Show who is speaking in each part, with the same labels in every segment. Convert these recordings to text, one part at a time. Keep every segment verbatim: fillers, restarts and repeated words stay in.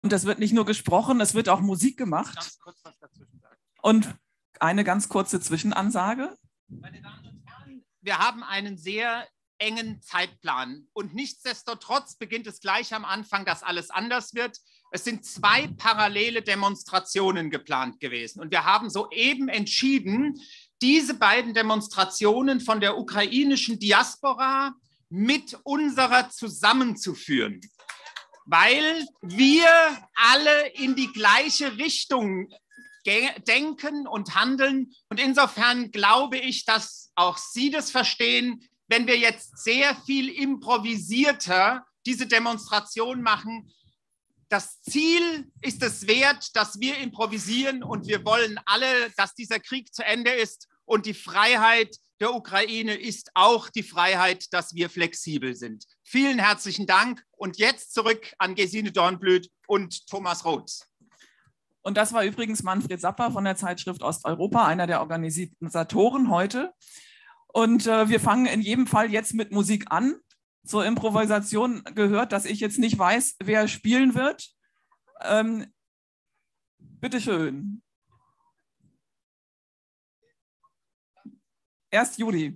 Speaker 1: Und es wird nicht nur gesprochen, es wird auch Musik gemacht.
Speaker 2: Ganz kurz was dazwischen sagen.
Speaker 1: Und eine ganz kurze Zwischenansage.
Speaker 2: Meine Damen und Herren, wir haben einen sehr engen Zeitplan. Und nichtsdestotrotz beginnt es gleich am Anfang, dass alles anders wird. Es sind zwei parallele Demonstrationen geplant gewesen. Und wir haben soeben entschieden, diese beiden Demonstrationen von der ukrainischen Diaspora mit unserer zusammenzuführen, weil wir alle in die gleiche Richtung denken und handeln. Und insofern glaube ich, dass auch Sie das verstehen, wenn wir jetzt sehr viel improvisierter diese Demonstration machen. Das Ziel ist es wert, dass wir improvisieren, und wir wollen alle, dass dieser Krieg zu Ende ist. Und die Freiheit der Ukraine ist auch die Freiheit, dass wir flexibel sind. Vielen herzlichen Dank. Und jetzt zurück an Gesine Dornblüt und Thomas Roth.
Speaker 1: Und das war übrigens Manfred Sapper von der Zeitschrift Osteuropa, einer der Organisatoren heute. Und äh, wir fangen in jedem Fall jetzt mit Musik an. Zur Improvisation gehört, dass ich jetzt nicht weiß, wer spielen wird. Ähm, bitteschön. Erst Juli.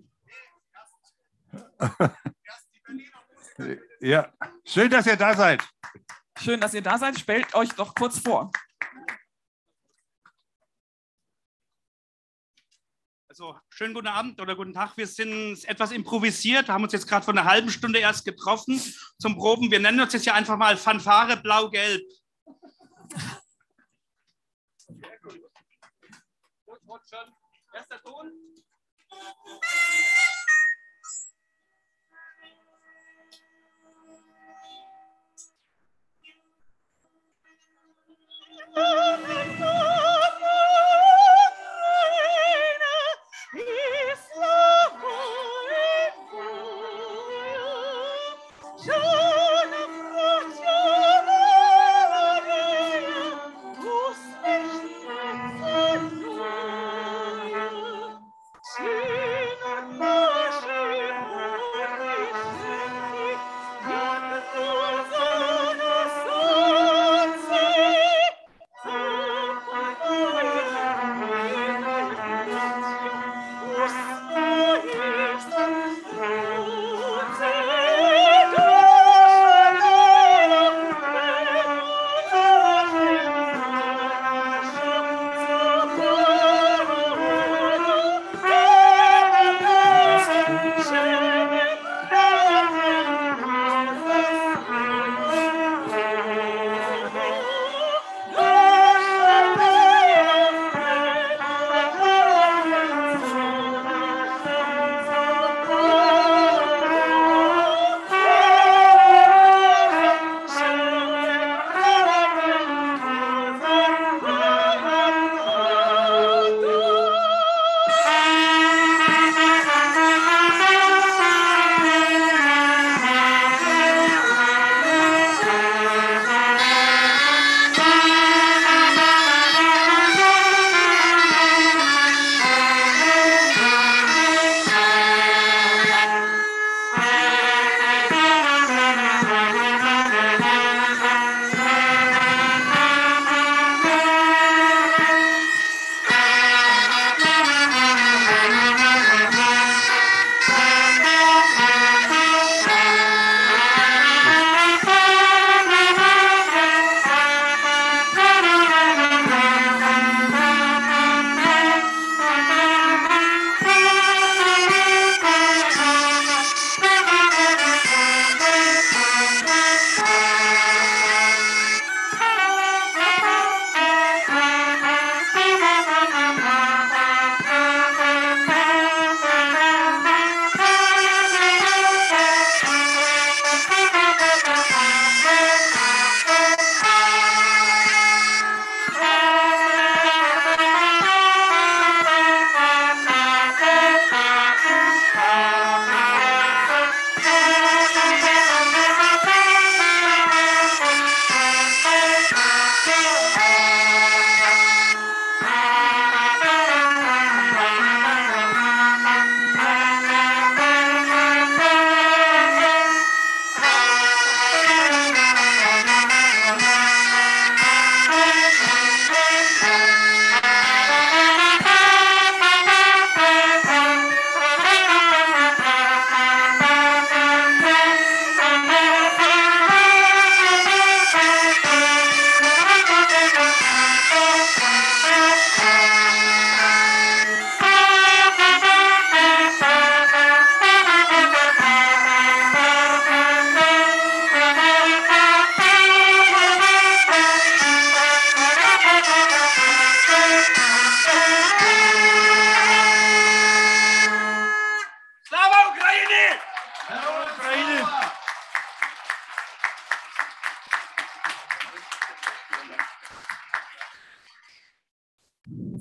Speaker 3: Ja, schön, dass ihr da seid.
Speaker 1: Schön, dass ihr da seid. Stellt euch doch kurz vor.
Speaker 4: Also, schönen guten Abend oder guten Tag. Wir sind etwas improvisiert, haben uns jetzt gerade vor einer halben Stunde erst getroffen zum Proben. Wir nennen uns jetzt ja einfach mal Fanfare Blau-Gelb. Sehr gut. Gut, gut, schon. Erster Ton.
Speaker 5: Thank you.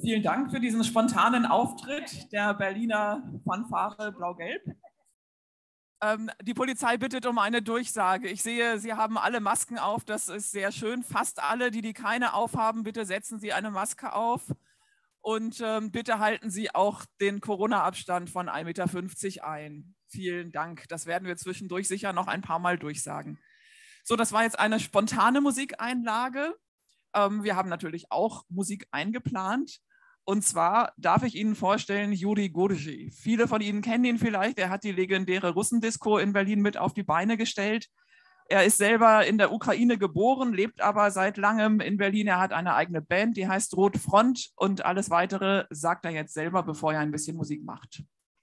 Speaker 1: Vielen Dank für diesen spontanen Auftritt der Berliner Fanfare Blau-Gelb. Ähm, die Polizei bittet um eine Durchsage. Ich sehe, Sie haben alle Masken auf, das ist sehr schön. Fast alle, die, die keine aufhaben, bitte setzen Sie eine Maske auf. Und ähm, bitte halten Sie auch den Corona-Abstand von ein Meter fünfzig ein. Vielen Dank. Das werden wir zwischendurch sicher noch ein paar Mal durchsagen. So, das war jetzt eine spontane Musikeinlage. Ähm, wir haben natürlich auch Musik eingeplant. Und zwar darf ich Ihnen vorstellen, Juri Gurji. Viele von Ihnen kennen ihn vielleicht. Er hat die legendäre Russendisco in Berlin mit auf die Beine gestellt. Er ist selber in der Ukraine geboren, lebt aber seit langem in Berlin. Er hat eine eigene Band, die heißt Rot Front. Und alles Weitere sagt er jetzt selber, bevor er ein bisschen Musik macht.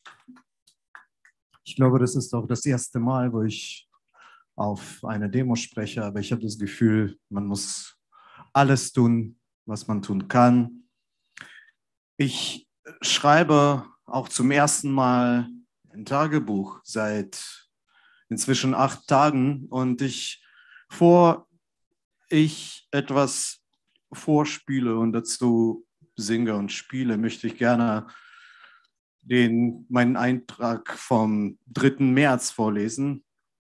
Speaker 5: Ich glaube, das ist auch das erste Mal, wo ich auf einer Demo spreche. Aber ich habe das Gefühl, man muss alles tun, was man tun kann. Ich schreibe auch zum ersten Mal ein Tagebuch seit inzwischen acht Tagen und ich, vor ich etwas vorspiele und dazu singe und spiele, möchte ich gerne den, meinen Eintrag vom dritten März vorlesen.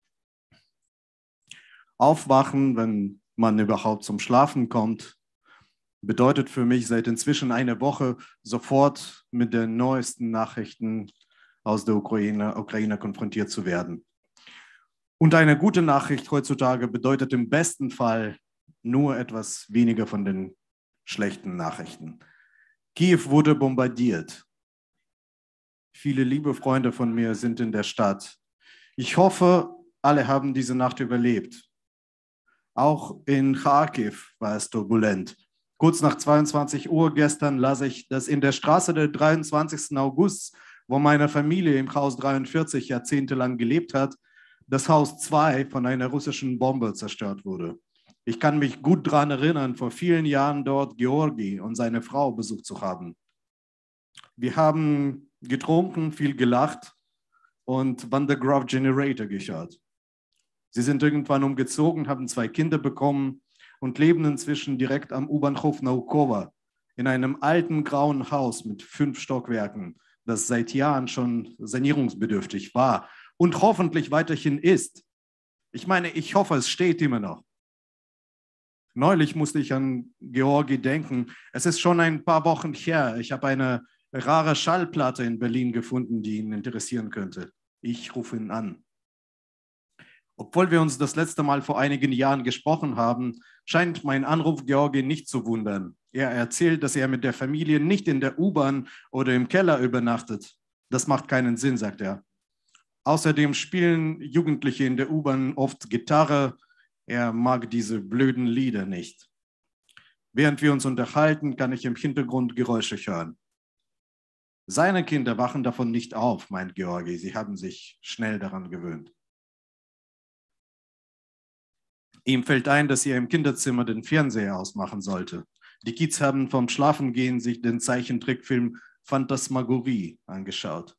Speaker 5: Aufwachen, wenn man überhaupt zum Schlafen kommt, bedeutet für mich seit inzwischen einer Woche sofort mit den neuesten Nachrichten aus der Ukraine, Ukraine konfrontiert zu werden. Und eine gute Nachricht heutzutage bedeutet im besten Fall nur etwas weniger von den schlechten Nachrichten. Kiew wurde bombardiert. Viele liebe Freunde von mir sind in der Stadt. Ich hoffe, alle haben diese Nacht überlebt. Auch in Kharkiv war es turbulent. Kurz nach zweiundzwanzig Uhr gestern las ich, dass in der Straße des dreiundzwanzigsten August, wo meine Familie im Haus dreiundvierzig jahrzehntelang gelebt hat, das Haus zwei von einer russischen Bombe zerstört wurde. Ich kann mich gut daran erinnern, vor vielen Jahren dort Georgi und seine Frau besucht zu haben. Wir haben getrunken, viel gelacht und Van der Graaf Generator gehört. Sie sind irgendwann umgezogen, haben zwei Kinder bekommen und leben inzwischen direkt am U-Bahnhof Naukowa in einem alten grauen Haus mit fünf Stockwerken, das seit Jahren schon sanierungsbedürftig war und hoffentlich weiterhin ist. Ich meine, ich hoffe, es steht immer noch. Neulich musste ich an Georgi denken. Es ist schon ein paar Wochen her. Ich habe eine rare Schallplatte in Berlin gefunden, die ihn interessieren könnte. Ich rufe ihn an. Obwohl wir uns das letzte Mal vor einigen Jahren gesprochen haben, scheint mein Anruf Georgi nicht zu wundern. Er erzählt, dass er mit der Familie nicht in der U-Bahn oder im Keller übernachtet. Das macht keinen Sinn, sagt er. Außerdem spielen Jugendliche in der U-Bahn oft Gitarre. Er mag diese blöden Lieder nicht. Während wir uns unterhalten, kann ich im Hintergrund Geräusche hören. Seine Kinder wachen davon nicht auf, meint Georgi. Sie haben sich schnell daran gewöhnt. Ihm fällt ein, dass er im Kinderzimmer den Fernseher ausmachen sollte. Die Kids haben vom Schlafengehen sich den Zeichentrickfilm Phantasmagorie angeschaut.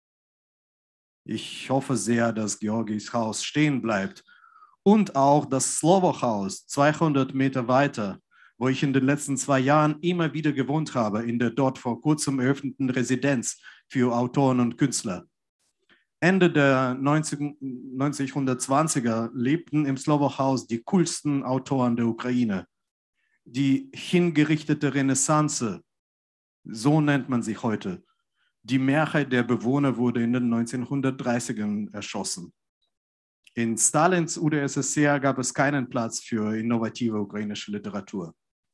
Speaker 5: Ich hoffe sehr, dass Georgis Haus stehen bleibt und auch das Slovo-Haus zweihundert Meter weiter, wo ich in den letzten zwei Jahren immer wieder gewohnt habe, in der dort vor kurzem eröffneten Residenz für Autoren und Künstler. Ende der neunzehnhundertzwanziger lebten im Slovo-Haus die coolsten Autoren der Ukraine. Die hingerichtete Renaissance, so nennt man sie heute. Die Mehrheit der Bewohner wurde in den neunzehnhundertdreißigern erschossen. In Stalins U d S S R gab es keinen Platz für innovative ukrainische Literatur.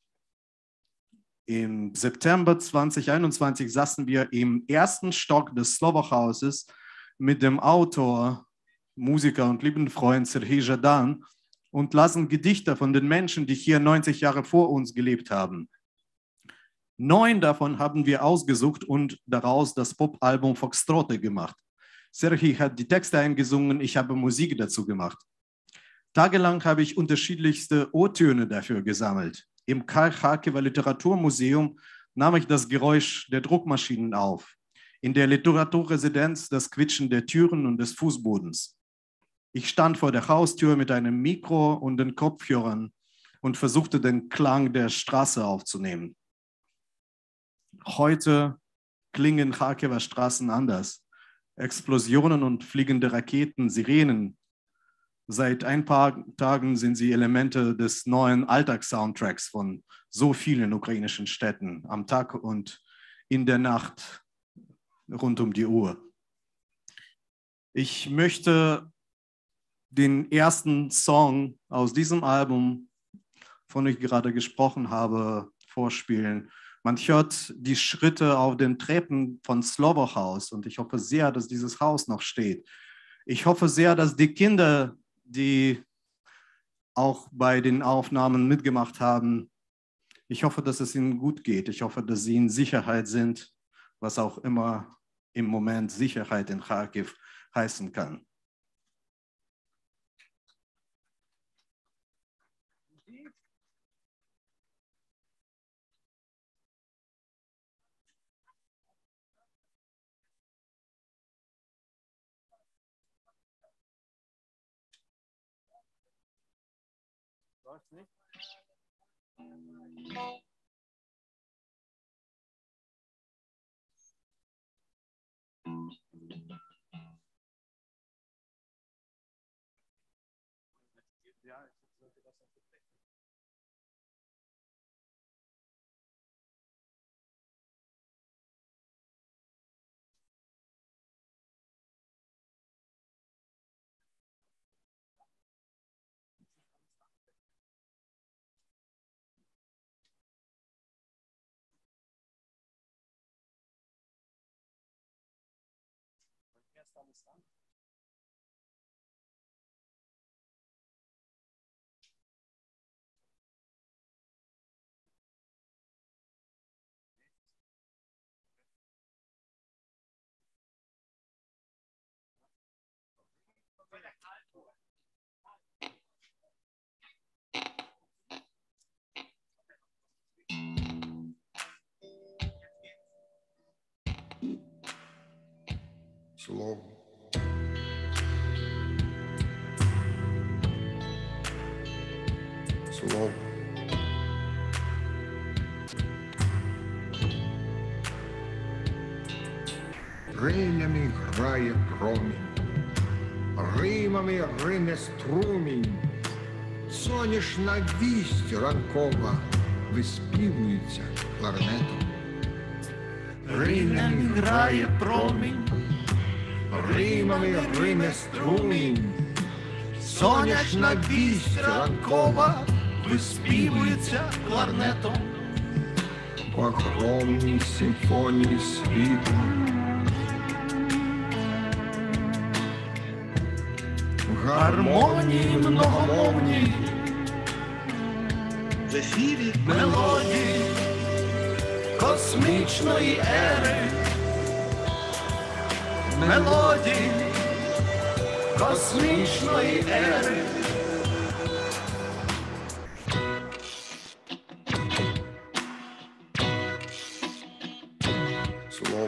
Speaker 5: Im September zweitausendeinundzwanzig saßen wir im ersten Stock des Slovo-Hauses mit dem Autor, Musiker und lieben Freund Serhij Zhadan und lasen Gedichte von den Menschen, die hier neunzig Jahre vor uns gelebt haben. Neun davon haben wir ausgesucht und daraus das Popalbum Foxtrote gemacht. Serhij hat die Texte eingesungen, ich habe Musik dazu gemacht. Tagelang habe ich unterschiedlichste O-Töne dafür gesammelt. Im Karl-Charkiwer Literaturmuseum nahm ich das Geräusch der Druckmaschinen auf. In der Literaturresidenz das Quietschen der Türen und des Fußbodens. Ich stand vor der Haustür mit einem Mikro und den Kopfhörern und versuchte den Klang der Straße aufzunehmen. Heute klingen Charkiwer Straßen anders. Explosionen und fliegende Raketen, Sirenen. Seit ein paar Tagen sind sie Elemente des neuen Alltagssoundtracks von so vielen ukrainischen Städten am Tag und in der Nacht rund um die Uhr. Ich möchte den ersten Song aus diesem Album, von dem ich gerade gesprochen habe, vorspielen. Man hört die Schritte auf den Treppen von Slovo Haus und ich hoffe sehr, dass dieses Haus noch steht. Ich hoffe sehr, dass die Kinder, die auch bei den Aufnahmen mitgemacht haben, ich hoffe, dass es ihnen gut geht. Ich hoffe, dass sie in Sicherheit sind, was auch immer im Moment Sicherheit in Charkiw heißen kann. Nicht? Ja, ich sollte das auch bedenken. Erst alles an.
Speaker 6: Слово. Слово. Рилями грає промінь, Римами рине струмінь, сонячна вість ранкова виспівується кларнетом. Рилями грає промінь, Римами рине струмінь, сонячна вість ранкова виспівується кларнетом. В огромній симфонії світу, в гармонії многомовній, в ефірі мелодії космічної ери, мелодії космічної ери. Слово.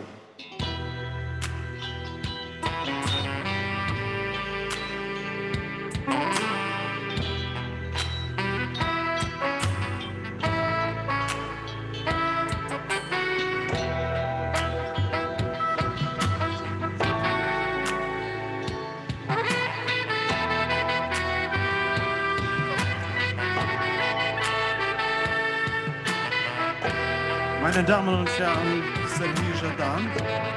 Speaker 5: Meine Damen und Herren, Сергій Жадан.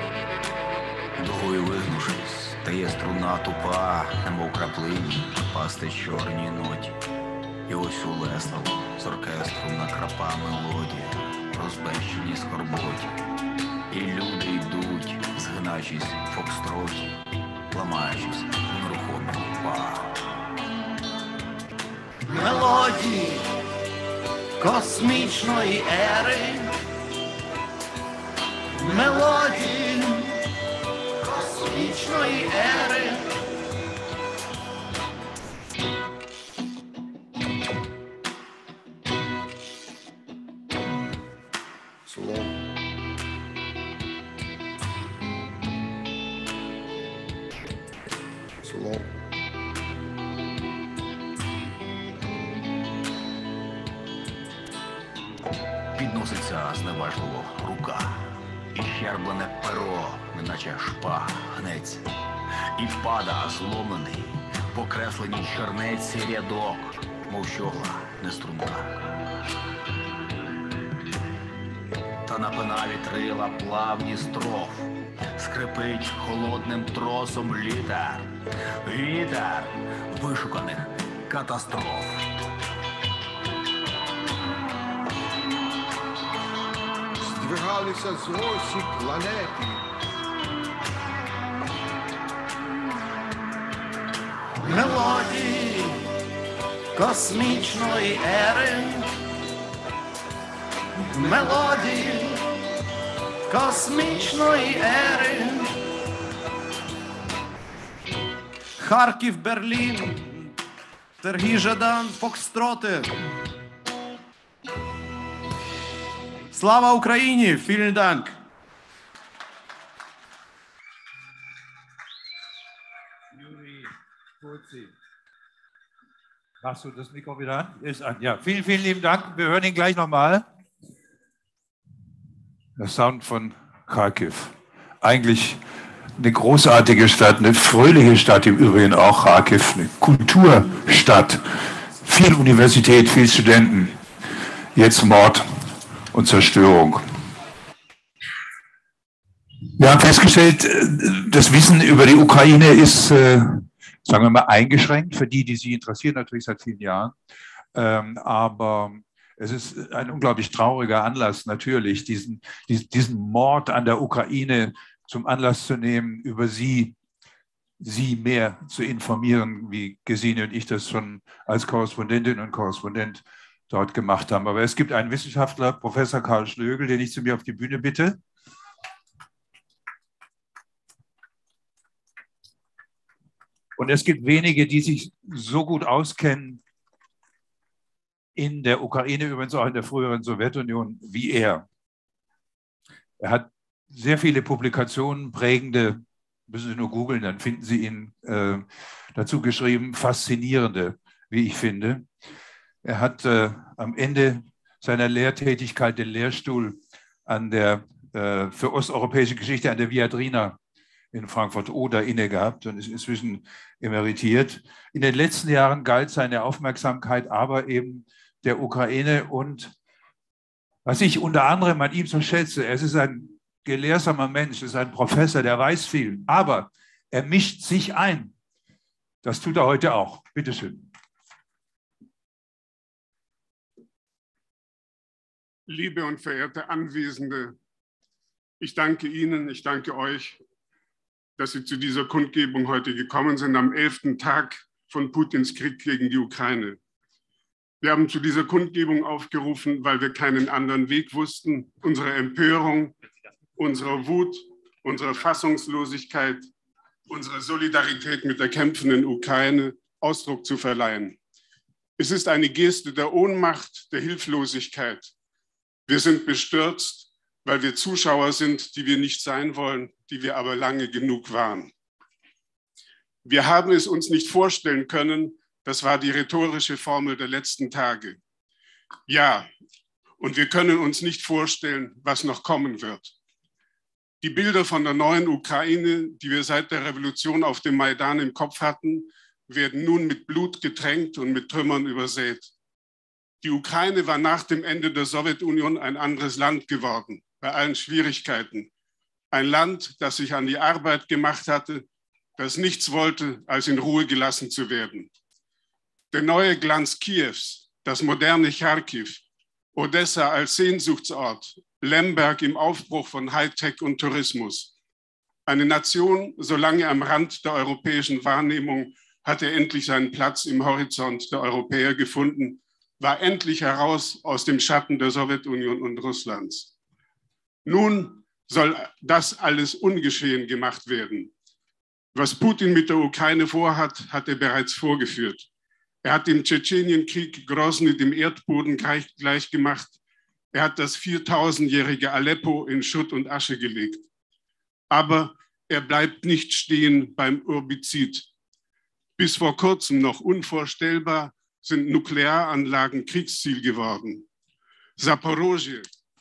Speaker 7: Дугою вигнувшись, стає струна тупа, немов краплині, пасти чорній ноті. І ось у Леславу з оркестру накрапа мелодія, розбещені скорботі. І люди йдуть, згинаючись в фокстроті, ламаючись в нерухомі па.
Speaker 6: Мелодії космічної ери, мелодії космічної ери. Слово. Слово.
Speaker 7: Підноситься зневажливо рука, і щерблене перо, неначе шпага, гнеться, і пада зломлений, покресленій чернеці рядок, мов щогла не струнка. Та напина вітрила плавні строф, скрипить холодним тросом літер, вітер вишуканих катастроф.
Speaker 6: Здвигалися з осі планети. Мелодії космічної ери. Мелодії космічної ери.
Speaker 5: Харків, Берлін, Сергій Жадан, Фокстроти. Слава Україні! Vielen Dank!
Speaker 3: Juri, Kurzi. Machst du das Mikro wieder an? Ist an. Ja, vielen, vielen lieben Dank. Wir hören ihn gleich nochmal. Der Sound von Kharkiv. Eigentlich eine großartige Stadt, eine fröhliche Stadt im Übrigen auch, Kharkiv, eine Kulturstadt. Viel Universität, viel Studenten. Jetzt Mord und Zerstörung. Wir haben festgestellt, das Wissen über die Ukraine ist, äh, sagen wir mal, eingeschränkt, für die, die sich interessieren, natürlich seit vielen Jahren. Ähm, aber es ist ein unglaublich trauriger Anlass, natürlich, diesen, diesen Mord an der Ukraine zum Anlass zu nehmen, über sie, sie mehr zu informieren, wie Gesine und ich das schon als Korrespondentin und Korrespondent dort gemacht haben. Aber es gibt einen Wissenschaftler, Professor Karl Schlögl, den ich zu mir auf die Bühne bitte. Und es gibt wenige, die sich so gut auskennen in der Ukraine, übrigens auch in der früheren Sowjetunion, wie er. Er hat sehr viele Publikationen, prägende, müssen Sie nur googeln, dann finden Sie ihn äh, dazu geschrieben, faszinierende, wie ich finde. Er hat äh, am Ende seiner Lehrtätigkeit den Lehrstuhl an der, äh, für osteuropäische Geschichte an der Viadrina in Frankfurt-Oder inne gehabt und ist inzwischen emeritiert. In den letzten Jahren galt seine Aufmerksamkeit aber eben der Ukraine und was ich unter anderem an ihm so schätze, er ist ein gelehrsamer Mensch, ist ein Professor, der weiß viel, aber er mischt sich ein. Das tut er heute auch. Bitte schön.
Speaker 8: Liebe und verehrte Anwesende, ich danke Ihnen, ich danke euch, dass Sie zu dieser Kundgebung heute gekommen sind, am elften Tag von Putins Krieg gegen die Ukraine. Wir haben zu dieser Kundgebung aufgerufen, weil wir keinen anderen Weg wussten, unsere Empörung, unsere Wut, unsere Fassungslosigkeit, unsere Solidarität mit der kämpfenden Ukraine Ausdruck zu verleihen. Es ist eine Geste der Ohnmacht, der Hilflosigkeit. Wir sind bestürzt, weil wir Zuschauer sind, die wir nicht sein wollen, die wir aber lange genug waren. Wir haben es uns nicht vorstellen können, das war die rhetorische Formel der letzten Tage. Ja, und wir können uns nicht vorstellen, was noch kommen wird. Die Bilder von der neuen Ukraine, die wir seit der Revolution auf dem Maidan im Kopf hatten, werden nun mit Blut getränkt und mit Trümmern übersät. Die Ukraine war nach dem Ende der Sowjetunion ein anderes Land geworden, bei allen Schwierigkeiten. Ein Land, das sich an die Arbeit gemacht hatte, das nichts wollte, als in Ruhe gelassen zu werden. Der neue Glanz Kiews, das moderne Kharkiv, Odessa als Sehnsuchtsort, Lemberg im Aufbruch von Hightech und Tourismus. Eine Nation, so lange am Rand der europäischen Wahrnehmung, hatte endlich seinen Platz im Horizont der Europäer gefunden, war endlich heraus aus dem Schatten der Sowjetunion und Russlands. Nun soll das alles ungeschehen gemacht werden. Was Putin mit der Ukraine vorhat, hat er bereits vorgeführt. Er hat im Tschetschenienkrieg Grosny dem Erdboden gleichgemacht. Er hat das viertausendjährige Aleppo in Schutt und Asche gelegt. Aber er bleibt nicht stehen beim Urbizid. Bis vor kurzem noch unvorstellbar sind Nuklearanlagen Kriegsziel geworden. Zaporozhye,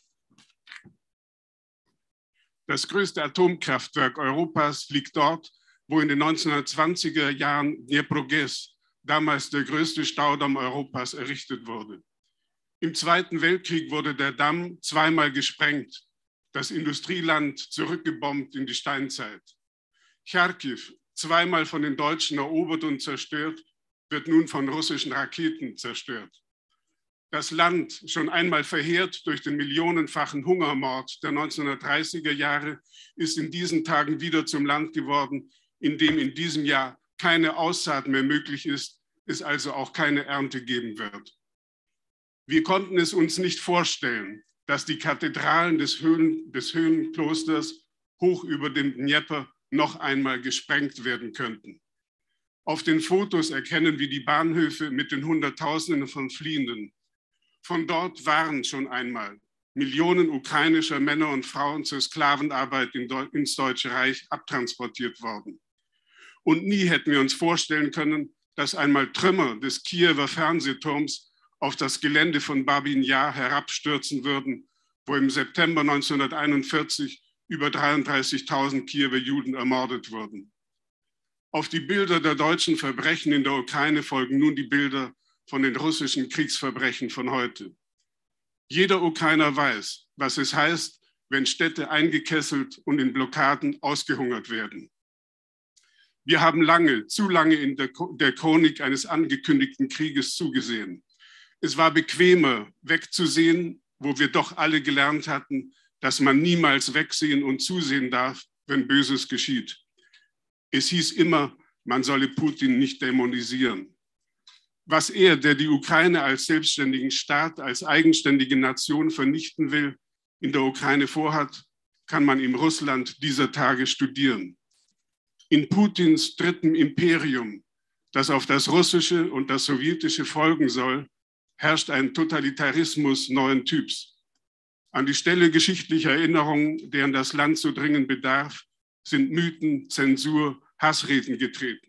Speaker 8: das größte Atomkraftwerk Europas, liegt dort, wo in den neunzehnhundertzwanziger Jahren Dnieproges, damals der größte Staudamm Europas, errichtet wurde. Im Zweiten Weltkrieg wurde der Damm zweimal gesprengt, das Industrieland zurückgebombt in die Steinzeit. Charkiw, zweimal von den Deutschen erobert und zerstört, wird nun von russischen Raketen zerstört. Das Land, schon einmal verheert durch den millionenfachen Hungermord der neunzehnhundertdreißiger Jahre, ist in diesen Tagen wieder zum Land geworden, in dem in diesem Jahr keine Aussaat mehr möglich ist, es also auch keine Ernte geben wird. Wir konnten es uns nicht vorstellen, dass die Kathedralen des, Höhlen, des Höhenklosters hoch über dem Dnepr noch einmal gesprengt werden könnten. Auf den Fotos erkennen wir die Bahnhöfe mit den Hunderttausenden von Fliehenden. Von dort waren schon einmal Millionen ukrainischer Männer und Frauen zur Sklavenarbeit in Deu- ins Deutsche Reich abtransportiert worden. Und nie hätten wir uns vorstellen können, dass einmal Trümmer des Kiewer Fernsehturms auf das Gelände von Babin Jar herabstürzen würden, wo im September neunzehnhunderteinundvierzig über dreiunddreißigtausend Kiewer Juden ermordet wurden. Auf die Bilder der deutschen Verbrechen in der Ukraine folgen nun die Bilder von den russischen Kriegsverbrechen von heute. Jeder Ukrainer weiß, was es heißt, wenn Städte eingekesselt und in Blockaden ausgehungert werden. Wir haben lange, zu lange in der, der Chronik eines angekündigten Krieges zugesehen. Es war bequemer, wegzusehen, wo wir doch alle gelernt hatten, dass man niemals wegsehen und zusehen darf, wenn Böses geschieht. Es hieß immer, man solle Putin nicht dämonisieren. Was er, der die Ukraine als selbstständigen Staat, als eigenständige Nation vernichten will, in der Ukraine vorhat, kann man im Russland dieser Tage studieren. In Putins dritten Imperium, das auf das russische und das sowjetische folgen soll, herrscht ein Totalitarismus neuen Typs. An die Stelle geschichtlicher Erinnerungen, deren das Land so dringend bedarf, sind Mythen, Zensur, Hassreden getreten.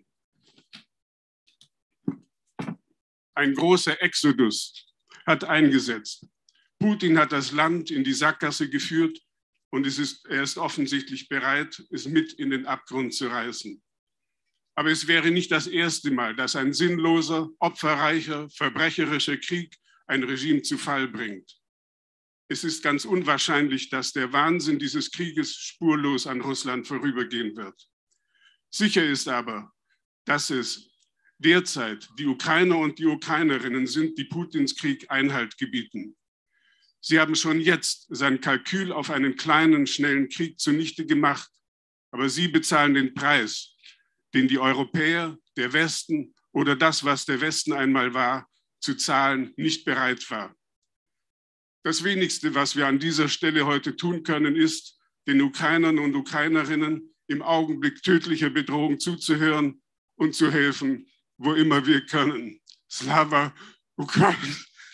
Speaker 8: Ein großer Exodus hat eingesetzt. Putin hat das Land in die Sackgasse geführt und es ist, er ist offensichtlich bereit, es mit in den Abgrund zu reißen. Aber es wäre nicht das erste Mal, dass ein sinnloser, opferreicher, verbrecherischer Krieg ein Regime zu Fall bringt. Es ist ganz unwahrscheinlich, dass der Wahnsinn dieses Krieges spurlos an Russland vorübergehen wird. Sicher ist aber, dass es derzeit die Ukrainer und die Ukrainerinnen sind, die Putins Krieg Einhalt gebieten. Sie haben schon jetzt sein Kalkül auf einen kleinen, schnellen Krieg zunichte gemacht, aber sie bezahlen den Preis, den die Europäer, der Westen oder das, was der Westen einmal war, zu zahlen nicht bereit war. Das Wenigste, was wir an dieser Stelle heute tun können, ist, den Ukrainern und Ukrainerinnen im Augenblick tödlicher Bedrohung zuzuhören und zu helfen, wo immer wir können. Slava Ukraini.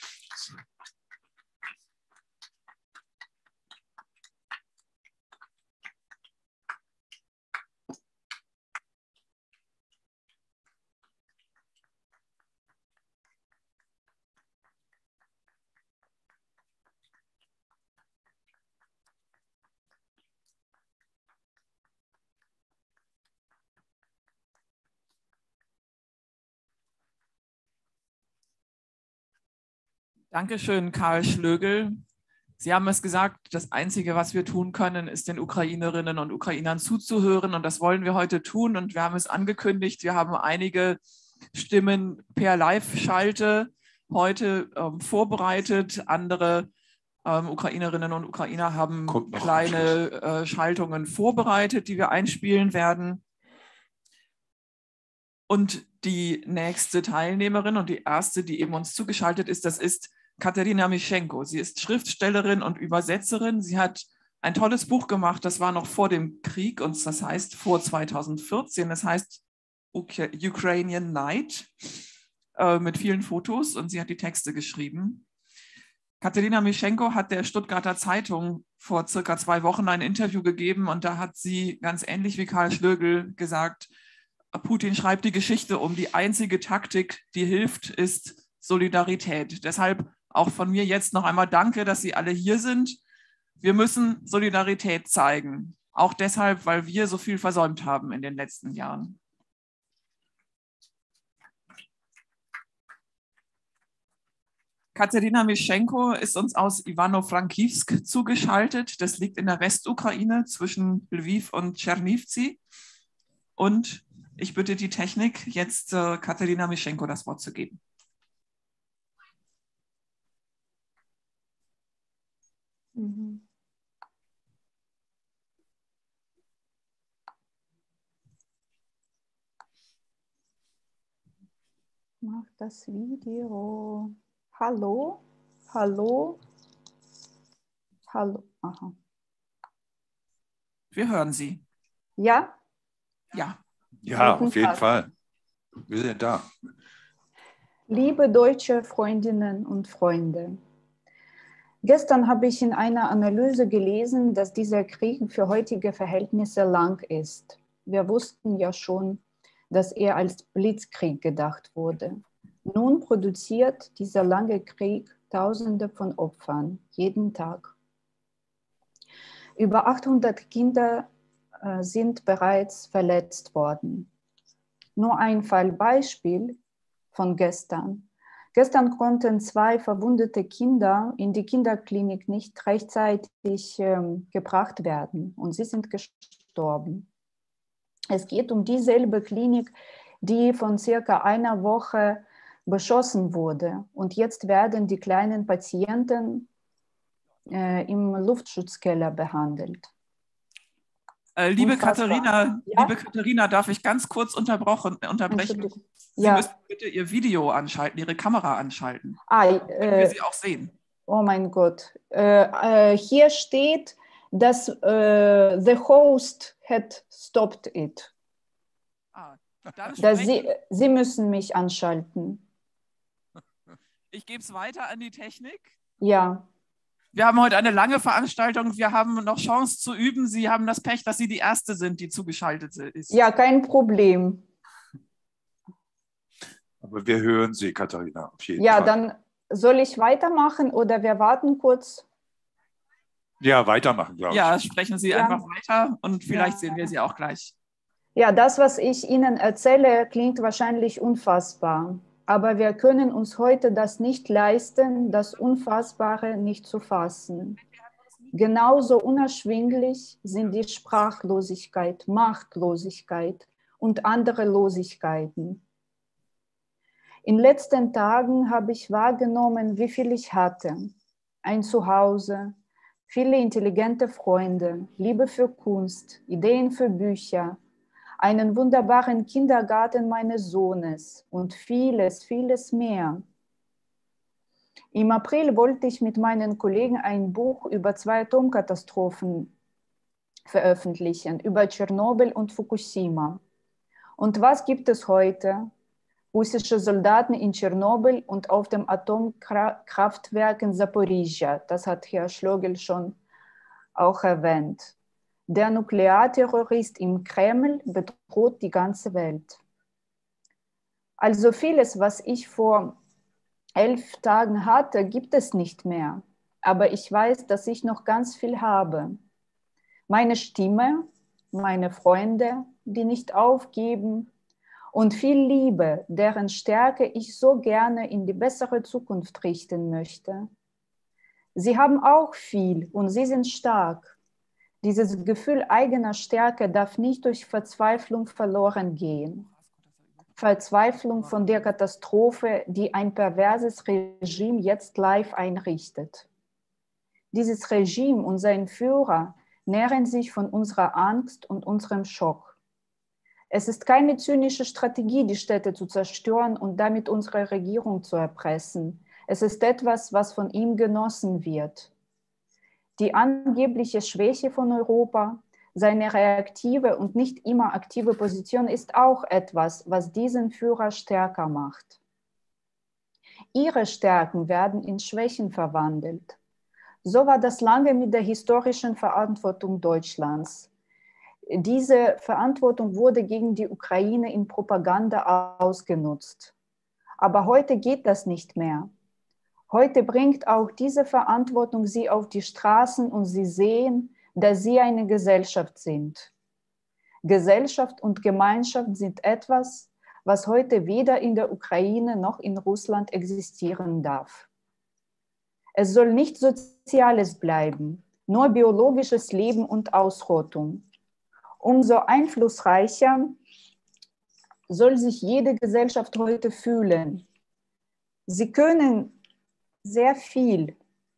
Speaker 1: Dankeschön, Karl Schlögl. Sie haben es gesagt, das Einzige, was wir tun können, ist den Ukrainerinnen und Ukrainern zuzuhören. Und das wollen wir heute tun. Und wir haben es angekündigt, wir haben einige Stimmen per Live-Schalte heute ähm, vorbereitet. Andere ähm, Ukrainerinnen und Ukrainer haben kleine äh, Schaltungen vorbereitet, die wir einspielen werden. Und die nächste Teilnehmerin und die erste, die eben uns zugeschaltet ist, das ist Katerina Mischenko. Sie ist Schriftstellerin und Übersetzerin. Sie hat ein tolles Buch gemacht, das war noch vor dem Krieg und das heißt vor zweitausendvierzehn. Das heißt Ukrainian Night äh, mit vielen Fotos und sie hat die Texte geschrieben. Katerina Mischenko hat der Stuttgarter Zeitung vor circa zwei Wochen ein Interview gegeben und da hat sie ganz ähnlich wie Karl Schlögl gesagt, Putin schreibt die Geschichte um. Die einzige Taktik, die hilft, ist Solidarität. Deshalb auch von mir jetzt noch einmal danke, dass Sie alle hier sind. Wir müssen Solidarität zeigen, auch deshalb, weil wir so viel versäumt haben in den letzten Jahren. Katerina Mischenko ist uns aus Ivano-Frankivsk zugeschaltet. Das liegt in der Westukraine zwischen Lviv und Tschernivtsi. Und ich bitte die Technik, jetzt äh, Katerina Mischenko das Wort zu geben.
Speaker 9: Mhm. Mach das Video. Hallo? Hallo? Hallo? Aha.
Speaker 1: Wir hören Sie.
Speaker 9: Ja?
Speaker 1: Ja.
Speaker 3: Ja,
Speaker 9: Guten
Speaker 3: auf jeden
Speaker 9: Tag.
Speaker 3: Fall. Wir sind da.
Speaker 9: Liebe deutsche Freundinnen und Freunde, gestern habe ich in einer Analyse gelesen, dass dieser Krieg für heutige Verhältnisse lang ist. Wir wussten ja schon, dass er als Blitzkrieg gedacht wurde. Nun produziert dieser lange Krieg Tausende von Opfern jeden Tag. Über achthundert Kinder äh, sind bereits verletzt worden. Nur ein Fallbeispiel von gestern. Gestern konnten zwei verwundete Kinder in die Kinderklinik nicht rechtzeitig ähm, gebracht werden und sie sind gestorben. Es geht um dieselbe Klinik, die von circa einer Woche beschossen wurde. Und jetzt werden die kleinen Patienten äh, im Luftschutzkeller behandelt.
Speaker 1: Äh, liebe
Speaker 9: Unfassbar.
Speaker 1: Katharina,
Speaker 9: Ja?
Speaker 1: liebe Katharina, darf ich ganz kurz unterbrochen, unterbrechen?
Speaker 9: Entschuldigung.
Speaker 1: Sie
Speaker 9: Ja.
Speaker 1: müssen bitte Ihr Video anschalten, Ihre Kamera anschalten,
Speaker 9: Ah,
Speaker 1: damit wir
Speaker 9: äh,
Speaker 1: Sie auch sehen.
Speaker 9: oh mein Gott. Äh, äh, hier steht, dass äh, the host had stopped it.
Speaker 1: Ah, dann
Speaker 9: Dass
Speaker 1: sprechen,
Speaker 9: Sie, Sie müssen mich anschalten.
Speaker 1: ich gebe es weiter an die Technik.
Speaker 9: Ja.
Speaker 1: Wir haben heute eine lange Veranstaltung. Wir haben noch Chance zu üben. Sie haben das Pech, dass Sie die Erste sind, die zugeschaltet ist.
Speaker 9: Ja, kein Problem.
Speaker 3: Aber wir hören Sie, Katharina, auf jeden
Speaker 9: Ja,
Speaker 3: Fall.
Speaker 9: dann soll ich weitermachen oder wir warten kurz?
Speaker 3: Ja, weitermachen, glaube ich.
Speaker 1: Ja, sprechen Sie
Speaker 9: Ja.
Speaker 1: einfach weiter und vielleicht
Speaker 9: Ja.
Speaker 1: sehen wir Sie auch gleich.
Speaker 9: Ja, das, was ich Ihnen erzähle, klingt wahrscheinlich unfassbar. Aber wir können uns heute das nicht leisten, das Unfassbare nicht zu fassen. Genauso unerschwinglich sind die Sprachlosigkeit, Machtlosigkeit und andere Losigkeiten. In den letzten Tagen habe ich wahrgenommen, wie viel ich hatte. Ein Zuhause, viele intelligente Freunde, Liebe für Kunst, Ideen für Bücher, einen wunderbaren Kindergarten meines Sohnes und vieles, vieles mehr. Im April wollte ich mit meinen Kollegen ein Buch über zwei Atomkatastrophen veröffentlichen, über Tschernobyl und Fukushima. Und was gibt es heute? Russische Soldaten in Tschernobyl und auf dem Atomkraftwerk in Saporizhia. Das hat Herr Schlogel schon auch erwähnt. Der Nuklearterrorist im Kreml bedroht die ganze Welt. Also vieles, was ich vor elf Tagen hatte, gibt es nicht mehr. Aber ich weiß, dass ich noch ganz viel habe. Meine Stimme, meine Freunde, die nicht aufgeben und viel Liebe, deren Stärke ich so gerne in die bessere Zukunft richten möchte. Sie haben auch viel und sie sind stark. Dieses Gefühl eigener Stärke darf nicht durch Verzweiflung verloren gehen. Verzweiflung von der Katastrophe, die ein perverses Regime jetzt live einrichtet. Dieses Regime und sein Führer nähren sich von unserer Angst und unserem Schock. Es ist keine zynische Strategie, die Städte zu zerstören und damit unsere Regierung zu erpressen. Es ist etwas, was von ihm genossen wird. Die angebliche Schwäche von Europa, seine reaktive und nicht immer aktive Position ist auch etwas, was diesen Führer stärker macht. Ihre Stärken werden in Schwächen verwandelt. So war das lange mit der historischen Verantwortung Deutschlands. Diese Verantwortung wurde gegen die Ukraine in Propaganda ausgenutzt. Aber heute geht das nicht mehr. Heute bringt auch diese Verantwortung sie auf die Straßen und sie sehen, dass sie eine Gesellschaft sind. Gesellschaft und Gemeinschaft sind etwas, was heute weder in der Ukraine noch in Russland existieren darf. Es soll nicht Soziales bleiben, nur biologisches Leben und Ausrottung. Umso einflussreicher soll sich jede Gesellschaft heute fühlen. Sie können sehr viel.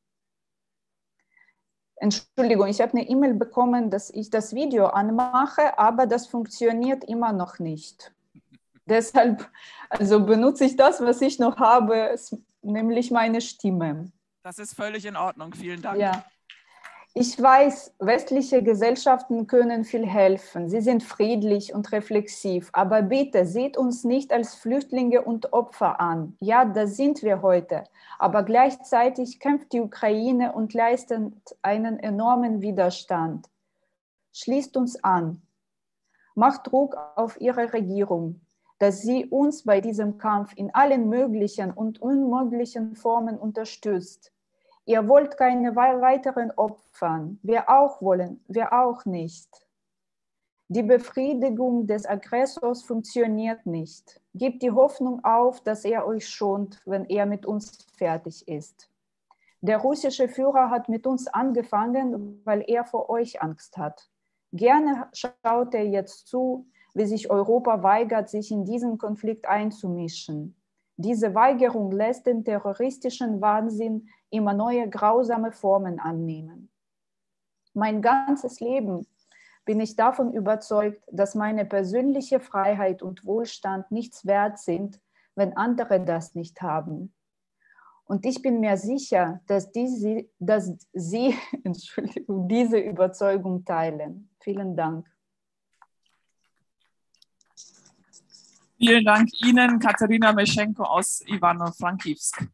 Speaker 9: Entschuldigung, ich habe eine E-Mail bekommen, dass ich das Video anmache, aber das funktioniert immer noch nicht. Deshalb also benutze ich das, was ich noch habe, nämlich meine Stimme.
Speaker 1: Das ist völlig in Ordnung. Vielen Dank.
Speaker 9: Ja. Ich weiß, westliche Gesellschaften können viel helfen. Sie sind friedlich und reflexiv. Aber bitte seht uns nicht als Flüchtlinge und Opfer an. Ja, das sind wir heute. Aber gleichzeitig kämpft die Ukraine und leistet einen enormen Widerstand. Schließt uns an. Macht Druck auf ihre Regierung, dass sie uns bei diesem Kampf in allen möglichen und unmöglichen Formen unterstützt. Ihr wollt keine weiteren Opfer. Wir auch wollen, wir auch nicht. Die Befriedigung des Aggressors funktioniert nicht. Gebt die Hoffnung auf, dass er euch schont, wenn er mit uns fertig ist. Der russische Führer hat mit uns angefangen, weil er vor euch Angst hat. Gerne schaut er jetzt zu, wie sich Europa weigert, sich in diesen Konflikt einzumischen. Diese Weigerung lässt den terroristischen Wahnsinn immer neue grausame Formen annehmen. Mein ganzes Leben bin ich davon überzeugt, dass meine persönliche Freiheit und Wohlstand nichts wert sind, wenn andere das nicht haben. Und ich bin mir sicher, dass, diese, dass Sie Entschuldigung, diese Überzeugung teilen. Vielen Dank.
Speaker 1: Vielen Dank Ihnen, Katerina Meschenko aus Ivano-Frankivsk.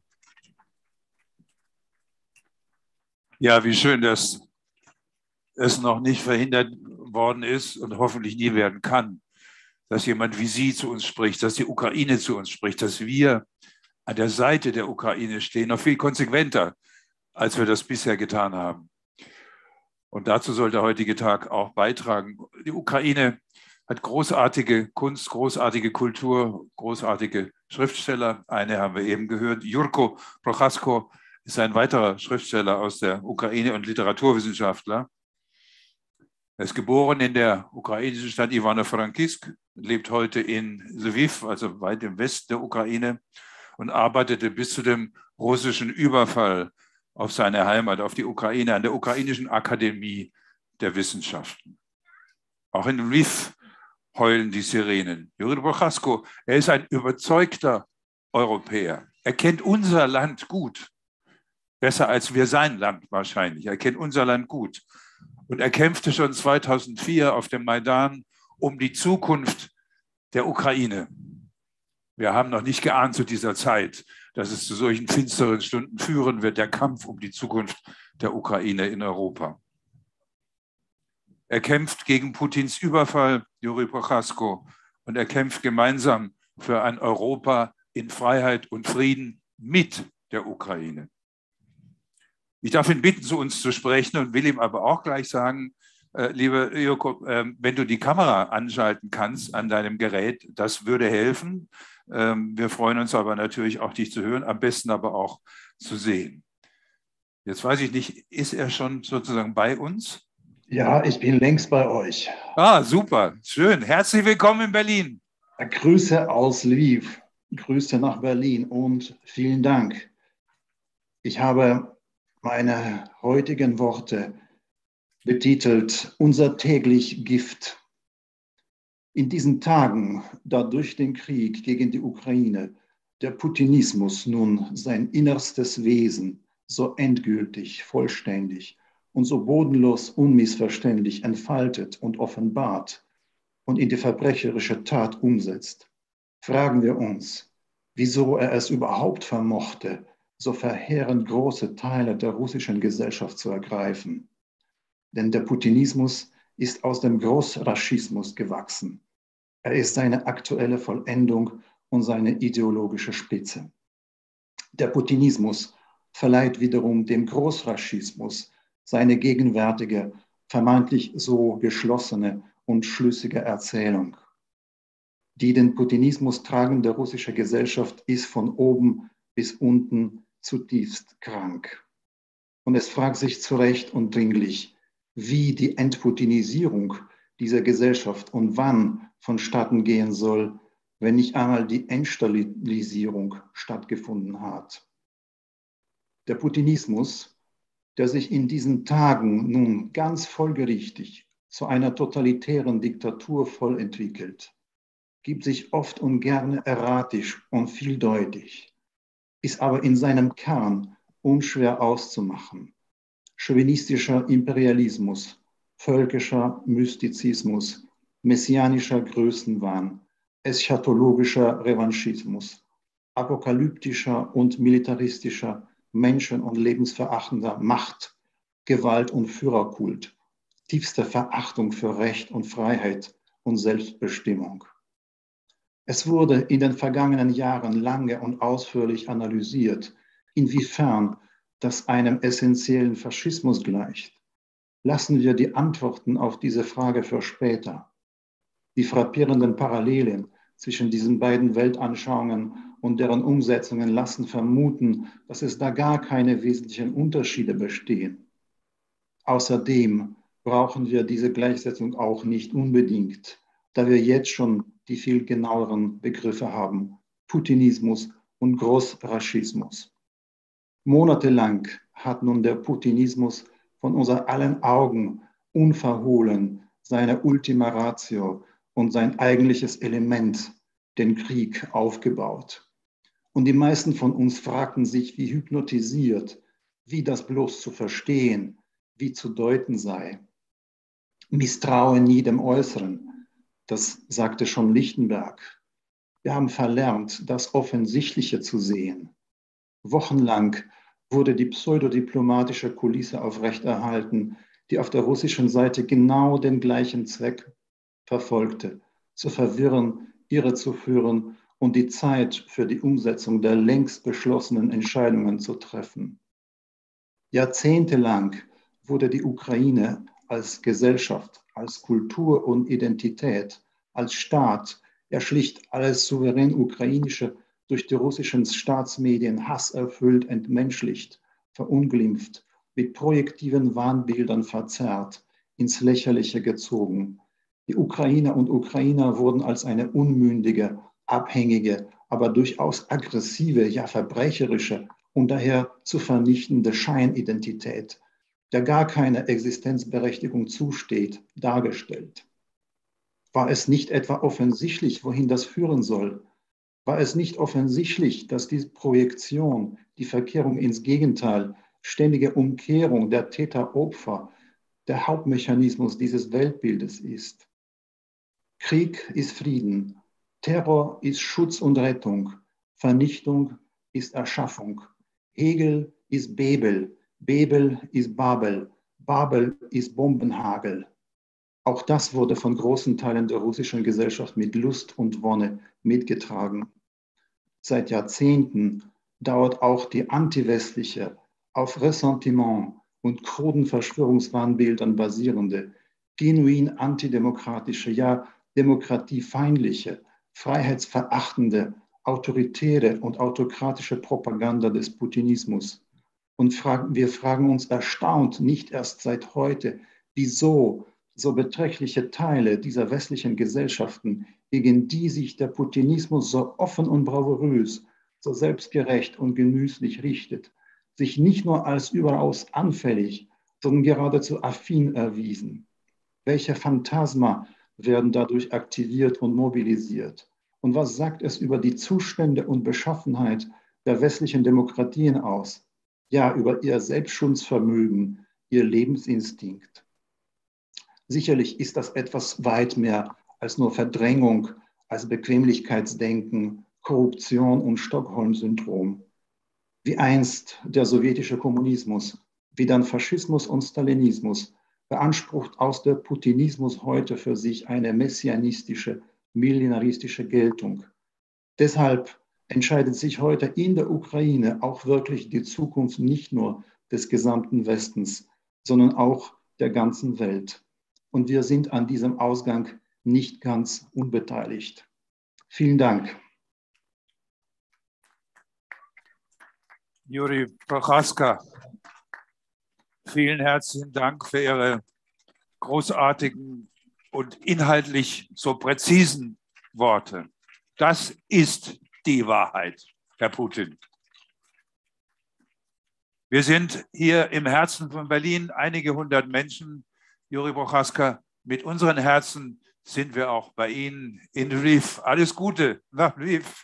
Speaker 3: Ja, wie schön, dass es noch nicht verhindert worden ist und hoffentlich nie werden kann, dass jemand wie Sie zu uns spricht, dass die Ukraine zu uns spricht, dass wir an der Seite der Ukraine stehen, noch viel konsequenter, als wir das bisher getan haben. Und dazu soll der heutige Tag auch beitragen. Die Ukraine hat großartige Kunst, großartige Kultur, großartige Schriftsteller. Eine haben wir eben gehört, Jurko Prochasko ist ein weiterer Schriftsteller aus der Ukraine und Literaturwissenschaftler. Er ist geboren in der ukrainischen Stadt Ivano-Frankivsk, lebt heute in Lviv, also weit im Westen der Ukraine, und arbeitete bis zu dem russischen Überfall auf seine Heimat, auf die Ukraine, an der Ukrainischen Akademie der Wissenschaften. Auch in Lviv heulen die Sirenen. Jurko Prochasko, er ist ein überzeugter Europäer. Er kennt unser Land gut. Besser als wir sein Land wahrscheinlich. Er kennt unser Land gut. Und er kämpfte schon zweitausendvier auf dem Maidan um die Zukunft der Ukraine. Wir haben noch nicht geahnt zu dieser Zeit, dass es zu solchen finsteren Stunden führen wird, der Kampf um die Zukunft der Ukraine in Europa. Er kämpft gegen Putins Überfall, Jurko Prochasko, und er kämpft gemeinsam für ein Europa in Freiheit und Frieden mit der Ukraine. Ich darf ihn bitten, zu uns zu sprechen und will ihm aber auch gleich sagen, äh, lieber Jurko, äh, wenn du die Kamera anschalten kannst an deinem Gerät, das würde helfen. Ähm, wir freuen uns aber natürlich auch, dich zu hören, am besten aber auch zu sehen. Jetzt weiß ich nicht, ist er schon sozusagen bei uns?
Speaker 10: Ja, ich bin längst bei euch.
Speaker 3: Ah, super, schön. Herzlich willkommen in Berlin.
Speaker 10: Grüße aus Lviv, Grüße nach Berlin und vielen Dank. Ich habe meine heutigen Worte betitelt Unser täglich Gift. In diesen Tagen, da durch den Krieg gegen die Ukraine der Putinismus nun sein innerstes Wesen so endgültig, vollständig und so bodenlos unmissverständlich entfaltet und offenbart und in die verbrecherische Tat umsetzt, fragen wir uns, wieso er es überhaupt vermochte, so verheerend große Teile der russischen Gesellschaft zu ergreifen. Denn der Putinismus ist aus dem Großraschismus gewachsen. Er ist seine aktuelle Vollendung und seine ideologische Spitze. Der Putinismus verleiht wiederum dem Großrassismus seine gegenwärtige, vermeintlich so geschlossene und schlüssige Erzählung. Die den Putinismus tragende russische Gesellschaft ist von oben bis unten zutiefst krank. Und es fragt sich zu Recht und dringlich, wie die Entputinisierung dieser Gesellschaft und wann vonstatten gehen soll, wenn nicht einmal die Entstalinisierung stattgefunden hat. Der Putinismus, der sich in diesen Tagen nun ganz folgerichtig zu einer totalitären Diktatur voll entwickelt, gibt sich oft und gerne erratisch und vieldeutig, ist aber in seinem Kern unschwer auszumachen. Chauvinistischer Imperialismus, völkischer Mystizismus, messianischer Größenwahn, eschatologischer Revanchismus, apokalyptischer und militaristischer, menschen- und lebensverachtender Macht, Gewalt- und Führerkult, tiefste Verachtung für Recht und Freiheit und Selbstbestimmung. Es wurde in den vergangenen Jahren lange und ausführlich analysiert, inwiefern das einem essentiellen Faschismus gleicht. Lassen wir die Antworten auf diese Frage für später. Die frappierenden Parallelen zwischen diesen beiden Weltanschauungen und deren Umsetzungen lassen vermuten, dass es da gar keine wesentlichen Unterschiede bestehen. Außerdem brauchen wir diese Gleichsetzung auch nicht unbedingt, da wir jetzt schon die viel genaueren Begriffe haben: Putinismus und Großrassismus. Monatelang hat nun der Putinismus von unser allen Augen unverhohlen seine Ultima Ratio und sein eigentliches Element, den Krieg, aufgebaut. Und die meisten von uns fragten sich wie hypnotisiert, wie das bloß zu verstehen, wie zu deuten sei. Misstraue nie dem Äußeren, das sagte schon Lichtenberg. Wir haben verlernt, das Offensichtliche zu sehen. Wochenlang wurde die pseudodiplomatische Kulisse aufrechterhalten, die auf der russischen Seite genau den gleichen Zweck verfolgte: zu verwirren, irrezuführen und die Zeit für die Umsetzung der längst beschlossenen Entscheidungen zu treffen. Jahrzehntelang wurde die Ukraine als Gesellschaft, als Kultur und Identität, als Staat, ja schlicht alles souverän ukrainische, durch die russischen Staatsmedien hasserfüllt entmenschlicht, verunglimpft, mit projektiven Wahnbildern verzerrt, ins Lächerliche gezogen. Die Ukrainer und Ukrainer wurden als eine unmündige, abhängige, aber durchaus aggressive, ja verbrecherische und daher zu vernichtende Scheinidentität, der gar keine Existenzberechtigung zusteht, dargestellt. War es nicht etwa offensichtlich, wohin das führen soll? War es nicht offensichtlich, dass die Projektion, die Verkehrung ins Gegenteil, ständige Umkehrung der Täter-Opfer der Hauptmechanismus dieses Weltbildes ist? Krieg ist Frieden, Terror ist Schutz und Rettung, Vernichtung ist Erschaffung, Hegel ist Bebel, Bebel ist Babel, Babel ist Bombenhagel. Auch das wurde von großen Teilen der russischen Gesellschaft mit Lust und Wonne mitgetragen. Seit Jahrzehnten dauert auch die antiwestliche, auf Ressentiment und kruden Verschwörungswahnbildern basierende, genuin antidemokratische, ja demokratiefeindliche, freiheitsverachtende, autoritäre und autokratische Propaganda des Putinismus. Und fragen, wir fragen uns erstaunt, nicht erst seit heute, wieso so beträchtliche Teile dieser westlichen Gesellschaften, gegen die sich der Putinismus so offen und bravourös, so selbstgerecht und genüsslich richtet, sich nicht nur als überaus anfällig, sondern geradezu affin erwiesen. Welche Phantasma werden dadurch aktiviert und mobilisiert? Und was sagt es über die Zustände und Beschaffenheit der westlichen Demokratien aus? Ja, über ihr Selbstschutzvermögen, ihr Lebensinstinkt. Sicherlich ist das etwas weit mehr als nur Verdrängung, als Bequemlichkeitsdenken, Korruption und Stockholm-Syndrom. Wie einst der sowjetische Kommunismus, wie dann Faschismus und Stalinismus, beansprucht aus der Putinismus heute für sich eine messianistische, millenaristische Geltung. Deshalb entscheidet sich heute in der Ukraine auch wirklich die Zukunft nicht nur des gesamten Westens, sondern auch der ganzen Welt. Und wir sind an diesem Ausgang nicht ganz unbeteiligt. Vielen Dank.
Speaker 3: Juri Prochaska, vielen herzlichen Dank für Ihre großartigen und inhaltlich so präzisen Worte. Das ist die Wahrheit, Herr Putin. Wir sind hier im Herzen von Berlin, einige hundert Menschen. Juri Prochaska, mit unseren Herzen sind wir auch bei Ihnen in Lviv. Alles Gute nach Lviv.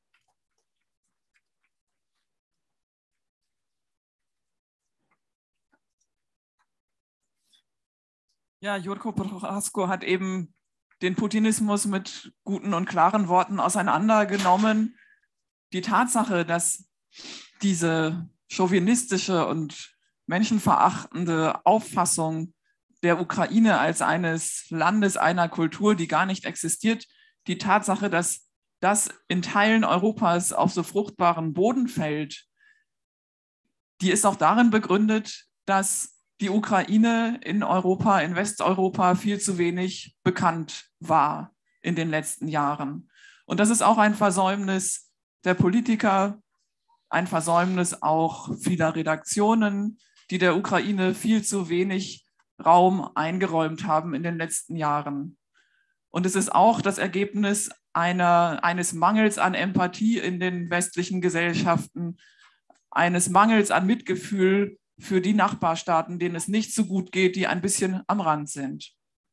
Speaker 1: Ja, Jurko Prochaska hat eben den Putinismus mit guten und klaren Worten auseinandergenommen. Die Tatsache, dass diese chauvinistische und menschenverachtende Auffassung der Ukraine als eines Landes, einer Kultur, die gar nicht existiert, die Tatsache, dass das in Teilen Europas auf so fruchtbaren Boden fällt, die ist auch darin begründet, dass die Ukraine in Europa, in Westeuropa viel zu wenig bekannt war in den letzten Jahren. Und das ist auch ein Versäumnis der Politiker, ein Versäumnis auch vieler Redaktionen, die der Ukraine viel zu wenig Raum eingeräumt haben in den letzten Jahren. Und es ist auch das Ergebnis einer, eines Mangels an Empathie in den westlichen Gesellschaften, eines Mangels an Mitgefühl für die Nachbarstaaten, denen es nicht so gut geht, die ein bisschen am Rand sind.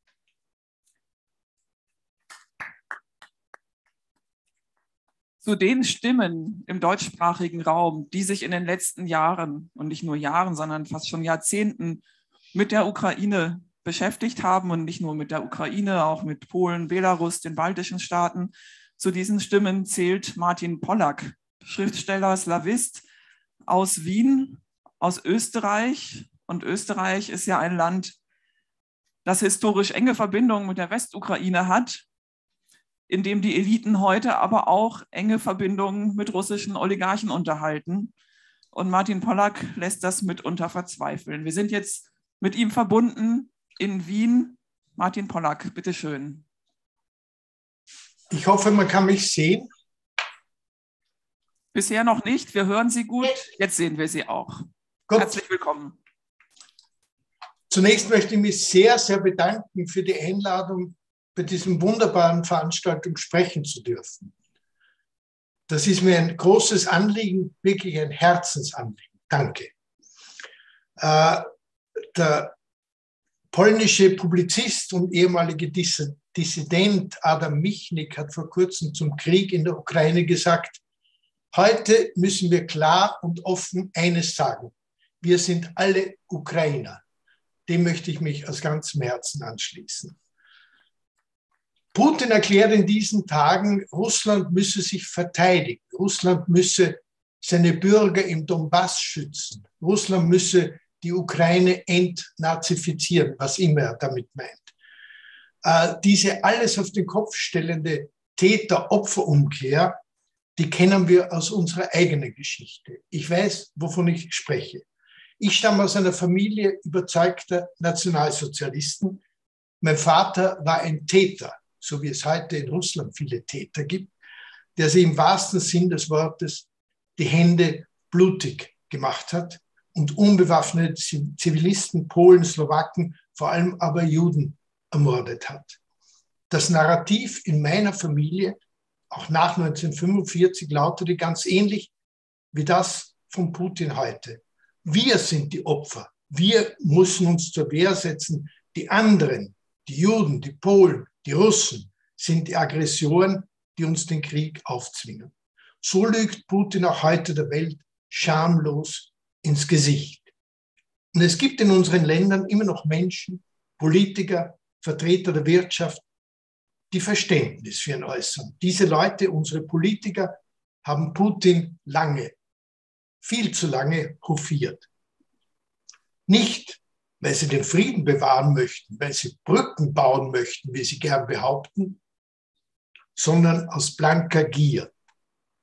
Speaker 1: Zu den Stimmen im deutschsprachigen Raum, die sich in den letzten Jahren, und nicht nur Jahren, sondern fast schon Jahrzehnten mit der Ukraine beschäftigt haben und nicht nur mit der Ukraine, auch mit Polen, Belarus, den baltischen Staaten, zu diesen Stimmen zählt Martin Pollack, Schriftsteller, Slawist aus Wien, aus Österreich. Und Österreich ist ja ein Land, das historisch enge Verbindungen mit der Westukraine hat, in dem die Eliten heute aber auch enge Verbindungen mit russischen Oligarchen unterhalten. Und Martin Pollack lässt das mitunter verzweifeln. Wir sind jetzt mit ihm verbunden in Wien. Martin Pollack, bitteschön.
Speaker 11: Ich hoffe, man kann mich sehen.
Speaker 1: Bisher noch nicht. Wir hören Sie gut. Jetzt sehen wir Sie auch.
Speaker 11: Gut.
Speaker 1: Herzlich willkommen.
Speaker 11: Zunächst möchte ich mich sehr, sehr bedanken für die Einladung, bei diesem wunderbaren Veranstaltung sprechen zu dürfen. Das ist mir ein großes Anliegen, wirklich ein Herzensanliegen. Danke. Äh, der polnische Publizist und ehemalige Diss- Dissident Adam Michnik hat vor kurzem zum Krieg in der Ukraine gesagt, heute müssen wir klar und offen eines sagen. Wir sind alle Ukrainer. Dem möchte ich mich aus ganzem Herzen anschließen. Putin erklärt in diesen Tagen, Russland müsse sich verteidigen. Russland müsse seine Bürger im Donbass schützen. Russland müsse die Ukraine entnazifizieren, was immer er damit meint. Äh, diese alles auf den Kopf stellende Täter-Opfer-Umkehr, die kennen wir aus unserer eigenen Geschichte. Ich weiß, wovon ich spreche. Ich stamme aus einer Familie überzeugter Nationalsozialisten. Mein Vater war ein Täter, so wie es heute in Russland viele Täter gibt, der sich im wahrsten Sinn des Wortes die Hände blutig gemacht hat und unbewaffnete Zivilisten, Polen, Slowaken, vor allem aber Juden ermordet hat. Das Narrativ in meiner Familie, auch nach neunzehnhundertfünfundvierzig, lautete ganz ähnlich wie das von Putin heute. Wir sind die Opfer. Wir müssen uns zur Wehr setzen. Die anderen, die Juden, die Polen, die Russen, sind die Aggressoren, die uns den Krieg aufzwingen. So lügt Putin auch heute der Welt schamlos ins Gesicht. Und es gibt in unseren Ländern immer noch Menschen, Politiker, Vertreter der Wirtschaft, die Verständnis für ihn äußern. Diese Leute, unsere Politiker, haben Putin lange, viel zu lange hofiert. Nicht, weil sie den Frieden bewahren möchten, weil sie Brücken bauen möchten, wie sie gern behaupten, sondern aus blanker Gier.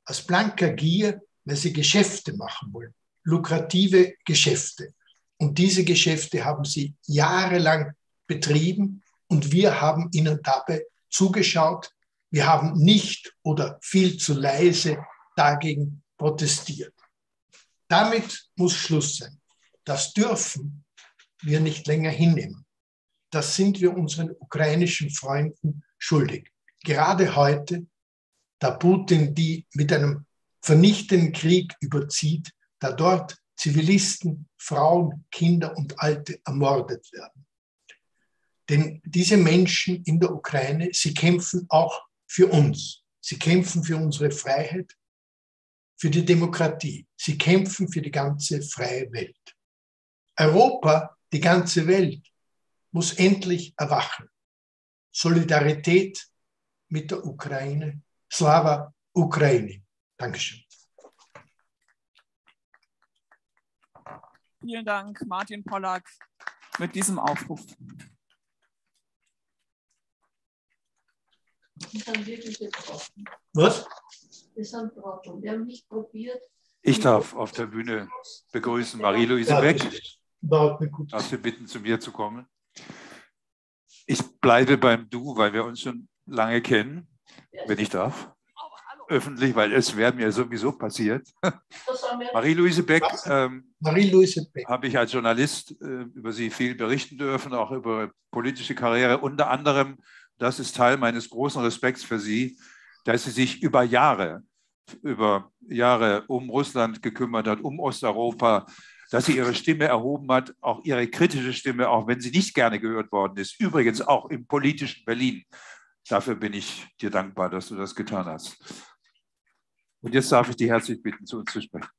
Speaker 11: aus blanker Gier, weil sie Geschäfte machen wollen, lukrative Geschäfte. Und diese Geschäfte haben sie jahrelang betrieben und wir haben ihnen dabei zugeschaut. Wir haben nicht oder viel zu leise dagegen protestiert. Damit muss Schluss sein. Das dürfen wir nicht länger hinnehmen. Das sind wir unseren ukrainischen Freunden schuldig. Gerade heute, da Putin die mit einem vernichtenden Krieg überzieht, da dort Zivilisten, Frauen, Kinder und Alte ermordet werden. Denn diese Menschen in der Ukraine, sie kämpfen auch für uns. Sie kämpfen für unsere Freiheit, für die Demokratie. Sie kämpfen für die ganze freie Welt. Europa, die ganze Welt, muss endlich erwachen. Solidarität mit der Ukraine. Slava Ukraini. Dankeschön.
Speaker 1: Vielen Dank, Martin Pollack, mit diesem Aufruf.
Speaker 11: Was?
Speaker 3: Wir haben nicht probiert. Ich darf auf der Bühne begrüßen Marie-Louise
Speaker 11: Ja,
Speaker 3: Beck.
Speaker 11: Darf mir gut.
Speaker 3: Darf Sie bitten, zu mir zu kommen? Ich bleibe beim Du, weil wir uns schon lange kennen, wenn ich darf. Öffentlich, weil es wäre mir sowieso passiert. Marie-Louise Beck, ähm,
Speaker 11: Marie-Louise Beck.
Speaker 3: habe ich als Journalist äh, über sie viel berichten dürfen, auch über politische Karriere. Unter anderem, das ist Teil meines großen Respekts für sie, dass sie sich über Jahre, über Jahre um Russland gekümmert hat, um Osteuropa, dass sie ihre Stimme erhoben hat, auch ihre kritische Stimme, auch wenn sie nicht gerne gehört worden ist. Übrigens auch im politischen Berlin. Dafür bin ich dir dankbar, dass du das getan hast. Und jetzt darf ich dich herzlich bitten, zu uns zu sprechen.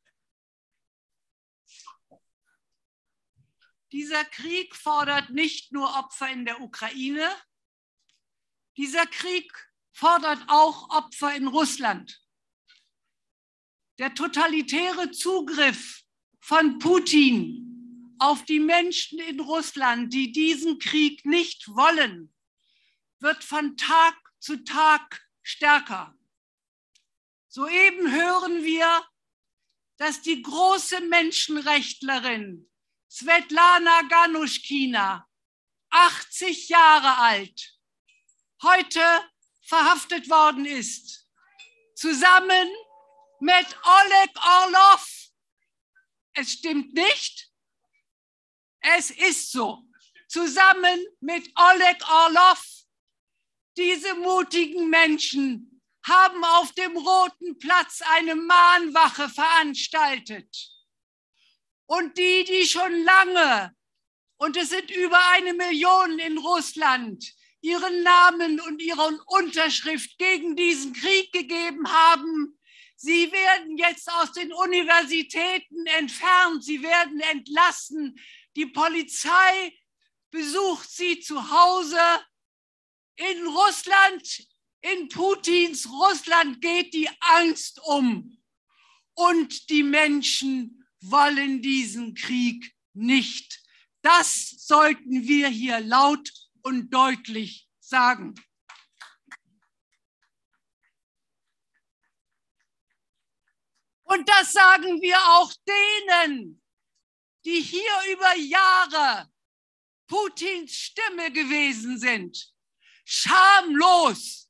Speaker 12: Dieser Krieg fordert nicht nur Opfer in der Ukraine, dieser Krieg fordert auch Opfer in Russland. Der totalitäre Zugriff von Putin auf die Menschen in Russland, die diesen Krieg nicht wollen, wird von Tag zu Tag stärker. Soeben hören wir, dass die große Menschenrechtlerin Svetlana Ganushkina, achtzig Jahre alt, heute verhaftet worden ist, zusammen mit Oleg Orlov. Es stimmt nicht, es ist so. Zusammen mit Oleg Orlov, diese mutigen Menschen haben auf dem Roten Platz eine Mahnwache veranstaltet. Und die, die schon lange, und es sind über eine Million in Russland, ihren Namen und ihre Unterschrift gegen diesen Krieg gegeben haben, sie werden jetzt aus den Universitäten entfernt, sie werden entlassen. Die Polizei besucht sie zu Hause. In Russland, in Putins Russland geht die Angst um. Und die Menschen wollen diesen Krieg nicht. Das sollten wir hier laut und deutlich sagen. Und das sagen wir auch denen, die hier über Jahre Putins Stimme gewesen sind. Schamlos.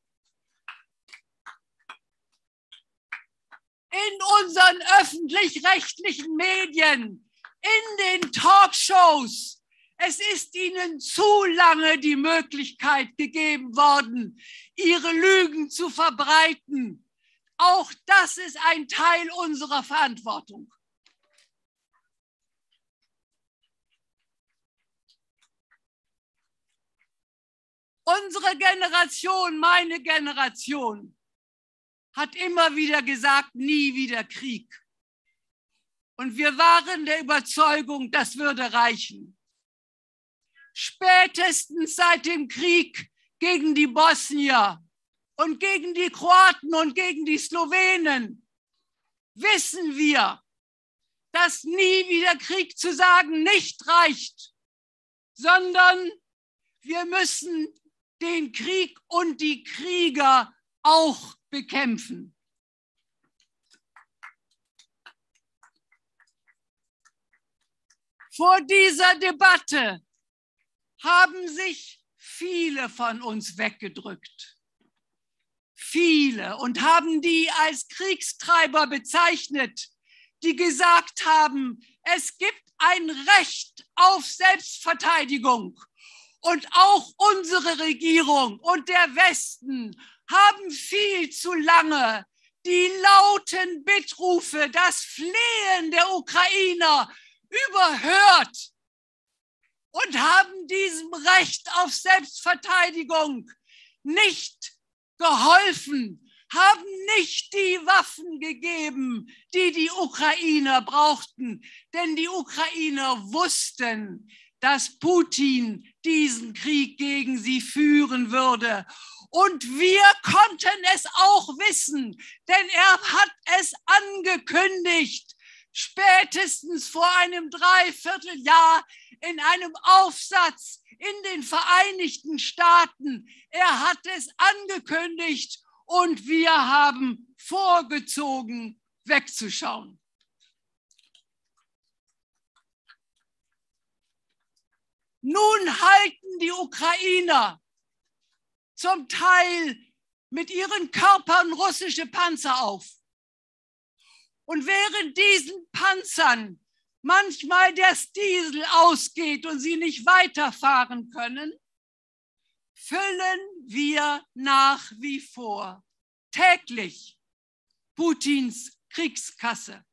Speaker 12: In unseren öffentlich-rechtlichen Medien, in den Talkshows. Es ist ihnen zu lange die Möglichkeit gegeben worden, ihre Lügen zu verbreiten. Auch das ist ein Teil unserer Verantwortung. Unsere Generation, meine Generation, hat immer wieder gesagt, nie wieder Krieg. Und wir waren der Überzeugung, das würde reichen. Spätestens seit dem Krieg gegen die Bosnier und gegen die Kroaten und gegen die Slowenen wissen wir, dass nie wieder Krieg zu sagen nicht reicht, sondern wir müssen den Krieg und die Krieger auch bekämpfen. Vor dieser Debatte haben sich viele von uns weggedrückt. Viele und haben die als Kriegstreiber bezeichnet, die gesagt haben, es gibt ein Recht auf Selbstverteidigung. Und auch unsere Regierung und der Westen haben viel zu lange die lauten Bittrufe, das Flehen der Ukrainer überhört und haben diesem Recht auf Selbstverteidigung nicht geholfen, haben nicht die Waffen gegeben, die die Ukrainer brauchten. Denn die Ukrainer wussten, dass Putin diesen Krieg gegen sie führen würde. Und wir konnten es auch wissen, denn er hat es angekündigt, spätestens vor einem Dreivierteljahr in einem Aufsatz in den Vereinigten Staaten. Er hat es angekündigt und wir haben vorgezogen, wegzuschauen. Nun halten die Ukrainer zum Teil mit ihren Körpern russische Panzer auf. Und während diesen Panzern manchmal der Diesel ausgeht und sie nicht weiterfahren können, füllen wir nach wie vor täglich Putins Kriegskasse.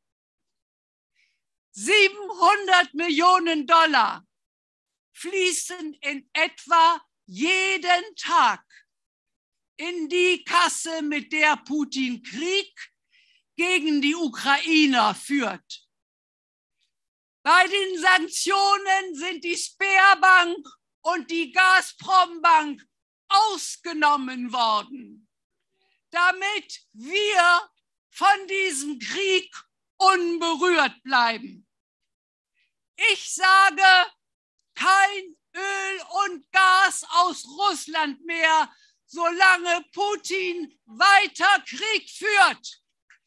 Speaker 12: siebenhundert Millionen Dollar fließen in etwa jeden Tag in die Kasse, mit der Putin Krieg gegen die Ukrainer führt. Bei den Sanktionen sind die Sberbank und die Gazprombank ausgenommen worden, damit wir von diesem Krieg unberührt bleiben. Ich sage, kein Öl und Gas aus Russland mehr, solange Putin weiter Krieg führt.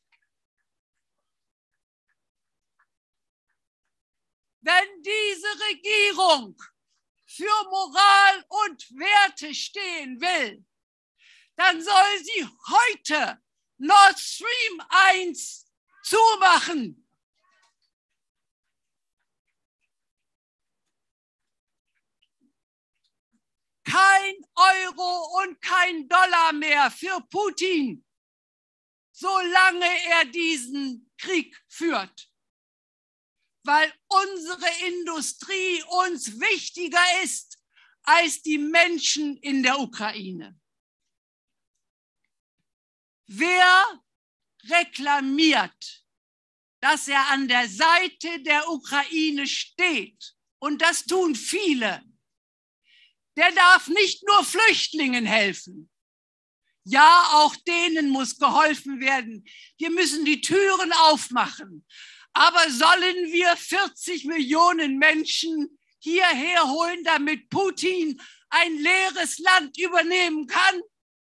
Speaker 12: Wenn diese Regierung für Moral und Werte stehen will, dann soll sie heute Nord Stream eins zumachen. Kein Euro und kein Dollar mehr für Putin, solange er diesen Krieg führt. Weil unsere Industrie uns wichtiger ist als die Menschen in der Ukraine. Wer reklamiert, dass er an der Seite der Ukraine steht, und das tun viele, der darf nicht nur Flüchtlingen helfen. Ja, auch denen muss geholfen werden. Wir müssen die Türen aufmachen. Aber sollen wir vierzig Millionen Menschen hierher holen, damit Putin ein leeres Land übernehmen kann?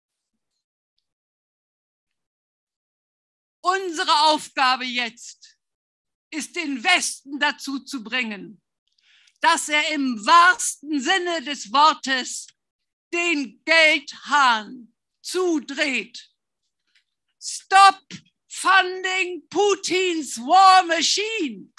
Speaker 12: Unsere Aufgabe jetzt ist, den Westen dazu zu bringen, dass er im wahrsten Sinne des Wortes den Geldhahn zudreht. Stop funding Putins war machine.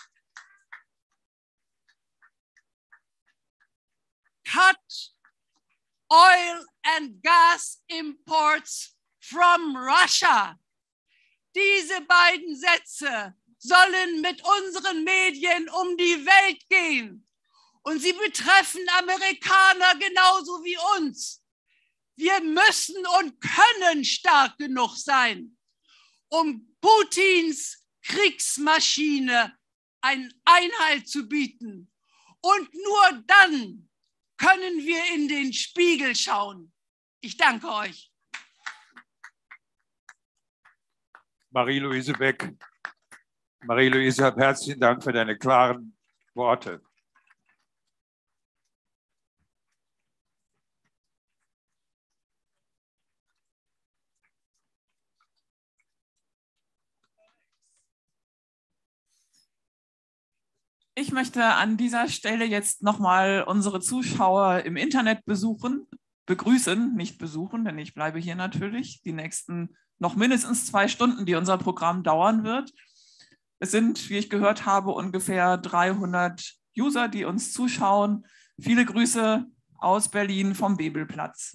Speaker 12: Cut oil and gas imports from Russia. Diese beiden Sätze sollen mit unseren Medien um die Welt gehen. Und sie betreffen Amerikaner genauso wie uns. Wir müssen und können stark genug sein, um Putins Kriegsmaschine einen Einhalt zu bieten. Und nur dann können wir in den Spiegel schauen. Ich danke euch.
Speaker 3: Marie-Louise Beck. Marie-Louise, herzlichen Dank für deine klaren Worte.
Speaker 1: Ich möchte an dieser Stelle jetzt nochmal unsere Zuschauer im Internet besuchen, begrüßen, nicht besuchen, denn ich bleibe hier natürlich die nächsten noch mindestens zwei Stunden, die unser Programm dauern wird. Es sind, wie ich gehört habe, ungefähr dreihundert User, die uns zuschauen. Viele Grüße aus Berlin vom Bebelplatz.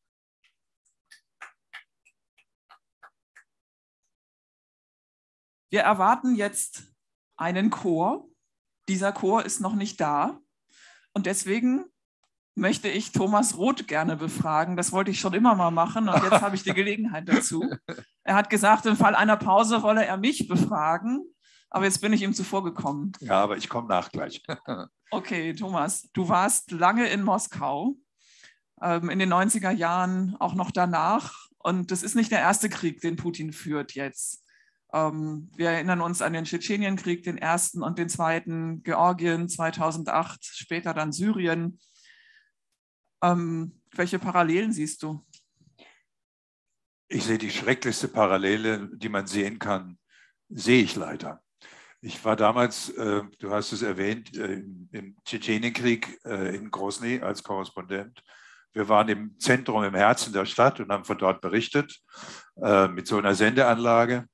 Speaker 1: Wir erwarten jetzt einen Chor. Dieser Chor ist noch nicht da und deswegen möchte ich Thomas Roth gerne befragen. Das wollte ich schon immer mal machen und jetzt habe ich die Gelegenheit dazu. Er hat gesagt, im Fall einer Pause wolle er mich befragen, aber jetzt bin ich ihm zuvor gekommen.
Speaker 3: Ja, aber ich komme nach gleich.
Speaker 1: Okay, Thomas, du warst lange in Moskau, ähm, in den neunziger Jahren, auch noch danach und das ist nicht der erste Krieg, den Putin führt jetzt. Wir erinnern uns an den Tschetschenienkrieg, den ersten und den zweiten, Georgien zweitausendacht, später dann Syrien. Ähm, welche Parallelen siehst du?
Speaker 3: Ich sehe die schrecklichste Parallele, die man sehen kann, sehe ich leider. Ich war damals, äh, du hast es erwähnt, äh, im Tschetschenienkrieg äh, in Grosny als Korrespondent. Wir waren im Zentrum, im Herzen der Stadt und haben von dort berichtet äh, mit so einer Sendeanlage.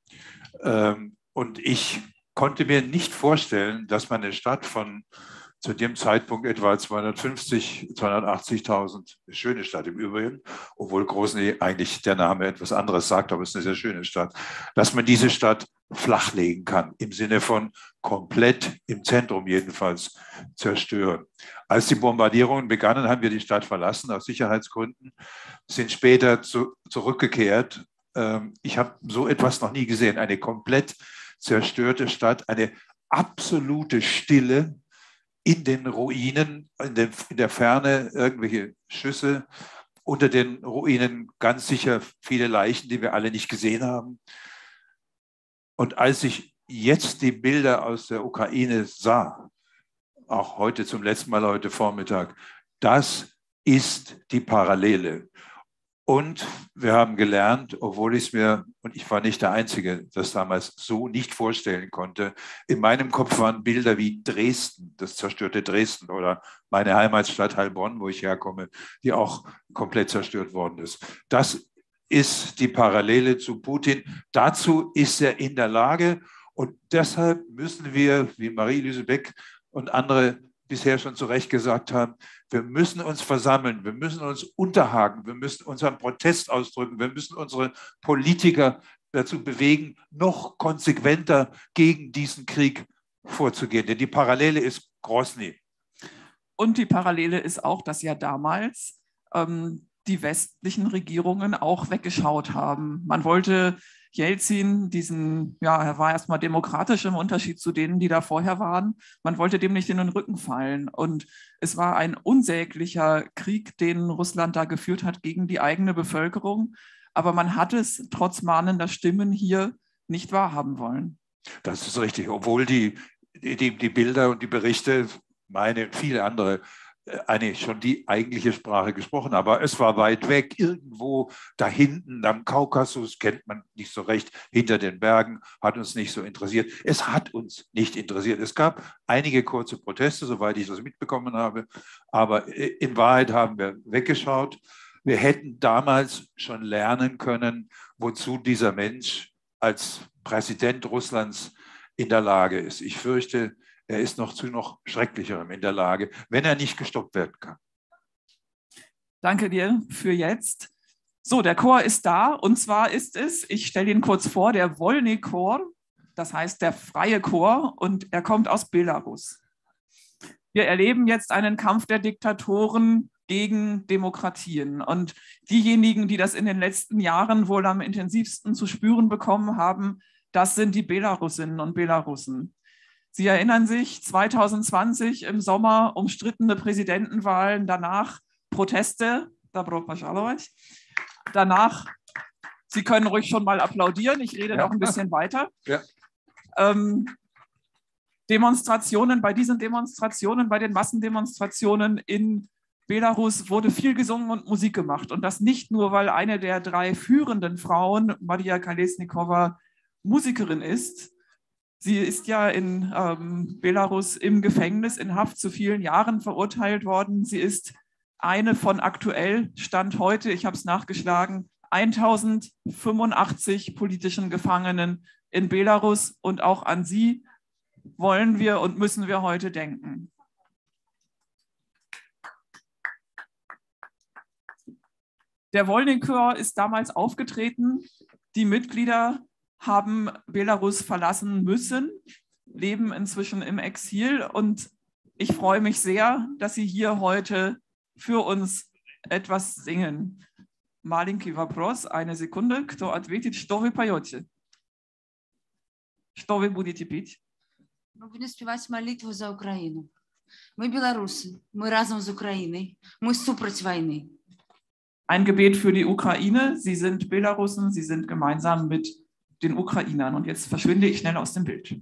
Speaker 3: Und ich konnte mir nicht vorstellen, dass man eine Stadt von zu dem Zeitpunkt etwa zweihundertfünfzig, zweihundertachtzigtausend, eine schöne Stadt im Übrigen, obwohl Grosny eigentlich der Name etwas anderes sagt, aber es ist eine sehr schöne Stadt, dass man diese Stadt flachlegen kann, im Sinne von komplett im Zentrum jedenfalls zerstören. Als die Bombardierungen begannen, haben wir die Stadt verlassen aus Sicherheitsgründen, sind später zu, zurückgekehrt. Ich habe so etwas noch nie gesehen, eine komplett zerstörte Stadt, eine absolute Stille in den Ruinen, in, den, in der Ferne irgendwelche Schüsse, unter den Ruinen ganz sicher viele Leichen, die wir alle nicht gesehen haben. Und als ich jetzt die Bilder aus der Ukraine sah, auch heute zum letzten Mal heute Vormittag, das ist die Parallele. Und wir haben gelernt, obwohl ich es mir, und ich war nicht der Einzige, das damals so nicht vorstellen konnte, in meinem Kopf waren Bilder wie Dresden, das zerstörte Dresden oder meine Heimatstadt Heilbronn, wo ich herkomme, die auch komplett zerstört worden ist. Das ist die Parallele zu Putin. Dazu ist er in der Lage und deshalb müssen wir, wie Marie-Louise Beck und andere bisher schon zu Recht gesagt haben, wir müssen uns versammeln, wir müssen uns unterhaken, wir müssen unseren Protest ausdrücken, wir müssen unsere Politiker dazu bewegen, noch konsequenter gegen diesen Krieg vorzugehen. Denn die Parallele ist Grosny.
Speaker 1: Und die Parallele ist auch, dass ja damals ähm, die westlichen Regierungen auch weggeschaut haben. Man wollte Jelzin, diesen, ja, er war erstmal demokratisch im Unterschied zu denen, die da vorher waren. Man wollte dem nicht in den Rücken fallen. Und es war ein unsäglicher Krieg, den Russland da geführt hat gegen die eigene Bevölkerung. Aber man hat es trotz mahnender Stimmen hier nicht wahrhaben wollen.
Speaker 3: Das ist richtig, obwohl die, die, die Bilder und die Berichte, meine und viele andere, eigentlich schon die eigentliche Sprache gesprochen, aber es war weit weg, irgendwo da hinten am Kaukasus, kennt man nicht so recht, hinter den Bergen, hat uns nicht so interessiert. Es hat uns nicht interessiert. Es gab einige kurze Proteste, soweit ich das mitbekommen habe, aber in Wahrheit haben wir weggeschaut. Wir hätten damals schon lernen können, wozu dieser Mensch als Präsident Russlands in der Lage ist. Ich fürchte, er ist noch zu noch Schrecklicherem in der Lage, wenn er nicht gestoppt werden kann.
Speaker 1: Danke dir für jetzt. So, der Chor ist da und zwar ist es, ich stelle ihn kurz vor, der Wolny Chor, das heißt der freie Chor und er kommt aus Belarus. Wir erleben jetzt einen Kampf der Diktatoren gegen Demokratien und diejenigen, die das in den letzten Jahren wohl am intensivsten zu spüren bekommen haben, das sind die Belarusinnen und Belarusen. Sie erinnern sich, zweitausendzwanzig im Sommer umstrittene Präsidentenwahlen, danach Proteste, danach, Sie können ruhig schon mal applaudieren, ich rede ja noch ein bisschen weiter. Ja. Ähm, Demonstrationen, bei diesen Demonstrationen, bei den Massendemonstrationen in Belarus wurde viel gesungen und Musik gemacht. Und das nicht nur, weil eine der drei führenden Frauen, Maria Kolesnikova, Musikerin ist, Sie ist ja in ähm, Belarus im Gefängnis in Haft zu vielen Jahren verurteilt worden. Sie ist eine von aktuell, Stand heute, ich habe es nachgeschlagen, tausendfünfundachtzig politischen Gefangenen in Belarus. Und auch an sie wollen wir und müssen wir heute denken. Der Wolny-Chor ist damals aufgetreten. Die Mitglieder haben Belarus verlassen müssen, leben inzwischen im Exil. Und ich freue mich sehr, dass sie hier heute für uns etwas singen. Маленький вопрос, eine Sekunde. Кто ответит, что вы поете? Что вы будете петь?
Speaker 13: Ми будемо співати молитву за Україну. Ми білоруси, ми разом з Україною, ми супроть війни.
Speaker 1: Ein Gebet für die Ukraine. Sie sind Belarusen, sie sind gemeinsam mit den Ukrainern. Und jetzt verschwinde ich schnell aus dem Bild.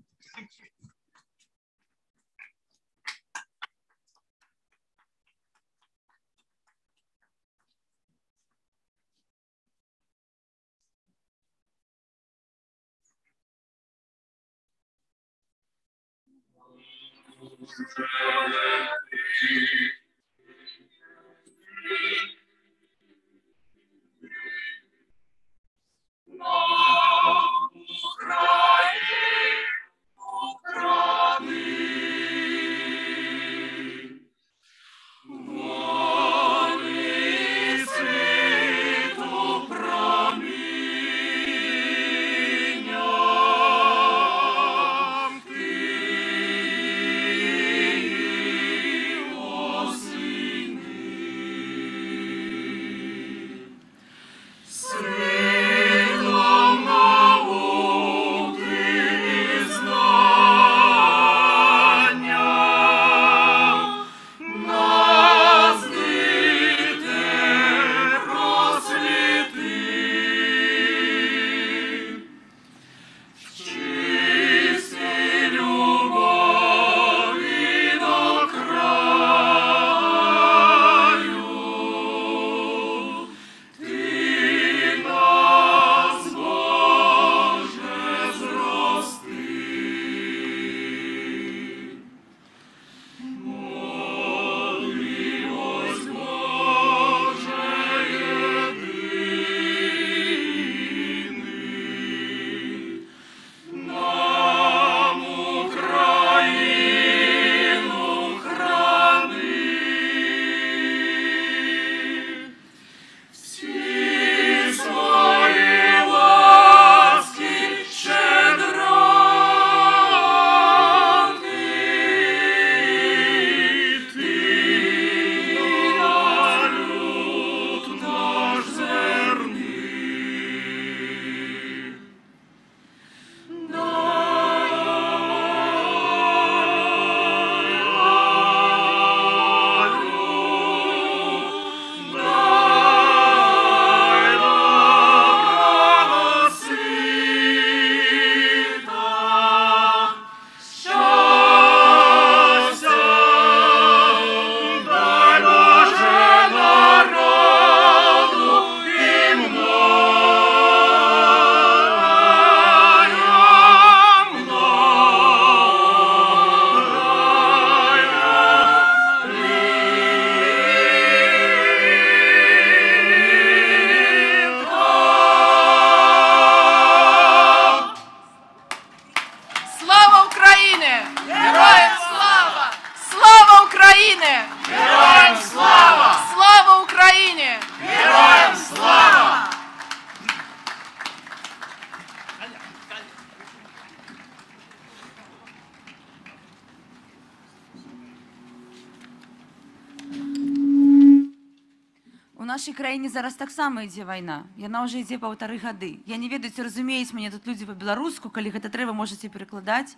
Speaker 13: нашій країні зараз так само ідзе вайна. Яна ўжо ідзе паўтары гады. Я не ведаю, ці разумеюць мяне тут людзі па-беларуску, калі гэта трэба, можаце перакладаць.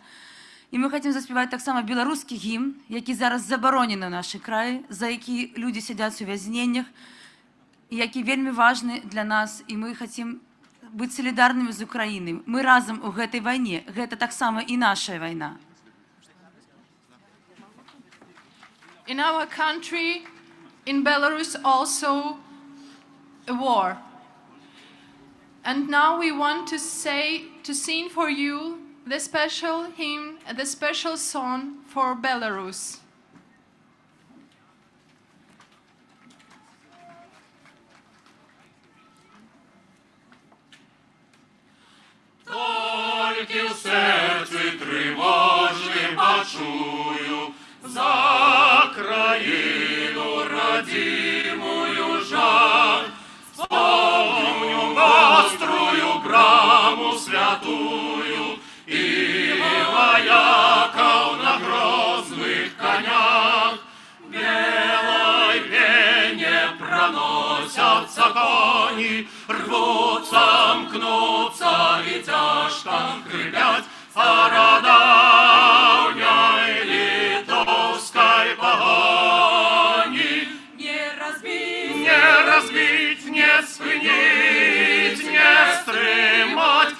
Speaker 13: І мы хацім заспяваць таксама беларускі гімн, які зараз забаронены ў нашай краі, за які людзі сядзяць у вязненнях, і які вельмі важны для нас, і мы хацім быць салідарнымі з Украінай. Мы разам у гэтай вайне. Гэта таксама і нашая вайна.
Speaker 14: In our country, in Belarus, also a war. And now we want to say, to sing for you the special hymn, the special song for Belarus.
Speaker 15: Тільки в серці тривожним почую за країну родимую жаль, вспомню острую браму святую и вояков на грозных конях. Белой пене проносятся кони, рвутся, мкнутся и тяжко хрипят стародавней литовской погони.
Speaker 6: Не разбить,
Speaker 15: Не разбить, не спынить, не стремать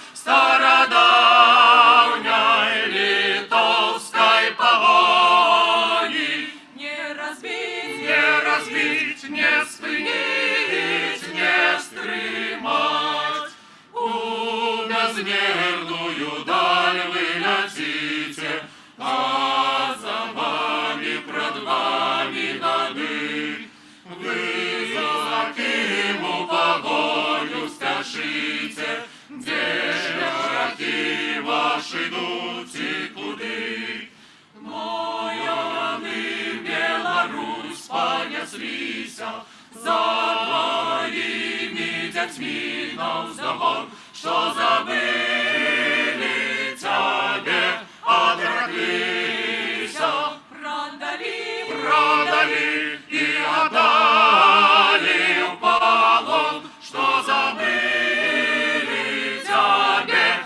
Speaker 15: стародавней литовской погони.
Speaker 6: не разбить,
Speaker 15: Не разбить, не спынить, не стремать. У безмерную даль вы летите, а за вами, пред вами годы. Вы за кем у погоню спешите, где шляхи ваши идут и куды? Моя вы, Беларусь, понеслися за твоими детьми навздогон, что забыли тебе, отреклися.
Speaker 6: продали,
Speaker 15: Продали и отдали в полон, что забыли тебе,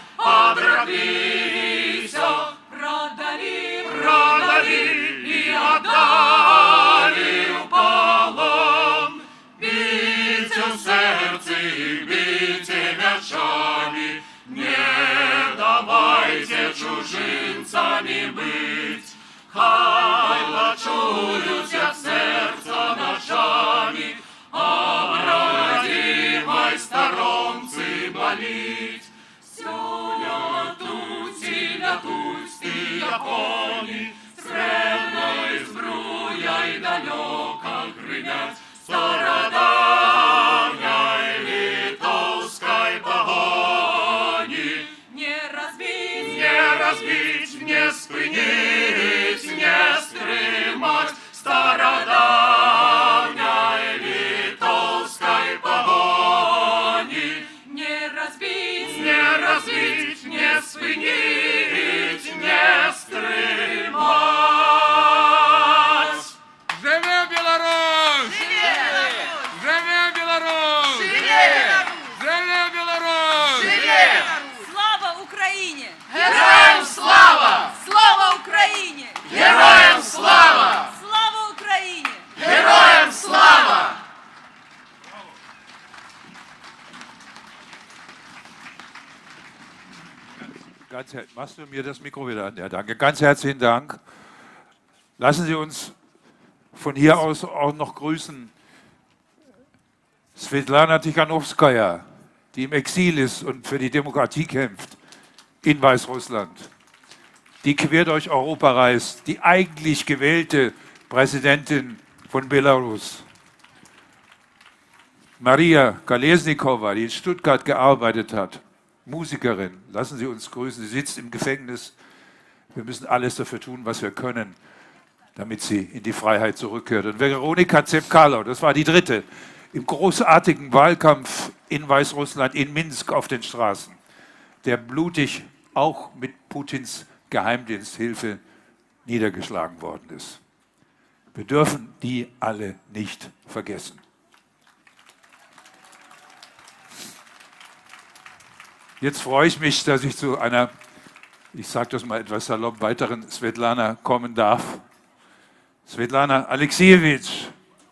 Speaker 15: отреклися.
Speaker 6: продали,
Speaker 15: Продали и отдали в полон. Бейте в сердце их, бейте мечами, не давайте чужинцами быть. Хай почуют я сердца ночами, а родимой сторонцы болить. Все летуть и летуть стыя кони, сребной збруей далеко грымят стародавней литовской погони.
Speaker 6: не разбить,
Speaker 15: Не разбить, не спынить, не стремать стародавней литовской погони.
Speaker 6: не разбить,
Speaker 15: Не разбить, не спынить, не стремать.
Speaker 16: Живе Білорусь! Живе Білорусь! Живе Білорусь!
Speaker 6: Слава Україні!
Speaker 15: Героям слава!
Speaker 6: Слава Україні!
Speaker 15: Героям слава!
Speaker 6: Слава Україні!
Speaker 15: Героям слава!
Speaker 3: Ganz her- Machst du mir das Mikro wieder an? Ja, danke. Ganz herzlichen Dank. Lassen Sie uns von hier aus auch noch grüßen Svetlana Tikhanovskaja, die im Exil ist und für die Demokratie kämpft in Weißrussland, die quer durch Europa reist, die eigentlich gewählte Präsidentin von Belarus. Maria Kolesnikova, die in Stuttgart gearbeitet hat, Musikerin, lassen Sie uns grüßen. Sie sitzt im Gefängnis. Wir müssen alles dafür tun, was wir können, damit sie in die Freiheit zurückkehrt. Und Veronika Tsepkalo, das war die dritte, im großartigen Wahlkampf in Weißrussland, in Minsk auf den Straßen, der blutig auch mit Putins Geheimdiensthilfe niedergeschlagen worden ist. Wir dürfen die alle nicht vergessen. Jetzt freue ich mich, dass ich zu einer, ich sage das mal etwas salopp, weiteren Svetlana kommen darf. Svetlana Alexiejewitsch.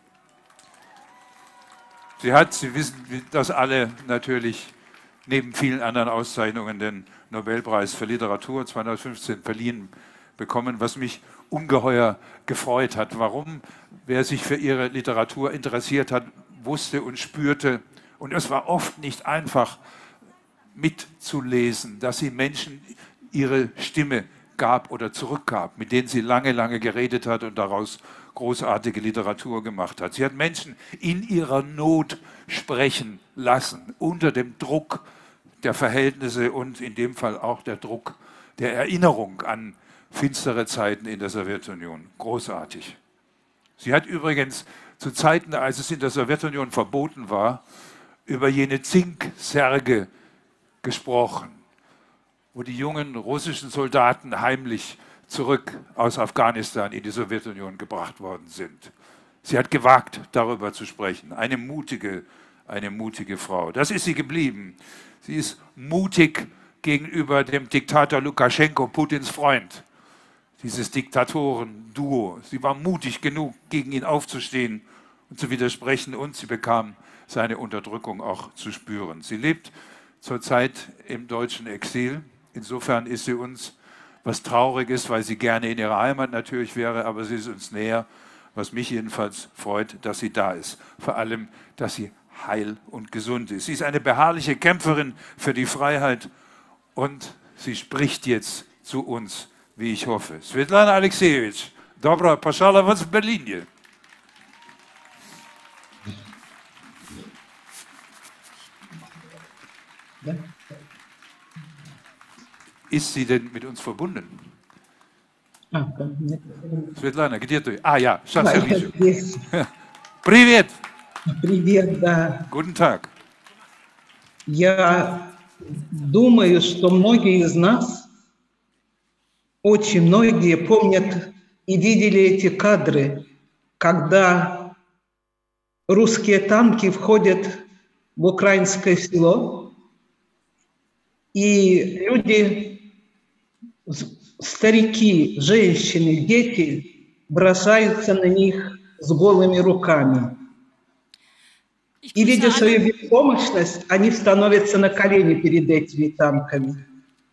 Speaker 3: Sie hat, Sie wissen das alle natürlich, neben vielen anderen Auszeichnungen den Nobelpreis für Literatur zweitausendfünfzehn verliehen bekommen, was mich ungeheuer gefreut hat. Warum? Wer sich für ihre Literatur interessiert hat, wusste und spürte, und es war oft nicht einfach mitzulesen, dass sie Menschen ihre Stimme gab oder zurückgab, mit denen sie lange, lange geredet hat und daraus großartige Literatur gemacht hat. Sie hat Menschen in ihrer Not sprechen lassen, unter dem Druck der Verhältnisse und in dem Fall auch der Druck der Erinnerung an finstere Zeiten in der Sowjetunion. Großartig. Sie hat übrigens zu Zeiten, als es in der Sowjetunion verboten war, über jene Zinksärge gesprochen, wo die jungen russischen Soldaten heimlich zurück aus Afghanistan in die Sowjetunion gebracht worden sind. Sie hat gewagt, darüber zu sprechen. Eine mutige, eine mutige Frau. Das ist sie geblieben. Sie ist mutig gegenüber dem Diktator Lukaschenko, Putins Freund. Dieses Diktatoren-Duo. Sie war mutig genug, gegen ihn aufzustehen und zu widersprechen, und sie bekam seine Unterdrückung auch zu spüren. Sie lebt zurzeit im deutschen Exil. Insofern ist sie uns was Trauriges, weil sie gerne in ihrer Heimat natürlich wäre, aber sie ist uns näher, was mich jedenfalls freut, dass sie da ist. Vor allem, dass sie heil und gesund ist. Sie ist eine beharrliche Kämpferin für die Freiheit und sie spricht jetzt zu uns, wie ich hoffe. Svetlana Aleksejewitsch, добро пожаловать в Berlin. Ist sie denn mit uns verbunden? Svetlana, где ты? А, я, сейчас я вижу. Привет!
Speaker 17: Привет, да.
Speaker 3: Guten Tag.
Speaker 17: Я думаю, что многие из нас, очень многие помнят и видели эти кадры, когда русские танки входят в украинское село, и люди, старики, женщины, дети бросаются на них с голыми руками. И, видя свою беспомощность, они становятся на колени перед этими танками.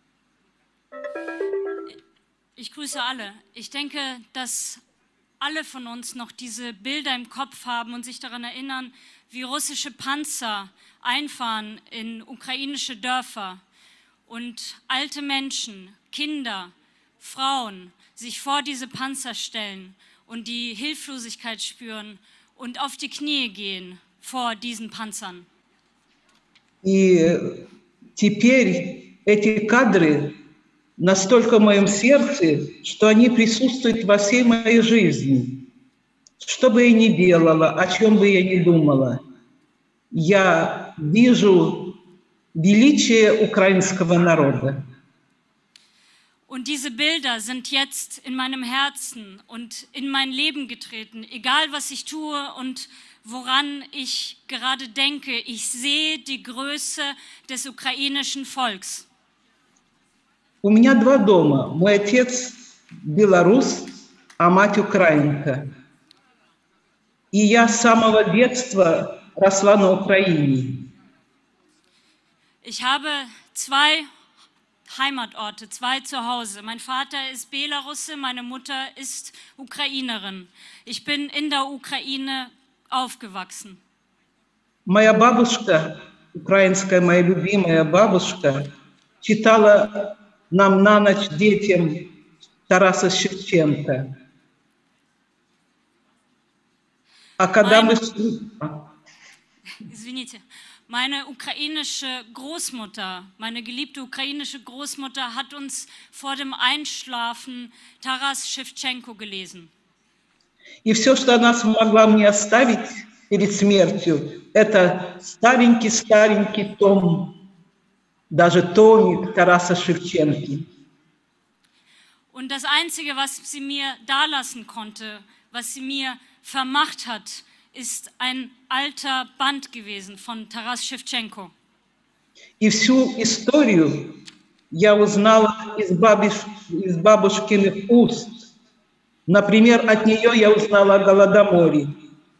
Speaker 18: Ich grüße alle. Ich denke, dass alle von uns noch diese Bilder im Kopf haben und sich daran erinnern, wie russische Panzer einfahren in ukrainische Dörfer und alte Menschen, Kinder, Frauen sich vor diese Panzer stellen und die Hilflosigkeit spüren und auf die Knie gehen vor diesen Panzern.
Speaker 17: И теперь эти кадры настолько в моем сердце, что они присутствуют во всей моей жизни. Что бы я ни делала, о чем бы я ни думала, я вижу величие украинского народа.
Speaker 18: Und diese Bilder sind jetzt in meinem Herzen und in mein Leben getreten, egal was ich tue und woran ich gerade denke. Ich sehe die Größe des ukrainischen Volks.
Speaker 17: У меня два дома. Мой отец белорус, а мать украинка. И я с самого детства росла на Украине.
Speaker 18: Ich habe zwei Heimatorte, zwei Zuhause. Mein Vater ist Belarusse, meine Mutter ist Ukrainerin. Ich bin in der Ukraine aufgewachsen.
Speaker 17: Моя бабушка, украинская моя любимая бабушка, читала нам на ночь детям Тараса Шевченко. А когда мы...
Speaker 18: Извините. Meine ukrainische Großmutter, meine geliebte ukrainische Großmutter hat uns vor dem Einschlafen Taras Schewtschenko gelesen.
Speaker 17: И все, что она смогла мне оставить перед смертью, это старенький-старенький том, даже томик Тараса Шевченки.
Speaker 18: Und das Einzige, was sie mir dalassen konnte, was sie mir vermacht hat, ist ein alter Band gewesen von Taras Schewtschenko.
Speaker 17: И всю историю я узнала из, бабиш, из бабушкиных уст. Например, от нее я узнала о Голодоморе.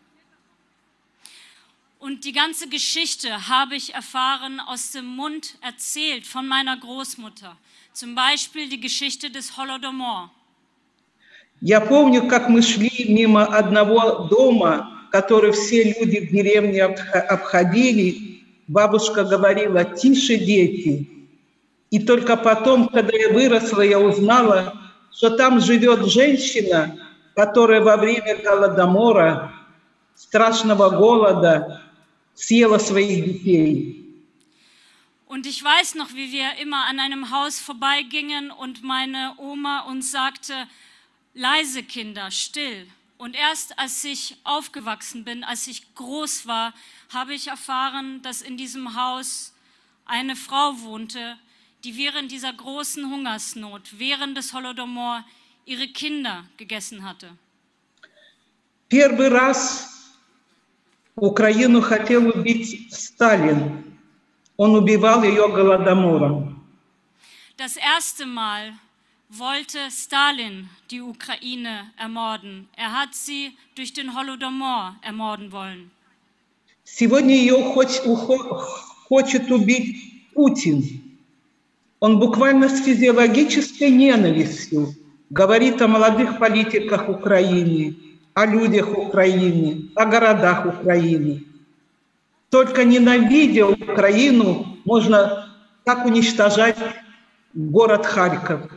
Speaker 18: Und die ganze Geschichte habe ich erfahren aus dem Mund erzählt von meiner Großmutter. Zum Beispiel die Geschichte des Holodomor.
Speaker 17: Я помню, как мы шли мимо одного дома, который все люди в деревне обходили. Бабушка говорила: «Тише, дети, И только потом, когда я выросла, я узнала, что там живет женщина, которая во время Голодомора, страшного голода, съела своих детей.
Speaker 18: Und ich weiß noch, wie wir immer an einem Haus vorbeigingen und meine Oma uns sagte, leise Kinder, still. Und erst als ich aufgewachsen bin, als ich groß war, habe ich erfahren, dass in diesem Haus eine Frau wohnte, die während dieser großen Hungersnot, während des Holodomor, ihre Kinder gegessen hatte.
Speaker 17: Первый раз Украину хотел убить Сталин. Он убивал ее голодомором.
Speaker 18: Das erste Mal wollte Stalin die Ukraine ermorden. Er hat sie durch den Holodomor ermorden wollen.
Speaker 17: Сегодня ее хочет убить Путин. Он буквально с физиологической ненавистью говорит о молодых политиках Украины, о людях Украины, о городах Украины. Только ненавидя Украину, можно так уничтожать город Харьков.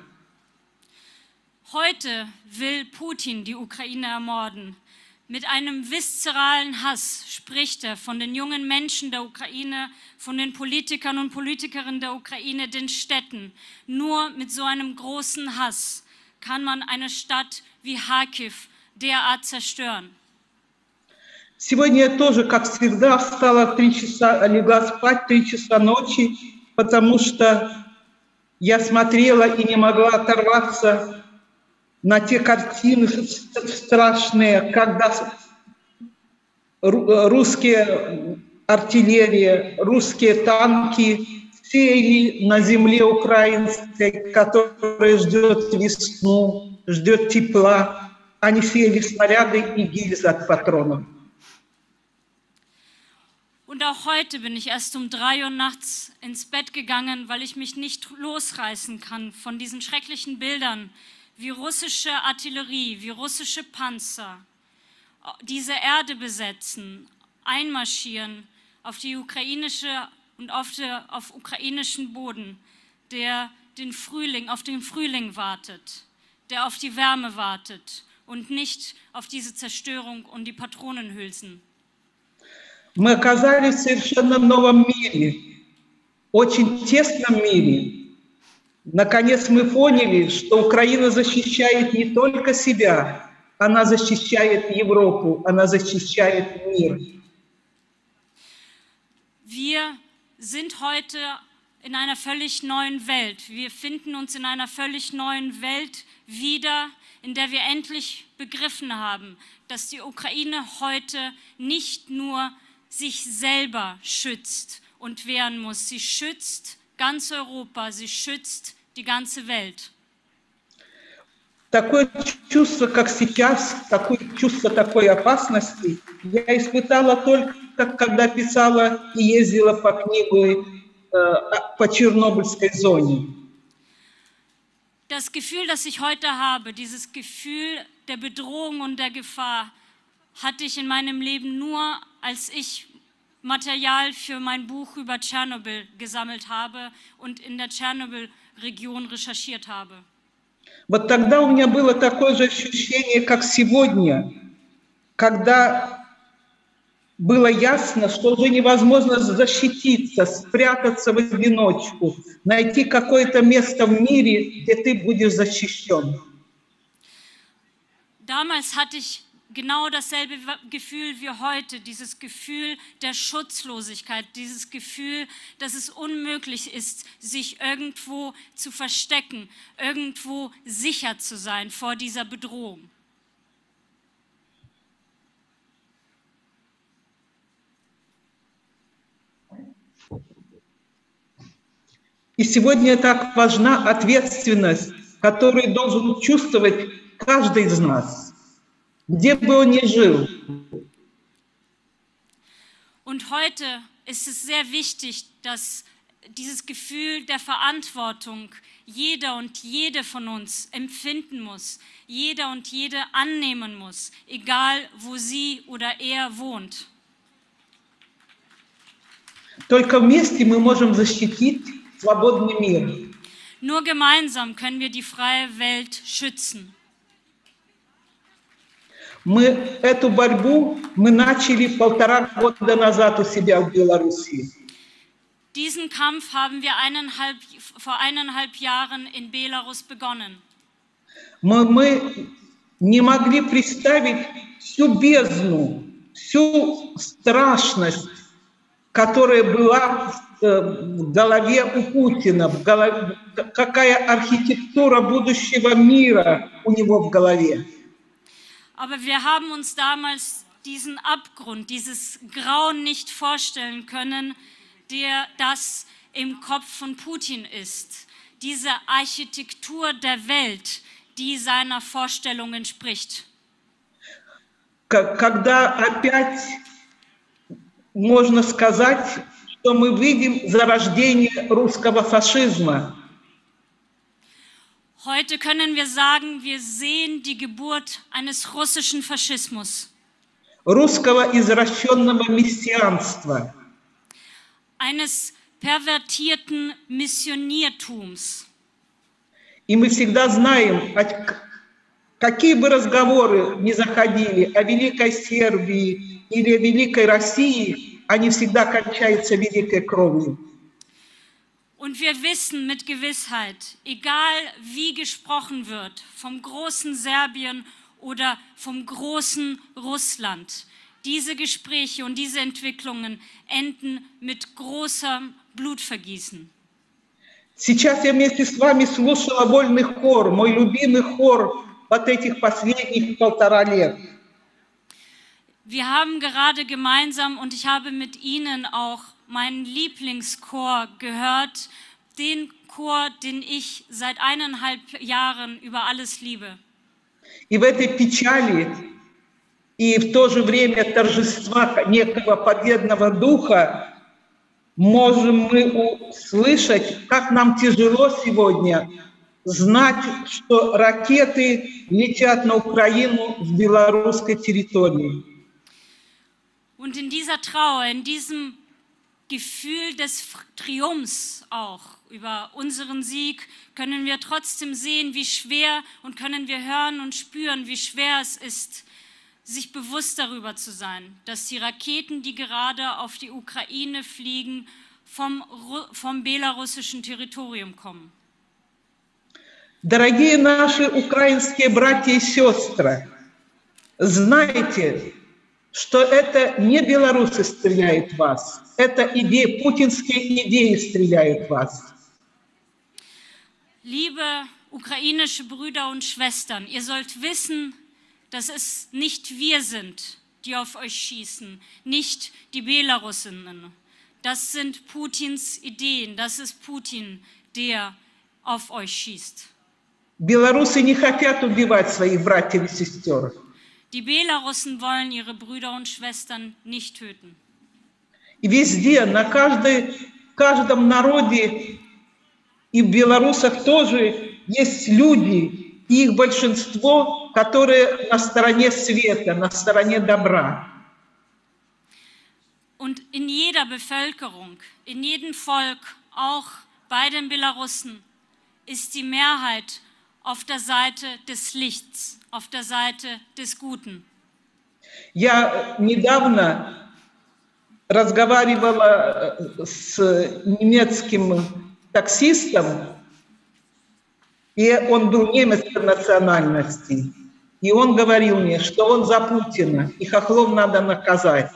Speaker 18: Heute will Putin die Ukraine ermorden. Mit einem viszeralen Hass spricht er von den jungen Menschen der Ukraine, von den Politikern und Politikerinnen der Ukraine, den Städten. Nur mit so einem großen Hass kann man eine Stadt wie Kharkiv derart zerstören.
Speaker 17: Сегодня я тоже, как всегда, встала в три часа, легла спать в три часа ночи, потому что я смотрела и не могла оторваться на те картины страшные, когда русские артиллерия, русские танки сеяли на земле украинской, которая ждет весну, ждет тепла. Они сеяли снаряды и гильзы от патронов.
Speaker 18: Und auch heute bin ich erst um drei Uhr nachts ins Bett gegangen, weil ich mich nicht losreißen kann von diesen schrecklichen Bildern, wie russische Artillerie, wie russische Panzer diese Erde besetzen, einmarschieren auf die ukrainische und auf, der, auf ukrainischen Boden, der den Frühling, auf den Frühling wartet, der auf die Wärme wartet und nicht auf diese Zerstörung und die Patronenhülsen.
Speaker 17: Мы оказались в совершенно новом мире, очень тесном мире. Наконец мы поняли, что Украина защищает не только себя, она защищает Европу, она защищает мир.
Speaker 18: Wir sind heute in einer völlig neuen Welt. Wir finden uns in einer völlig neuen Welt wieder, in der wir endlich begriffen haben, dass die Ukraine heute nicht nur sich selber schützt und wehren muss. Sie schützt ganz Europa, sie schützt die ganze Welt.
Speaker 17: Такое чувство, как сейчас, такое чувство такой опасности, я испытала только, когда писала и ездила по книгу по Чернобыльской зоне.
Speaker 18: Das Gefühl, das ich heute habe, dieses Gefühl der Bedrohung und der Gefahr, hatte ich in meinem Leben nur, als ich Material für mein Buch über Tschernobyl gesammelt habe und in der Tschernobyl-Region recherchiert habe.
Speaker 17: Вот тогда у меня было такое же ощущение, как сегодня, когда было ясно, что уже невозможно защититься, спрятаться в одиночку, найти какое-то место в мире, где ты будешь защищен.
Speaker 18: Damals hatte ich genau dasselbe Gefühl wie heute, dieses Gefühl der Schutzlosigkeit, dieses Gefühl, dass es unmöglich ist, sich irgendwo zu verstecken, irgendwo sicher zu sein vor dieser Bedrohung.
Speaker 17: И сегодня так важна ответственность, которую должен чувствовать каждый из нас. Где бы он ни жил.
Speaker 18: Und heute ist es sehr wichtig, dass dieses Gefühl der Verantwortung jeder und jede von uns empfinden muss, jeder und jede annehmen muss, egal wo sie oder er wohnt.
Speaker 17: Только вместе мы можем защитить свободный мир.
Speaker 18: Nur gemeinsam können wir die freie Welt schützen.
Speaker 17: Мы эту борьбу мы начали полтора года назад у себя в Беларуси.
Speaker 18: Diesen Kampf haben wir eineinhalb, vor eineinhalb Jahren in Belarus begonnen.
Speaker 17: Мы, мы не могли представить всю бездну, всю страшность, которая была в голове у Путина, в голове, какая архитектура будущего мира у него в голове.
Speaker 18: Aber wir haben uns damals diesen Abgrund, dieses Grauen nicht vorstellen können, der das im Kopf von Putin ist. Diese Architektur der Welt, die seiner Vorstellung entspricht.
Speaker 17: Когда опять можно сказать, что мы видим зарождение русского фашизма.
Speaker 18: Heute können wir sagen, wir sehen die Geburt eines russischen Faschismus.
Speaker 17: Русского извращенного мессианства.
Speaker 18: Eines pervertierten Missioniertums.
Speaker 17: И мы всегда знаем, какие бы разговоры ни заходили о Великой Сербии или о Великой России, они всегда кончаются великой кровью.
Speaker 18: Und wir wissen mit Gewissheit, egal wie gesprochen wird, vom großen Serbien oder vom großen Russland, diese Gespräche und diese Entwicklungen enden mit großem Blutvergießen.
Speaker 17: Сейчас я вместе с вами слушала вольный хор, мой любимый хор вот этих последних полтора лет.
Speaker 18: Wir haben gerade gemeinsam und ich habe mit Ihnen auch meinen Lieblingschor gehört, den Chor, den ich seit eineinhalb Jahren über alles liebe.
Speaker 17: И в этой печали и в то же время торжества некого победного духа можем мы услышать, как нам тяжело сегодня знать, что ракеты летят на Украину с белорусской территории.
Speaker 18: Und in dieser Trauer, in diesem Gefühl des Triumphs auch über unseren Sieg können wir trotzdem sehen, wie schwer und können wir hören und spüren, wie schwer es ist, sich bewusst darüber zu sein, dass die Raketen, die gerade auf die Ukraine fliegen, vom, vom belarussischen Territorium kommen.
Speaker 17: Дорогие наши украинские братья и сестры, знайте, что это не белорусы стреляют в вас, это идеи, путинские идеи стреляют в вас.
Speaker 18: Liebe ukrainische Brüder und Schwestern, ihr sollt wissen, dass es nicht wir sind, die auf euch schießen, nicht die Belarusinnen. Das sind Putins Ideen, das ist Putin, der auf euch schießt.
Speaker 17: Белорусы не хотят убивать своих братьев и сестер.
Speaker 18: Die Belarussen wollen ihre Brüder und Schwestern nicht töten.
Speaker 17: И везде, на каждой, каждом народе и в белорусах тоже есть люди, и их большинство, которые на стороне света, на стороне добра.
Speaker 18: Und in jeder Bevölkerung, in jedem Volk, auch bei den Belarussen, ist die Mehrheit auf der Seite des Lichts, auf der Seite des Guten.
Speaker 17: Я недавно разговаривала с немецким таксистом, и он был немец по национальности, и он говорил мне, что он за Путина, и хохлов надо наказать.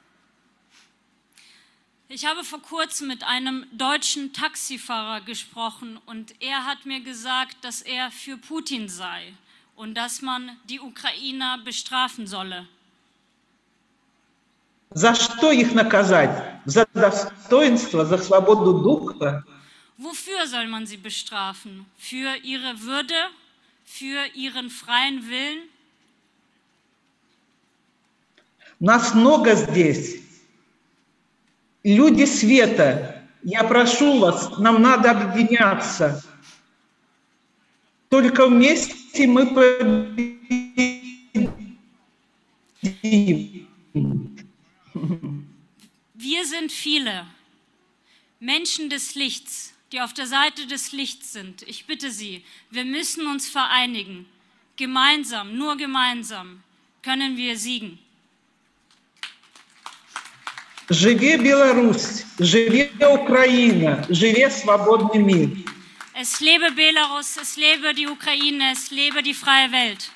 Speaker 18: Ich habe vor kurzem mit einem deutschen Taxifahrer gesprochen und er hat mir gesagt, dass er für Putin sei und dass man die Ukrainer bestrafen solle.
Speaker 17: За что их наказать? За достоинство, за свободу духа?
Speaker 18: Wofür soll man sie bestrafen? Für ihre Würde? Für ihren freien Willen?
Speaker 17: Нас много здесь. Люди света, я прошу вас, нам надо объединяться. Только вместе мы победим.
Speaker 18: Wir sind viele, Menschen des Lichts, die auf der Seite des Lichts sind. Ich bitte Sie, wir müssen uns vereinigen. Gemeinsam, nur gemeinsam können wir siegen.
Speaker 17: Живе Беларусь, живе Украина, живе свободный мир.
Speaker 18: Es lebe Belarus, es lebe die Ukraine, es lebe die freie Welt.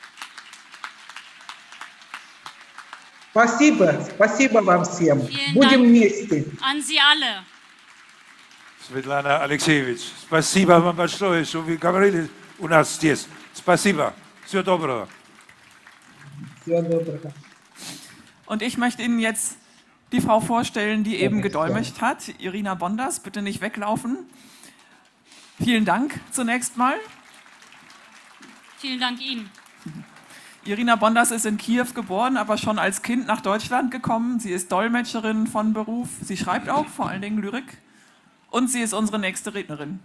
Speaker 17: Спасибо, спасибо вам всем. Будем вместе.
Speaker 18: An Sie alle.
Speaker 3: Svetlana Alexievich, спасибо вам большое, что вы говорили у нас здесь. Спасибо. Всего доброго.
Speaker 17: Всего доброго.
Speaker 1: Und ich möchte Ihnen jetzt die Frau vorstellen, die eben gedolmetscht hat. Irina Bondas, bitte nicht weglaufen. Vielen Dank zunächst mal.
Speaker 18: Vielen Dank Ihnen.
Speaker 1: Irina Bondas ist in Kiew geboren, aber schon als Kind nach Deutschland gekommen. Sie ist Dolmetscherin von Beruf. Sie schreibt auch vor allen Dingen Lyrik. Und sie ist unsere nächste Rednerin.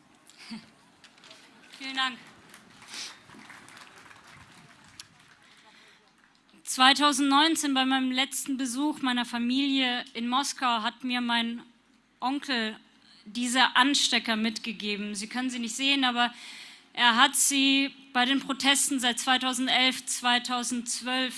Speaker 18: Vielen Dank. zweitausendneunzehn bei meinem letzten Besuch meiner Familie in Moskau hat mir mein Onkel diese Anstecker mitgegeben. Sie können sie nicht sehen, aber er hat sie bei den Protesten seit zweitausendelf, zweitausendzwölf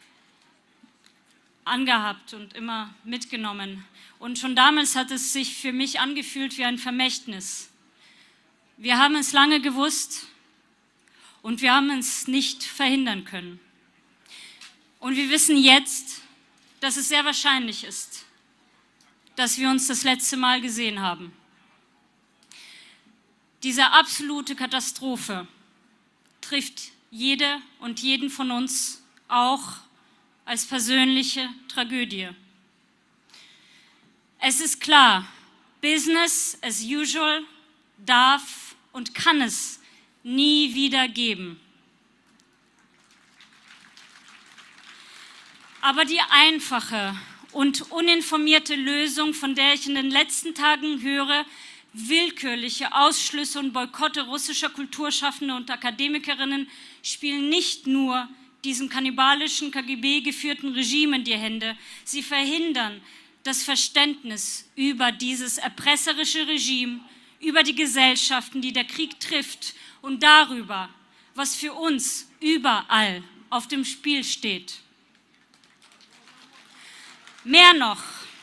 Speaker 18: angehabt und immer mitgenommen. Und schon damals hat es sich für mich angefühlt wie ein Vermächtnis. Wir haben es lange gewusst und wir haben es nicht verhindern können. Und wir wissen jetzt, dass es sehr wahrscheinlich ist, dass wir uns das letzte Mal gesehen haben. Diese absolute Katastrophe trifft jede und jeden von uns auch als persönliche Tragödie. Es ist klar, Business as usual darf und kann es nie wieder geben. Aber die einfache und uninformierte Lösung, von der ich in den letzten Tagen höre, willkürliche Ausschlüsse und Boykotte russischer Kulturschaffende und Akademikerinnen, spielen nicht nur diesem kannibalischen K G B-geführten Regime in die Hände. Sie verhindern das Verständnis über dieses erpresserische Regime, über die Gesellschaften, die der Krieg trifft und darüber, was für uns überall auf dem Spiel steht. Mehr noch,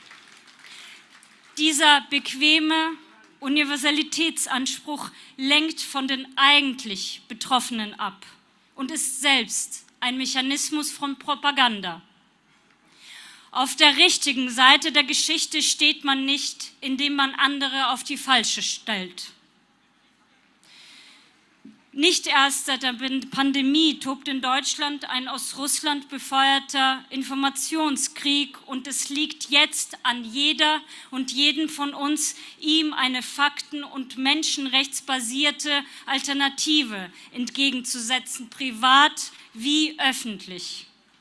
Speaker 18: dieser bequeme Universalitätsanspruch lenkt von den eigentlich Betroffenen ab und ist selbst ein Mechanismus von Propaganda. Auf der richtigen Seite der Geschichte steht man nicht, indem man andere auf die falsche stellt. Nicht erst seit der Pandemie tobt in Deutschland ein aus Russland befeuerter Informationskrieg und es liegt jetzt an jeder und jedem von uns, ihm eine fakten- und menschenrechtsbasierte Alternative entgegenzusetzen, privat wie öffentlich.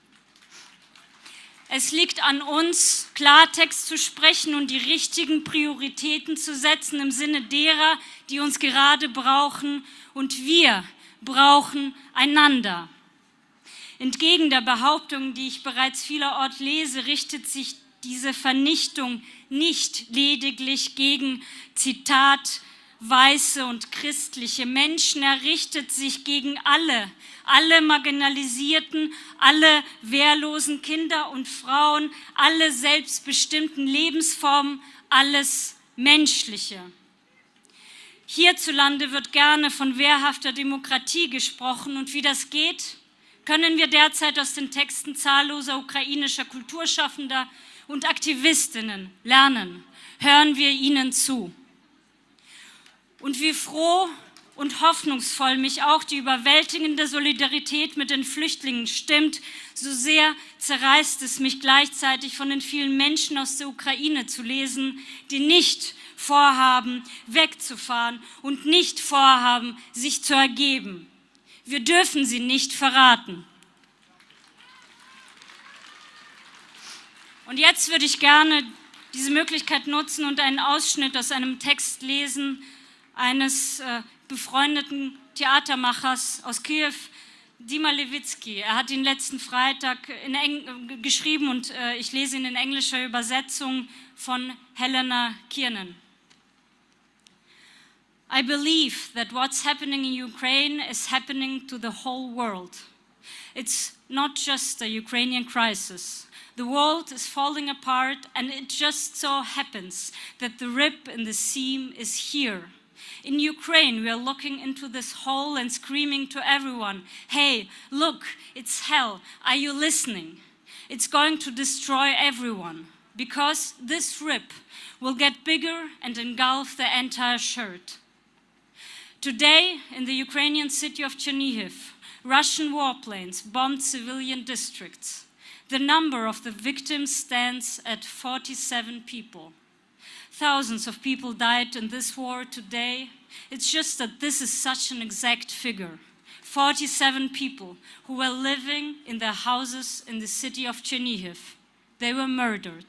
Speaker 18: Es liegt an uns, Klartext zu sprechen und die richtigen Prioritäten zu setzen im Sinne derer, die uns gerade brauchen, und wir brauchen einander. Entgegen der Behauptung, die ich bereits vielerorts lese, richtet sich diese Vernichtung nicht lediglich gegen, Zitat, weiße und christliche Menschen, er richtet sich gegen alle, alle marginalisierten, alle wehrlosen Kinder und Frauen, alle selbstbestimmten Lebensformen, alles Menschliche. Hierzulande wird gerne von wehrhafter Demokratie gesprochen und wie das geht, können wir derzeit aus den Texten zahlloser ukrainischer Kulturschaffender und Aktivistinnen lernen. Hören wir ihnen zu. Und wie froh und hoffnungsvoll mich auch die überwältigende Solidarität mit den Flüchtlingen stimmt, so sehr zerreißt es mich gleichzeitig von den vielen Menschen aus der Ukraine zu lesen, die nicht vorhaben, wegzufahren und nicht vorhaben, sich zu ergeben. Wir dürfen sie nicht verraten. Und jetzt würde ich gerne diese Möglichkeit nutzen und einen Ausschnitt aus einem Text lesen, eines äh, befreundeten Theatermachers aus Kiew, Dima Levitsky. Er hat ihn letzten Freitag in Eng geschrieben und äh, ich lese ihn in englischer Übersetzung von Helena Kiernan. I believe that what's happening in Ukraine is happening to the whole world. It's not just a Ukrainian crisis. The world is falling apart, and it just so happens that the rip in the seam is here. In Ukraine, we are looking into this hole and screaming to everyone, hey, look, it's hell. Are you listening? It's going to destroy everyone, because this rip will get bigger and engulf the entire shirt. Today, in the Ukrainian city of Chernihiv, Russian warplanes bombed civilian districts. The number of the victims stands at forty-seven people. Thousands of people died in this war today. It's just that this is such an exact figure. forty-seven people who were living in their houses in the city of Chernihiv. They were murdered.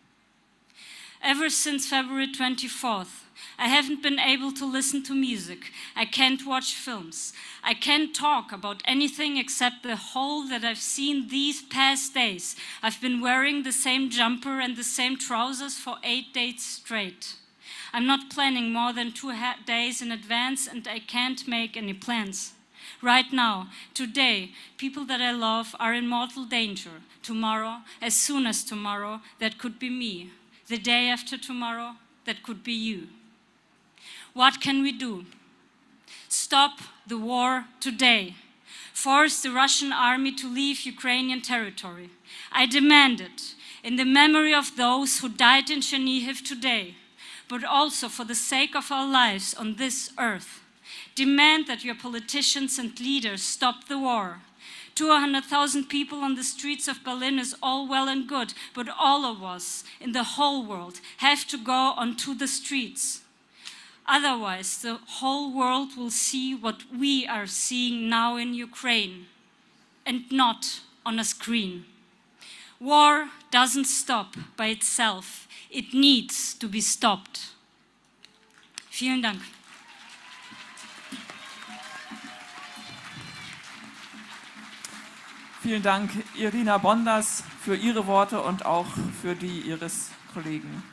Speaker 18: Ever since February twenty-fourth, I haven't been able to listen to music. I can't watch films. I can't talk about anything except the hole that I've seen these past days. I've been wearing the same jumper and the same trousers for eight days straight. I'm not planning more than two days in advance, and I can't make any plans. Right now, today, people that I love are in mortal danger. Tomorrow, as soon as tomorrow, that could be me. The day after tomorrow, that could be you. What can we do? Stop the war today. Force the Russian army to leave Ukrainian territory. I demand it in the memory of those who died in Chernihiv today, but also for the sake of our lives on this earth. Demand that your politicians and leaders stop the war. two hundred thousand people on the streets of Berlin is all well and good, but all of us in the whole world have to go onto the streets. Otherwise, the whole world will see what we are seeing now in Ukraine, and not on a screen. War doesn't stop by itself. It needs to be stopped. Vielen Dank.
Speaker 1: Vielen Dank, Irina Bondas, für Ihre Worte und auch für die Ihres Kollegen.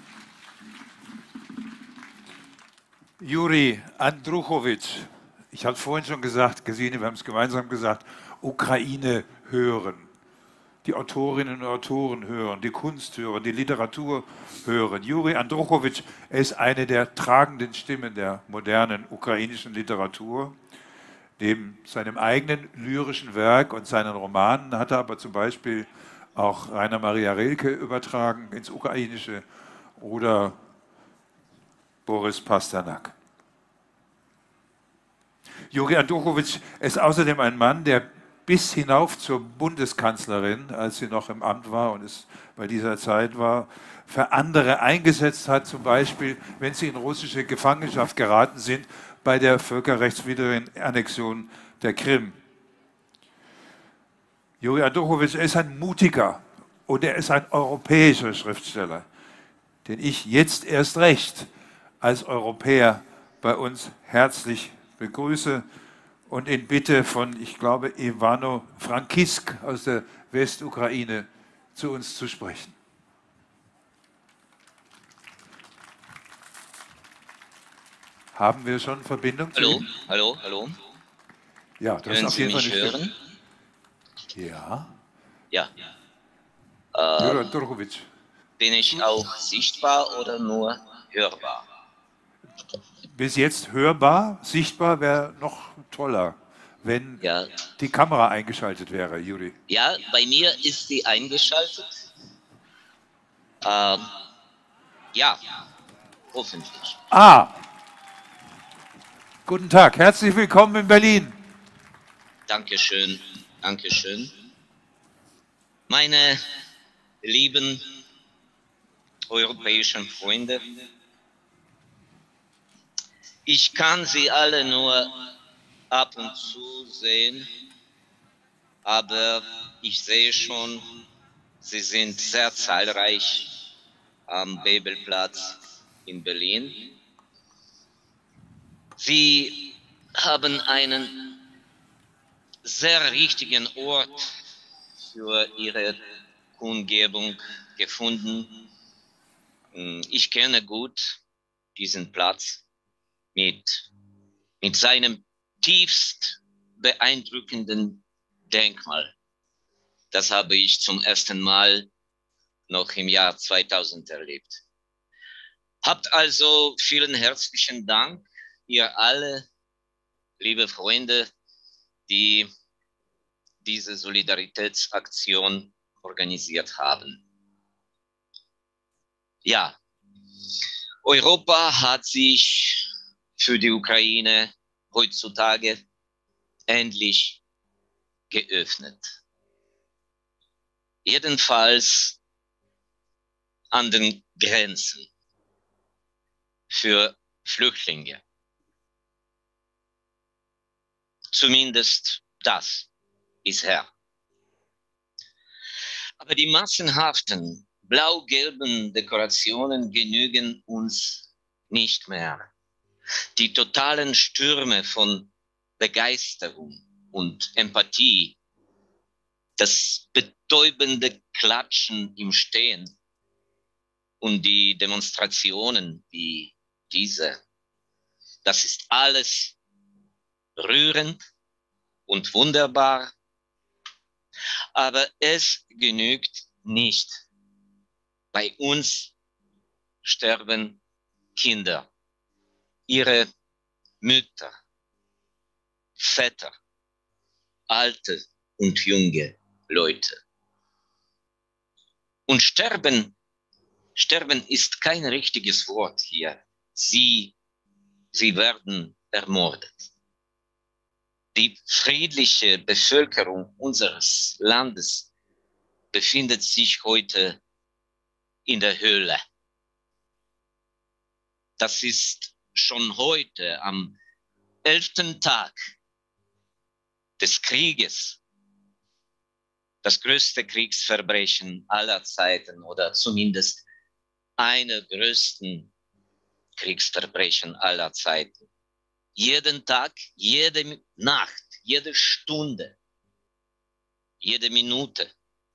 Speaker 3: Juri Andruchowitsch, ich habe vorhin schon gesagt, Gesine, wir haben es gemeinsam gesagt, Ukraine hören. Die Autorinnen und Autoren hören, die Kunst hören, die Literatur hören. Juri Andruchowitsch ist eine der tragenden Stimmen der modernen ukrainischen Literatur. Neben seinem eigenen lyrischen Werk und seinen Romanen hat er aber zum Beispiel auch Rainer Maria Rilke übertragen ins Ukrainische oder Boris Pasternak. Juri Andruchowitsch ist außerdem ein Mann, der bis hinauf zur Bundeskanzlerin, als sie noch im Amt war und es bei dieser Zeit war, für andere eingesetzt hat, zum Beispiel, wenn sie in russische Gefangenschaft geraten sind, bei der völkerrechtswidrigen Annexion der Krim. Juri Andruchowitsch ist ein mutiger und er ist ein europäischer Schriftsteller, den ich jetzt erst recht als Europäer bei uns herzlich begrüße und ihn bitte von, ich glaube, Ivano Frankisk aus der Westukraine zu uns zu sprechen. Haben wir schon Verbindung?
Speaker 19: Hallo, hallo, hallo.
Speaker 3: Ja, das
Speaker 19: Können
Speaker 3: ist auf
Speaker 19: Sie
Speaker 3: jeden Fall
Speaker 19: mich
Speaker 3: nicht
Speaker 19: hören?
Speaker 3: Ja.
Speaker 19: Ja.
Speaker 3: Juri
Speaker 19: Äh,
Speaker 3: Andruchowitsch.
Speaker 19: bin ich auch sichtbar oder nur hörbar?
Speaker 3: Bis jetzt hörbar, sichtbar wäre noch toller, wenn
Speaker 19: Ja.
Speaker 3: die Kamera eingeschaltet wäre, Juri.
Speaker 19: Ja, bei mir ist sie eingeschaltet. Ähm, ja, hoffentlich.
Speaker 3: Ah! Guten Tag, herzlich willkommen in Berlin.
Speaker 19: Dankeschön, Dankeschön. Meine lieben europäischen Freunde, ich kann Sie alle nur ab und zu sehen, aber ich sehe schon, Sie sind sehr zahlreich am Bebelplatz in Berlin. Sie haben einen sehr richtigen Ort für Ihre Kundgebung gefunden. Ich kenne gut diesen Platz mit, mit seinem tiefst beeindruckenden Denkmal. Das habe ich zum ersten Mal noch im Jahr zweitausend erlebt. Habt also vielen herzlichen Dank, ihr alle, liebe Freunde, die diese Solidaritätsaktion organisiert haben. Ja, Europa hat sich für die Ukraine heutzutage endlich geöffnet. Jedenfalls an den Grenzen für Flüchtlinge. Zumindest das bisher. Aber die massenhaften blau-gelben Dekorationen genügen uns nicht mehr. Die totalen Stürme von Begeisterung und Empathie, das betäubende Klatschen im Stehen und die Demonstrationen wie diese, das ist alles rührend und wunderbar, aber es genügt nicht. Bei uns sterben Kinder, ihre Mütter, Väter, alte und junge Leute. Und sterben, sterben ist kein richtiges Wort hier. Sie, sie werden ermordet. Die friedliche Bevölkerung unseres Landes befindet sich heute in der Hölle. Das ist schon heute am elften Tag des Krieges das größte Kriegsverbrechen aller Zeiten oder zumindest eine der größten Kriegsverbrechen aller Zeiten. Jeden Tag, jede Nacht, jede Stunde, jede Minute.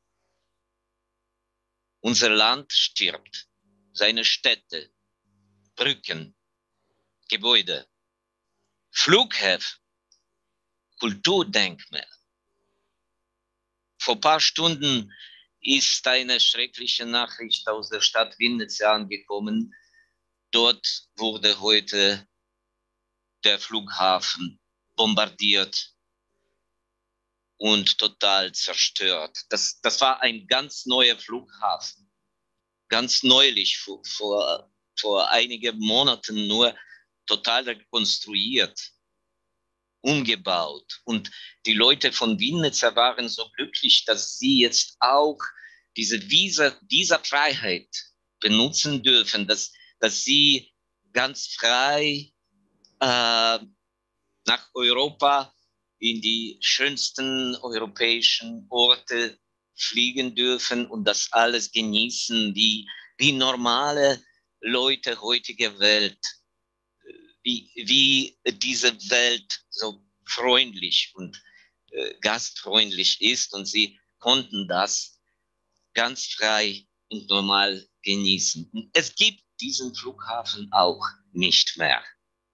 Speaker 19: Unser Land stirbt, seine Städte, Brücken, Gebäude, Flughäfen, Kulturdenkmäler. Vor ein paar Stunden ist eine schreckliche Nachricht aus der Stadt Vinnytsia angekommen. Dort wurde heute der Flughafen bombardiert und total zerstört. Das, das war ein ganz neuer Flughafen, ganz neulich, vor, vor, vor einigen Monaten nur total rekonstruiert, umgebaut. Und die Leute von Vinnytsia waren so glücklich, dass sie jetzt auch diese Visa, Visa-Freiheit benutzen dürfen, dass, dass sie ganz frei äh, nach Europa in die schönsten europäischen Orte fliegen dürfen und das alles genießen, wie, wie normale Leute heutiger Welt, wie, wie diese Welt so freundlich und äh, gastfreundlich ist, und sie konnten das ganz frei und normal genießen. Und es gibt diesen Flughafen auch nicht mehr.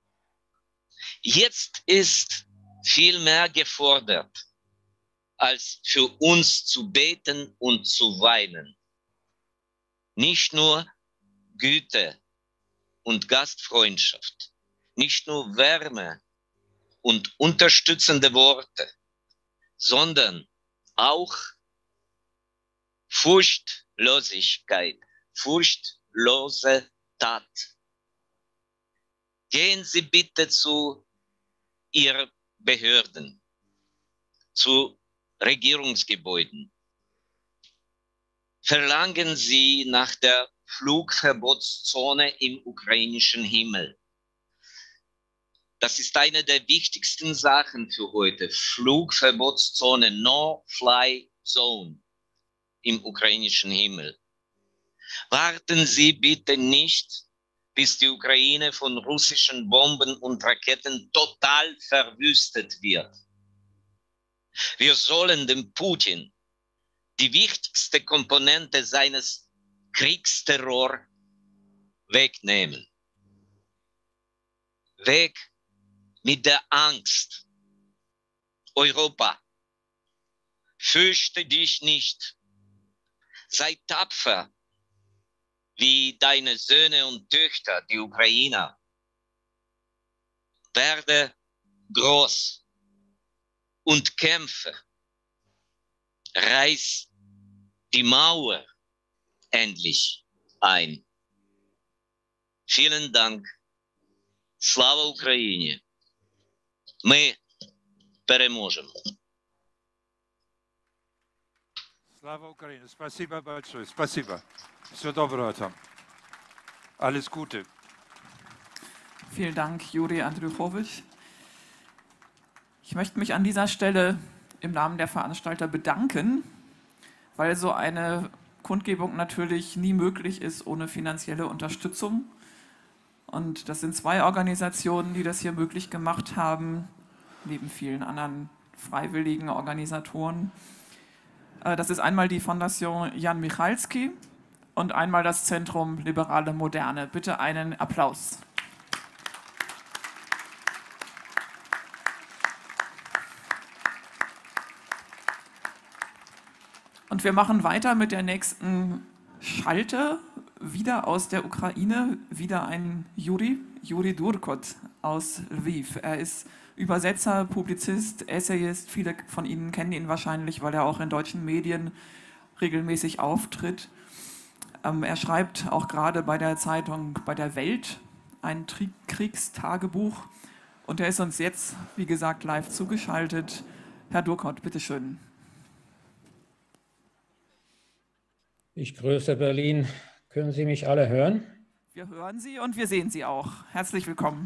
Speaker 19: Jetzt ist viel mehr gefordert, als für uns zu beten und zu weinen. Nicht nur Güte und Gastfreundschaft, nicht nur Wärme und unterstützende Worte, sondern auch Furchtlosigkeit, furchtlose Tat. Gehen Sie bitte zu Ihren Behörden, zu Regierungsgebäuden. Verlangen Sie nach der Flugverbotszone im ukrainischen Himmel. Das ist eine der wichtigsten Sachen für heute. Flugverbotszone, No-Fly-Zone im ukrainischen Himmel. Warten Sie bitte nicht, bis die Ukraine von russischen Bomben und Raketen total verwüstet wird. Wir sollen dem Putin die wichtigste Komponente seines Kriegsterror wegnehmen. weg mit der Angst. Europa, fürchte dich nicht. Sei tapfer wie deine Söhne und Töchter, die Ukrainer. Werde groß und kämpfe. Reiß die Mauer endlich ein. Vielen Dank. Слава Україні. Ми переможемо.
Speaker 3: Slava Ukraine. Спасибо большое. Спасибо. Все доброго там. Alles Gute.
Speaker 1: Vielen Dank, Juri Andriuchowitsch. Ich möchte mich an dieser Stelle im Namen der Veranstalter bedanken, weil so eine Kundgebung natürlich nie möglich ist ohne finanzielle Unterstützung. Und das sind zwei Organisationen, die das hier möglich gemacht haben, neben vielen anderen freiwilligen Organisatoren. Das ist einmal die Fondation Jan Michalski und einmal das Zentrum Liberale Moderne. Bitte einen Applaus. Und wir machen weiter mit der nächsten Schalte, wieder aus der Ukraine, wieder ein Juri, Juri Durkot aus Lviv. Er ist Übersetzer, Publizist, Essayist. Viele von Ihnen kennen ihn wahrscheinlich, weil er auch in deutschen Medien regelmäßig auftritt. Ähm, er schreibt auch gerade bei der Zeitung bei der Welt ein Tri- Kriegstagebuch. Und er ist uns jetzt, wie gesagt, live zugeschaltet. Herr Durkot, bitteschön.
Speaker 20: Ich grüße Berlin. Können Sie mich alle hören?
Speaker 1: Wir hören Sie und wir sehen Sie auch. Herzlich willkommen.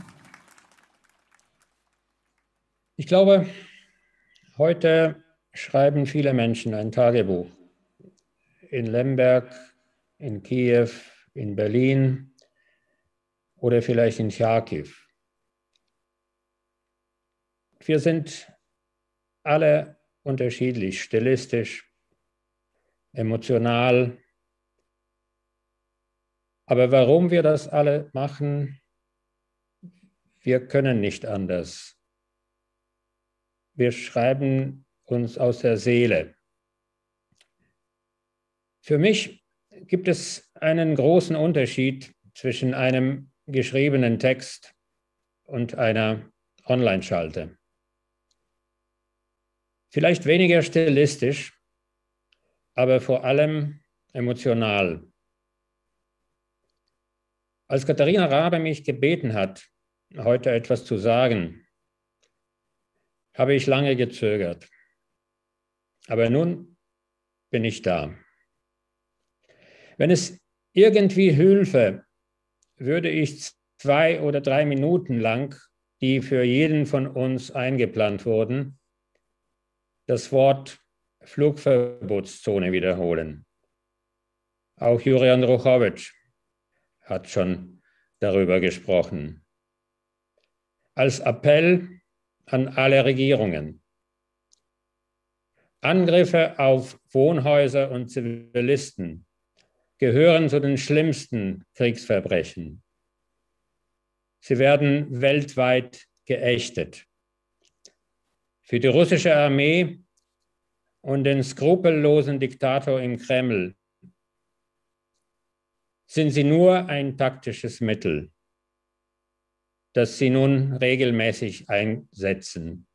Speaker 20: Ich glaube, heute schreiben viele Menschen ein Tagebuch. In Lemberg, in Kiew, in Berlin oder vielleicht in Charkiw. Wir sind alle unterschiedlich, stilistisch, emotional. Aber warum wir das alle machen, wir können nicht anders. Wir schreiben uns aus der Seele. Für mich gibt es einen großen Unterschied zwischen einem geschriebenen Text und einer Online-Schalte. Vielleicht weniger stilistisch, aber vor allem emotional. Als Katharina Rabe mich gebeten hat, heute etwas zu sagen, habe ich lange gezögert. Aber nun bin ich da. Wenn es irgendwie hülfe, würde ich zwei oder drei Minuten lang, die für jeden von uns eingeplant wurden, das Wort Flugverbotszone wiederholen. Auch Juri Andriuchowitsch hat schon darüber gesprochen. Als Appell an alle Regierungen. Angriffe auf Wohnhäuser und Zivilisten gehören zu den schlimmsten Kriegsverbrechen. Sie werden weltweit geächtet. Für die russische Armee und den skrupellosen Diktator im Kreml sind sie nur ein taktisches Mittel, das sie nun regelmäßig einsetzen.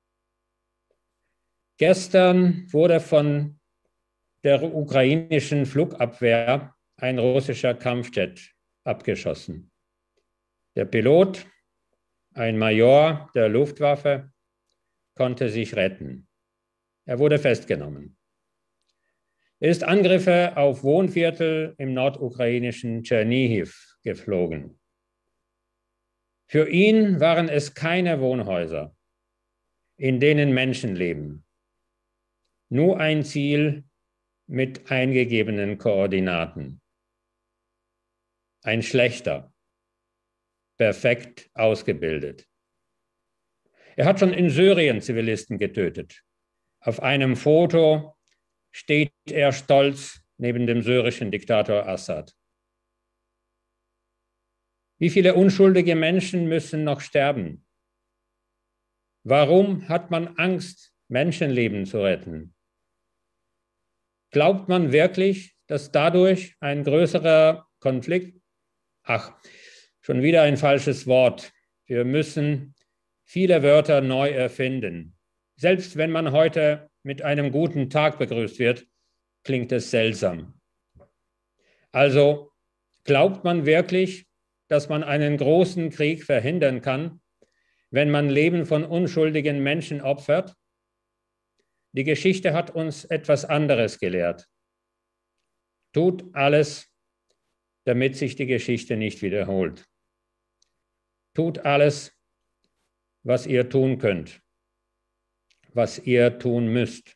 Speaker 20: Gestern wurde von der ukrainischen Flugabwehr ein russischer Kampfjet abgeschossen. Der Pilot, ein Major der Luftwaffe, konnte sich retten. Er wurde festgenommen. Er ist Angriffe auf Wohnviertel im nordukrainischen Tschernihiw geflogen. Für ihn waren es keine Wohnhäuser, in denen Menschen leben. Nur ein Ziel mit eingegebenen Koordinaten. Ein Schlechter, perfekt ausgebildet. Er hat schon in Syrien Zivilisten getötet. Auf einem Foto steht er stolz neben dem syrischen Diktator Assad. Wie viele unschuldige Menschen müssen noch sterben? Warum hat man Angst, Menschenleben zu retten? Glaubt man wirklich, dass dadurch ein größerer Konflikt, ach, schon wieder ein falsches Wort. Wir müssen viele Wörter neu erfinden. Selbst wenn man heute mit einem guten Tag begrüßt wird, klingt es seltsam. Also glaubt man wirklich, dass man einen großen Krieg verhindern kann, wenn man Leben von unschuldigen Menschen opfert? Die Geschichte hat uns etwas anderes gelehrt. Tut alles, damit sich die Geschichte nicht wiederholt. Tut alles, was ihr tun könnt, was ihr tun müsst.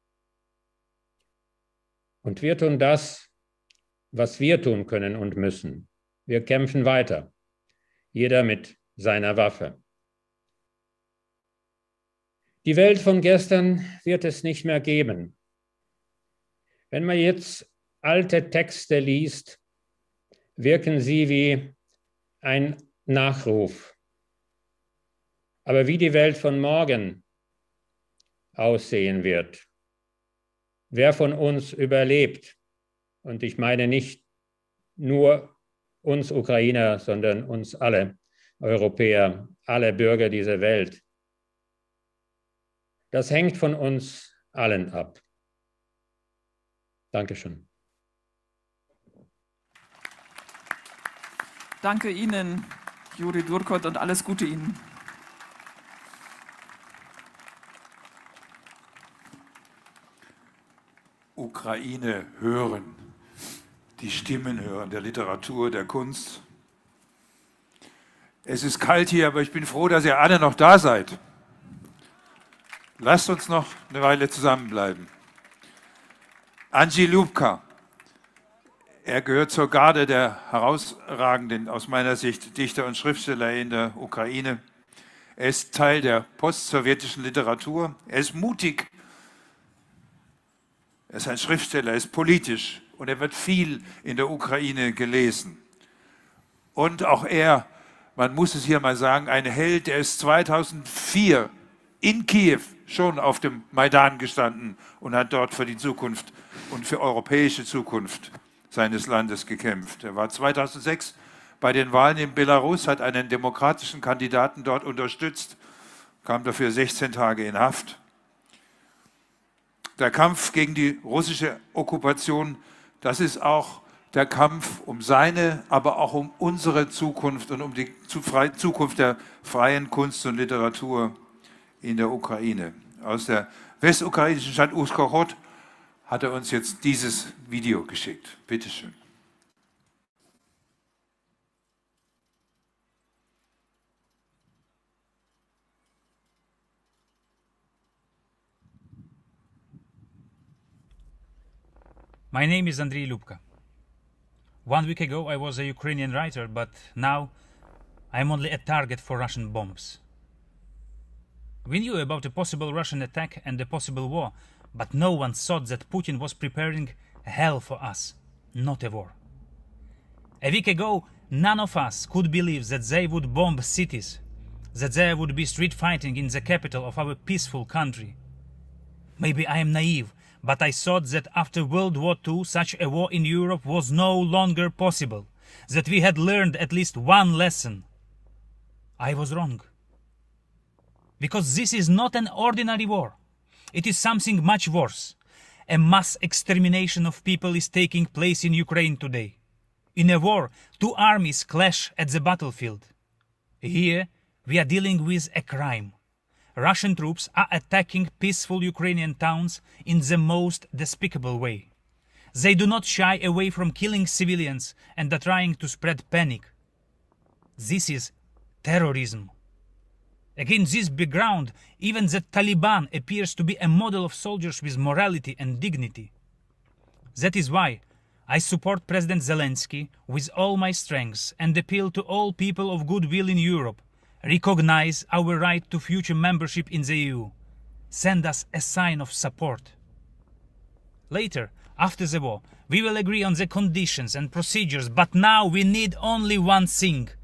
Speaker 20: Und wir tun das, was wir tun können und müssen. Wir kämpfen weiter, jeder mit seiner Waffe. Die Welt von gestern wird es nicht mehr geben. Wenn man jetzt alte Texte liest, wirken sie wie ein Nachruf. Aber wie die Welt von morgen aussehen wird, wer von uns überlebt, und ich meine nicht nur uns Ukrainer, sondern uns alle Europäer, alle Bürger dieser Welt, das hängt von uns allen ab. Dankeschön.
Speaker 1: Danke Ihnen, Juri Durkot, und alles Gute Ihnen.
Speaker 3: Ukraine hören, die Stimmen hören, der Literatur, der Kunst. Es ist kalt hier, aber ich bin froh, dass ihr alle noch da seid. Lasst uns noch eine Weile zusammenbleiben. Andrzej Lubka, er gehört zur Garde der herausragenden, aus meiner Sicht, Dichter und Schriftsteller in der Ukraine. Er ist Teil der postsowjetischen Literatur. Er ist mutig. Er ist ein Schriftsteller, er ist politisch und er wird viel in der Ukraine gelesen. Und auch er, man muss es hier mal sagen, ein Held, der ist zweitausendvier in Kiew schon auf dem Maidan gestanden und hat dort für die Zukunft und für europäische Zukunft seines Landes gekämpft. Er war zweitausendsechs bei den Wahlen in Belarus, hat einen demokratischen Kandidaten dort unterstützt, kam dafür sechzehn Tage in Haft. Der Kampf gegen die russische Okkupation, das ist auch der Kampf um seine, aber auch um unsere Zukunft und um die Zukunft der freien Kunst und Literatur in der Ukraine. Aus der westukrainischen Stadt Uschhorod hat er uns jetzt dieses Video geschickt. Bitte schön.
Speaker 21: My name is Andriy Lubka. One week ago I was a Ukrainian writer, but now I'm only a target for Russian bombs. We knew about a possible Russian attack and a possible war, but no one thought that Putin was preparing hell for us, not a war. A week ago, none of us could believe that they would bomb cities, that there would be street fighting in the capital of our peaceful country. Maybe I am naive, but I thought that after World War Two such a war in Europe was no longer possible, that we had learned at least one lesson. I was wrong. Because this is not an ordinary war. It is something much worse. A mass extermination of people is taking place in Ukraine today. In a war, two armies clash at the battlefield. Here, we are dealing with a crime. Russian troops are attacking peaceful Ukrainian towns in the most despicable way. They do not shy away from killing civilians and are trying to spread panic. This is terrorism. Against this background, even the Taliban appears to be a model of soldiers with morality and dignity. That is why I support President Zelensky with all my strength and appeal to all people of goodwill in Europe. Recognize our right to future membership in the E U. Send us a sign of support. Later, after the war, we will agree on the conditions and procedures, but now we need only one thing: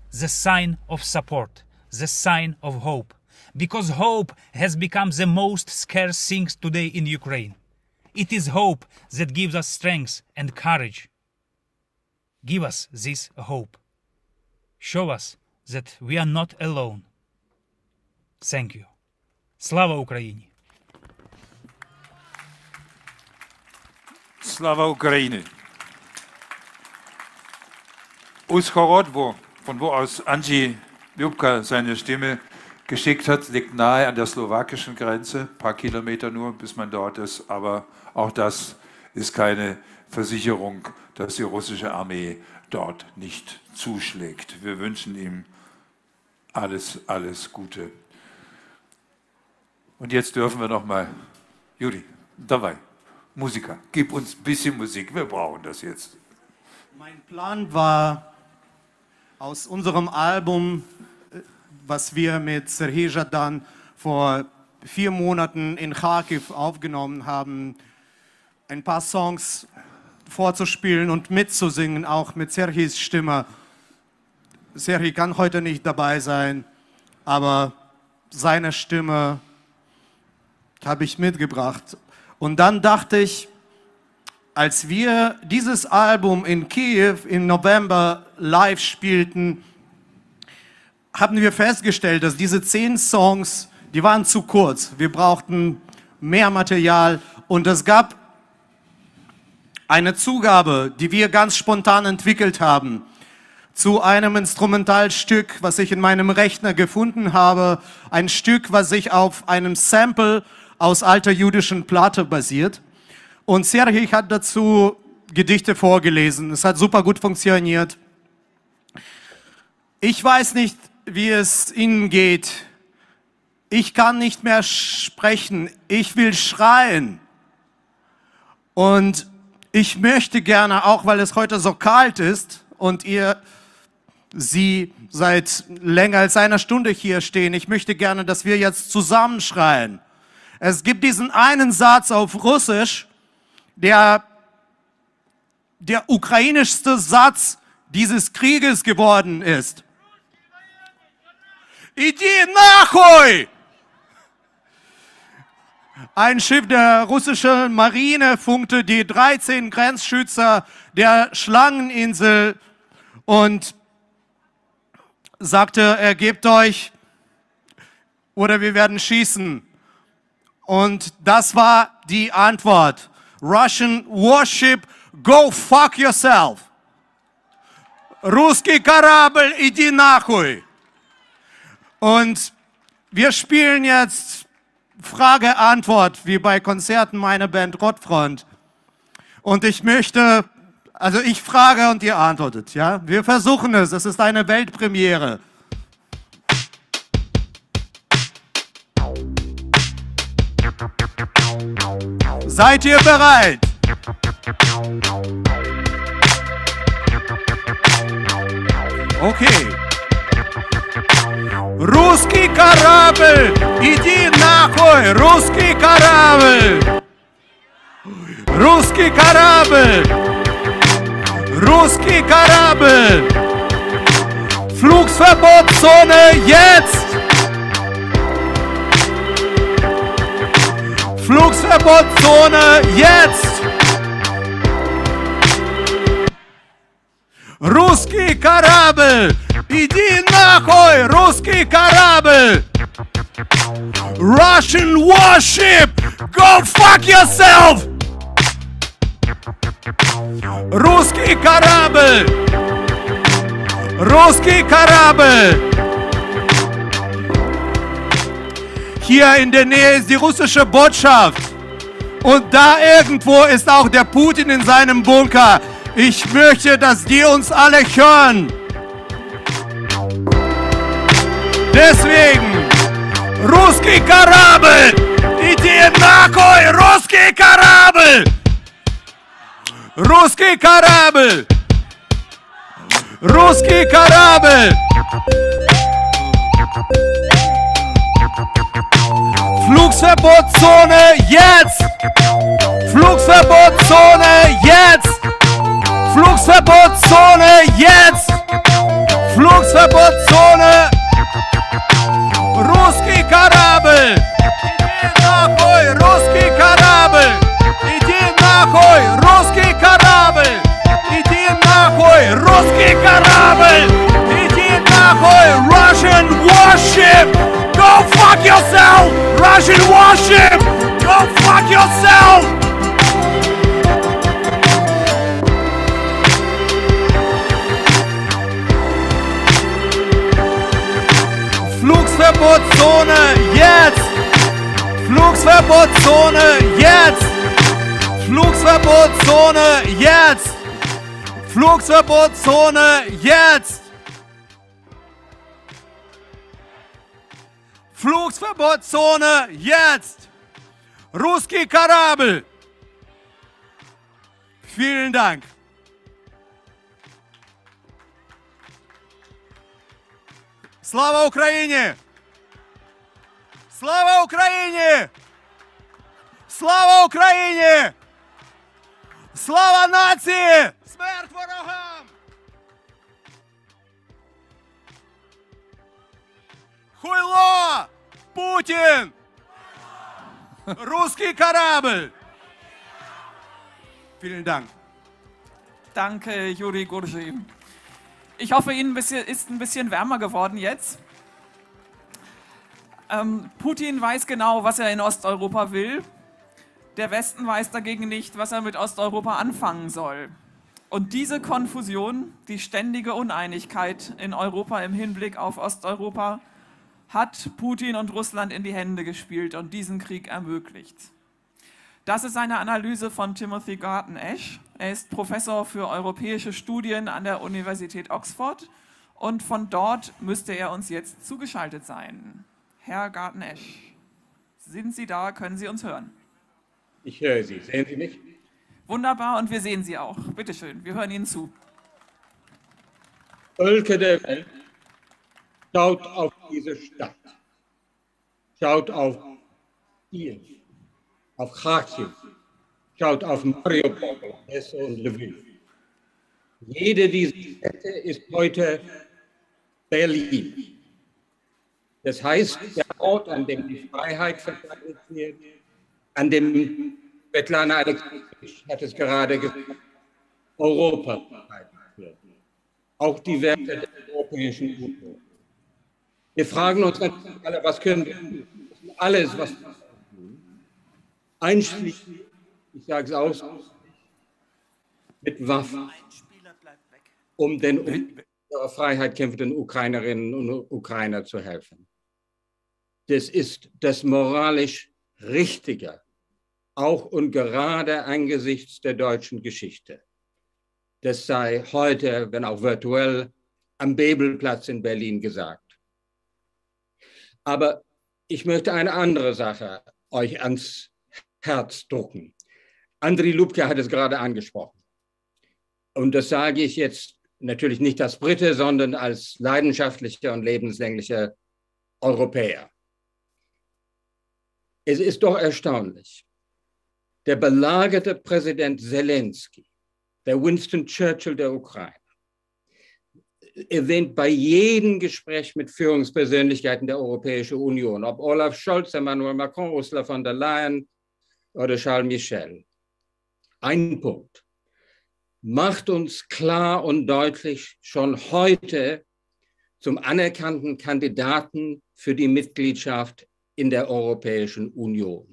Speaker 21: the sign of support, the sign of hope. Because hope has become the most scarce thing today in Ukraine. It is hope that gives us strength and courage. Give us this hope. Show us that we are not alone. Thank you. Slava Ukraini!
Speaker 3: Slava Ukraini! Uschhorod, wo, von wo aus Andrzej Ljubka seine Stimme geschickt hat, liegt nahe an der slowakischen Grenze, ein paar Kilometer nur, bis man dort ist, aber auch das ist keine Versicherung, dass die russische Armee dort nicht zuschlägt. Wir wünschen ihm alles, alles Gute. Und jetzt dürfen wir noch mal, Juri, dabei, Musiker, gib uns ein bisschen Musik, wir brauchen das jetzt.
Speaker 5: Mein Plan war, aus unserem Album, was wir mit Serhij Zhadan vor vier Monaten in Kharkiv aufgenommen haben, ein paar Songs vorzuspielen und mitzusingen, auch mit Serhijs Stimme. Serhij kann heute nicht dabei sein, aber seine Stimme habe ich mitgebracht. Und dann dachte ich, als wir dieses Album in Kiew im November live spielten, haben wir festgestellt, dass diese zehn Songs, die waren zu kurz. Wir brauchten mehr Material und es gab eine Zugabe, die wir ganz spontan entwickelt haben, zu einem Instrumentalstück, was ich in meinem Rechner gefunden habe. Ein Stück, was sich auf einem Sample aus alter jüdischen Platte basiert. Und Serhij hat dazu Gedichte vorgelesen. Es hat super gut funktioniert. Ich weiß nicht, wie es Ihnen geht. Ich kann nicht mehr sprechen. Ich will schreien. Und ich möchte gerne, auch weil es heute so kalt ist und ihr Sie seit länger als einer Stunde hier stehen, ich möchte gerne, dass wir jetzt zusammen schreien. Es gibt diesen einen Satz auf Russisch, der der ukrainischste Satz dieses Krieges geworden ist. Idi nachuy! Ein Schiff der russischen Marine funkte die dreizehn Grenzschützer der Schlangeninsel und sagte, ergebt euch oder wir werden schießen. Und das war die Antwort. Russian warship, go fuck yourself. Русский корабль, иди нахуй. Und wir spielen jetzt Frage-Antwort, wie bei Konzerten meiner Band Rottfront. Und ich möchte, also ich frage und ihr antwortet, ja? Wir versuchen es, es ist eine Weltpremiere. Seid ihr bereit? Okay. Русский корабль, иди нахуй, русский корабль. Русский корабль. Русский корабль. Flugverbotszone jetzt. Flugverbotszone jetzt. Русский корабль. Иди нахуй, русский корабль! Russian warship, go fuck yourself! Русский корабль! Русский корабль! Hier in der Nähe ist die russische Botschaft. Und da irgendwo ist auch der Putin in seinem Bunker. Ich möchte, dass die uns alle hören. Deswegen, русский корабль, иди нахуй, русский корабль, русский корабль, русский корабль, Flugverbotszone jetzt, Flugverbotszone jetzt, Flugverbotszone jetzt, Flug
Speaker 2: Flugverbotszone. Русский корабль. Иди нахуй, русский корабль. Иди нахуй, русский корабль. Иди нахуй, русский корабль. Иди нахуй, Russian warship. Go fuck yourself, Russian warship. Go fuck yourself. Flugverbotszone jetzt! Flugverbotszone jetzt! Flugverbotszone jetzt! Flugverbotszone jetzt! Flugverbotszone jetzt! Русский корабль! Vielen Dank! Слава Україні! Слава Україні! Слава Україні! Слава нації! Смерть ворогам! Хуйло! Путін! Русский корабль! Vielen Dank.
Speaker 1: Danke, Juri Gurji. Ich hoffe, Ihnen ist ein bisschen wärmer geworden jetzt. Ähm, Putin weiß genau, was er in Osteuropa will. Der Westen weiß dagegen nicht, was er mit Osteuropa anfangen soll. Und diese Konfusion, die ständige Uneinigkeit in Europa im Hinblick auf Osteuropa, hat Putin und Russland in die Hände gespielt und diesen Krieg ermöglicht. Das ist eine Analyse von Timothy Garton Ash. Er ist Professor für europäische Studien an der Universität Oxford und von dort müsste er uns jetzt zugeschaltet sein. Herr Garton Ash, sind Sie da? Können Sie uns hören?
Speaker 22: Ich höre Sie. Sehen Sie mich?
Speaker 1: Wunderbar, und wir sehen Sie auch. Bitte schön, wir hören Ihnen zu.
Speaker 22: Völker der Welt, schaut auf diese Stadt. Schaut auf Kiew, auf Kharkiv, schaut auf Mariupol, Odessa und Lviv. Jede dieser Städte ist heute Berlin. Das heißt, der Ort, an dem die Freiheit verteidigt wird, an dem Svetlana Alexejewitsch hat es gerade gesagt, Europa verteidigt wird. Auch die Werte der Europäischen Union. Wir fragen uns alle, was können wir tun? Alles, was wir tun. Einschließlich, ich sage es aus, mit Waffen, um den um ihrer Freiheit kämpfenden Ukrainerinnen und Ukrainer zu helfen. Das ist das moralisch Richtige, auch und gerade angesichts der deutschen Geschichte. Das sei heute, wenn auch virtuell, am Bebelplatz in Berlin gesagt. Aber ich möchte eine andere Sache euch ans Herz drucken. Andriy Lubka hat es gerade angesprochen. Und das sage ich jetzt natürlich nicht als Brite, sondern als leidenschaftlicher und lebenslänglicher Europäer. Es ist doch erstaunlich. Der belagerte Präsident Zelensky, der Winston Churchill der Ukraine, erwähnt bei jedem Gespräch mit Führungspersönlichkeiten der Europäischen Union, ob Olaf Scholz, Emmanuel Macron, Ursula von der Leyen oder Charles Michel. Ein Punkt. Macht uns klar und deutlich schon heute zum anerkannten Kandidaten für die Mitgliedschaft in der Europäischen Union.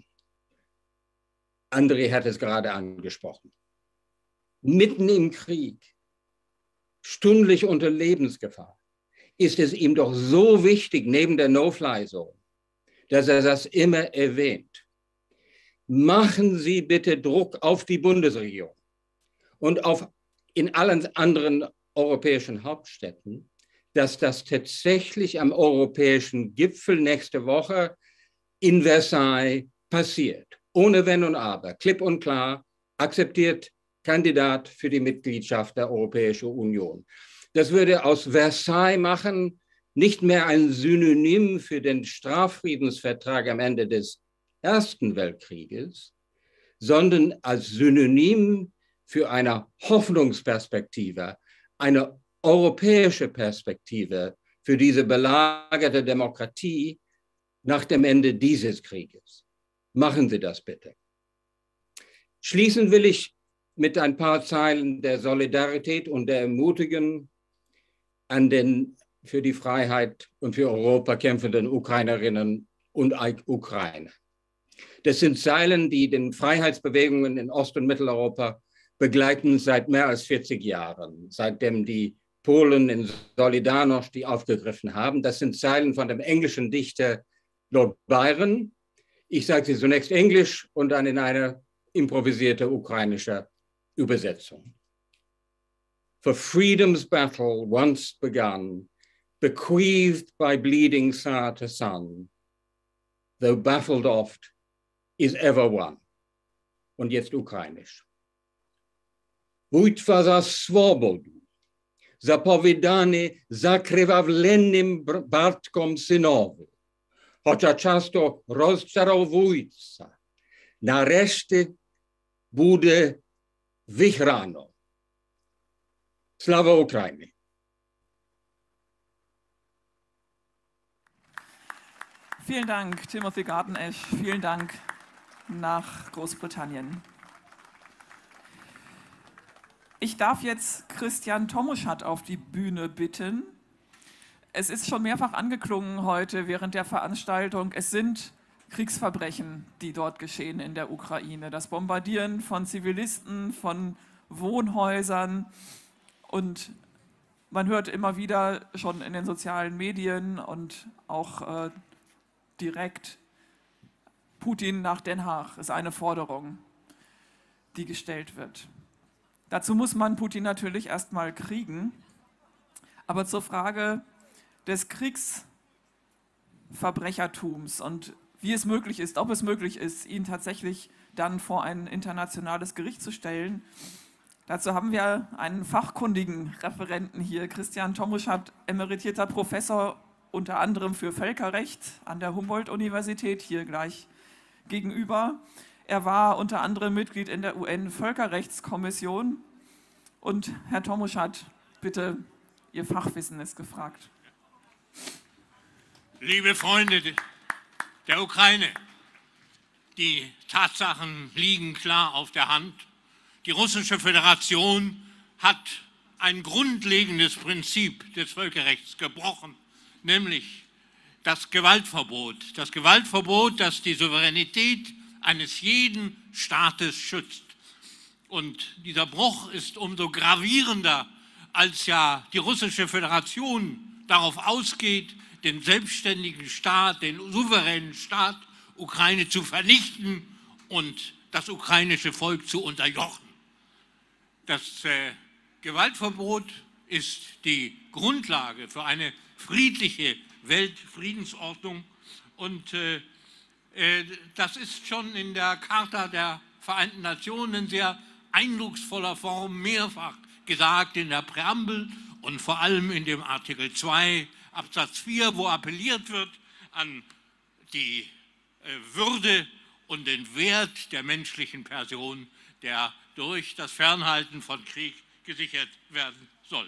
Speaker 22: André hat es gerade angesprochen. Mitten im Krieg, stündlich unter Lebensgefahr, ist es ihm doch so wichtig, neben der No-Fly-Zone, dass er das immer erwähnt. Machen Sie bitte Druck auf die Bundesregierung und auf in allen anderen europäischen Hauptstädten, dass das tatsächlich am europäischen Gipfel nächste Woche in Versailles passiert. Ohne Wenn und Aber, klipp und klar, akzeptiert Kandidat für die Mitgliedschaft der Europäischen Union. Das würde aus Versailles machen, nicht mehr ein Synonym für den Straffriedensvertrag am Ende des Ersten Weltkrieges, sondern als Synonym für eine Hoffnungsperspektive, eine europäische Perspektive für diese belagerte Demokratie nach dem Ende dieses Krieges. Machen Sie das bitte. Schließen will ich mit ein paar Zeilen der Solidarität und der Ermutigung an den für die Freiheit und für Europa kämpfenden Ukrainerinnen und Ukrainer. Das sind Zeilen, die den Freiheitsbewegungen in Ost- und Mitteleuropa begleiten seit mehr als vierzig Jahren, seitdem die Polen in Solidarność die aufgegriffen haben. Das sind Zeilen von dem englischen Dichter Lord Byron. Ich sage sie zunächst Englisch und dann in einer improvisierte ukrainische Übersetzung. For freedom's battle once begun, bequeathed by bleeding sire to son, though baffled oft, is ever won. Und jetzt ukrainisch. Wójtwa za swobodu, zapowiadany zakrwawionym Bartkom synowi, chociaż często rozczarowująca, nareszcie bude wygrano. Slava Ukraini.
Speaker 1: Vielen Dank, Timothy Garton-Esch. Vielen Dank nach Großbritannien. Ich darf jetzt Christian Tomuschat auf die Bühne bitten. Es ist schon mehrfach angeklungen heute während der Veranstaltung. Es sind Kriegsverbrechen, die dort geschehen in der Ukraine. Das Bombardieren von Zivilisten, von Wohnhäusern. Und man hört immer wieder schon in den sozialen Medien und auch äh, direkt, Putin nach Den Haag ist eine Forderung, die gestellt wird. Dazu muss man Putin natürlich erstmal kriegen. Aber zur Frage des Kriegsverbrechertums und wie es möglich ist, ob es möglich ist, ihn tatsächlich dann vor ein internationales Gericht zu stellen, dazu haben wir einen fachkundigen Referenten hier, Christian Tomuschat, emeritierter Professor unter anderem für Völkerrecht an der Humboldt-Universität, hier gleich gegenüber. Er war unter anderem Mitglied in der U N-Völkerrechtskommission. Und Herr Tomuschat, bitte, Ihr Fachwissen ist gefragt.
Speaker 4: Liebe Freunde der Ukraine, die Tatsachen liegen klar auf der Hand. Die Russische Föderation hat ein grundlegendes Prinzip des Völkerrechts gebrochen, nämlich das Gewaltverbot. Das Gewaltverbot, das die Souveränität eines jeden Staates schützt. Und dieser Bruch ist umso gravierender, als ja die Russische Föderation darauf ausgeht, den selbstständigen Staat, den souveränen Staat Ukraine zu vernichten und das ukrainische Volk zu unterjochen. Das äh, Gewaltverbot ist die Grundlage für eine friedliche Weltfriedensordnung und äh, äh, das ist schon in der Charta der Vereinten Nationen in sehr eindrucksvoller Form mehrfach gesagt in der Präambel und vor allem in dem Artikel zwei Absatz vier, wo appelliert wird an die äh, Würde und den Wert der menschlichen Person, der durch das Fernhalten von Krieg gesichert werden soll.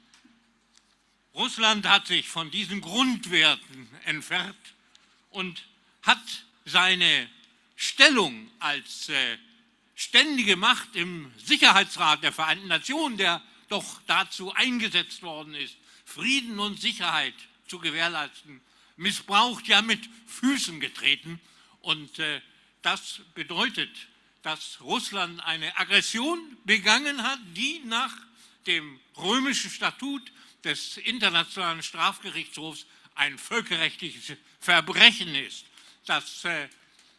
Speaker 4: Russland hat sich von diesen Grundwerten entfernt und hat seine Stellung als äh, ständige Macht im Sicherheitsrat der Vereinten Nationen, der doch dazu eingesetzt worden ist, Frieden und Sicherheit zu gewährleisten, missbraucht, ja mit Füßen getreten. Und äh, das bedeutet, dass Russland eine Aggression begangen hat, die nach dem römischen Statut des Internationalen Strafgerichtshofs ein völkerrechtliches Verbrechen ist, das äh,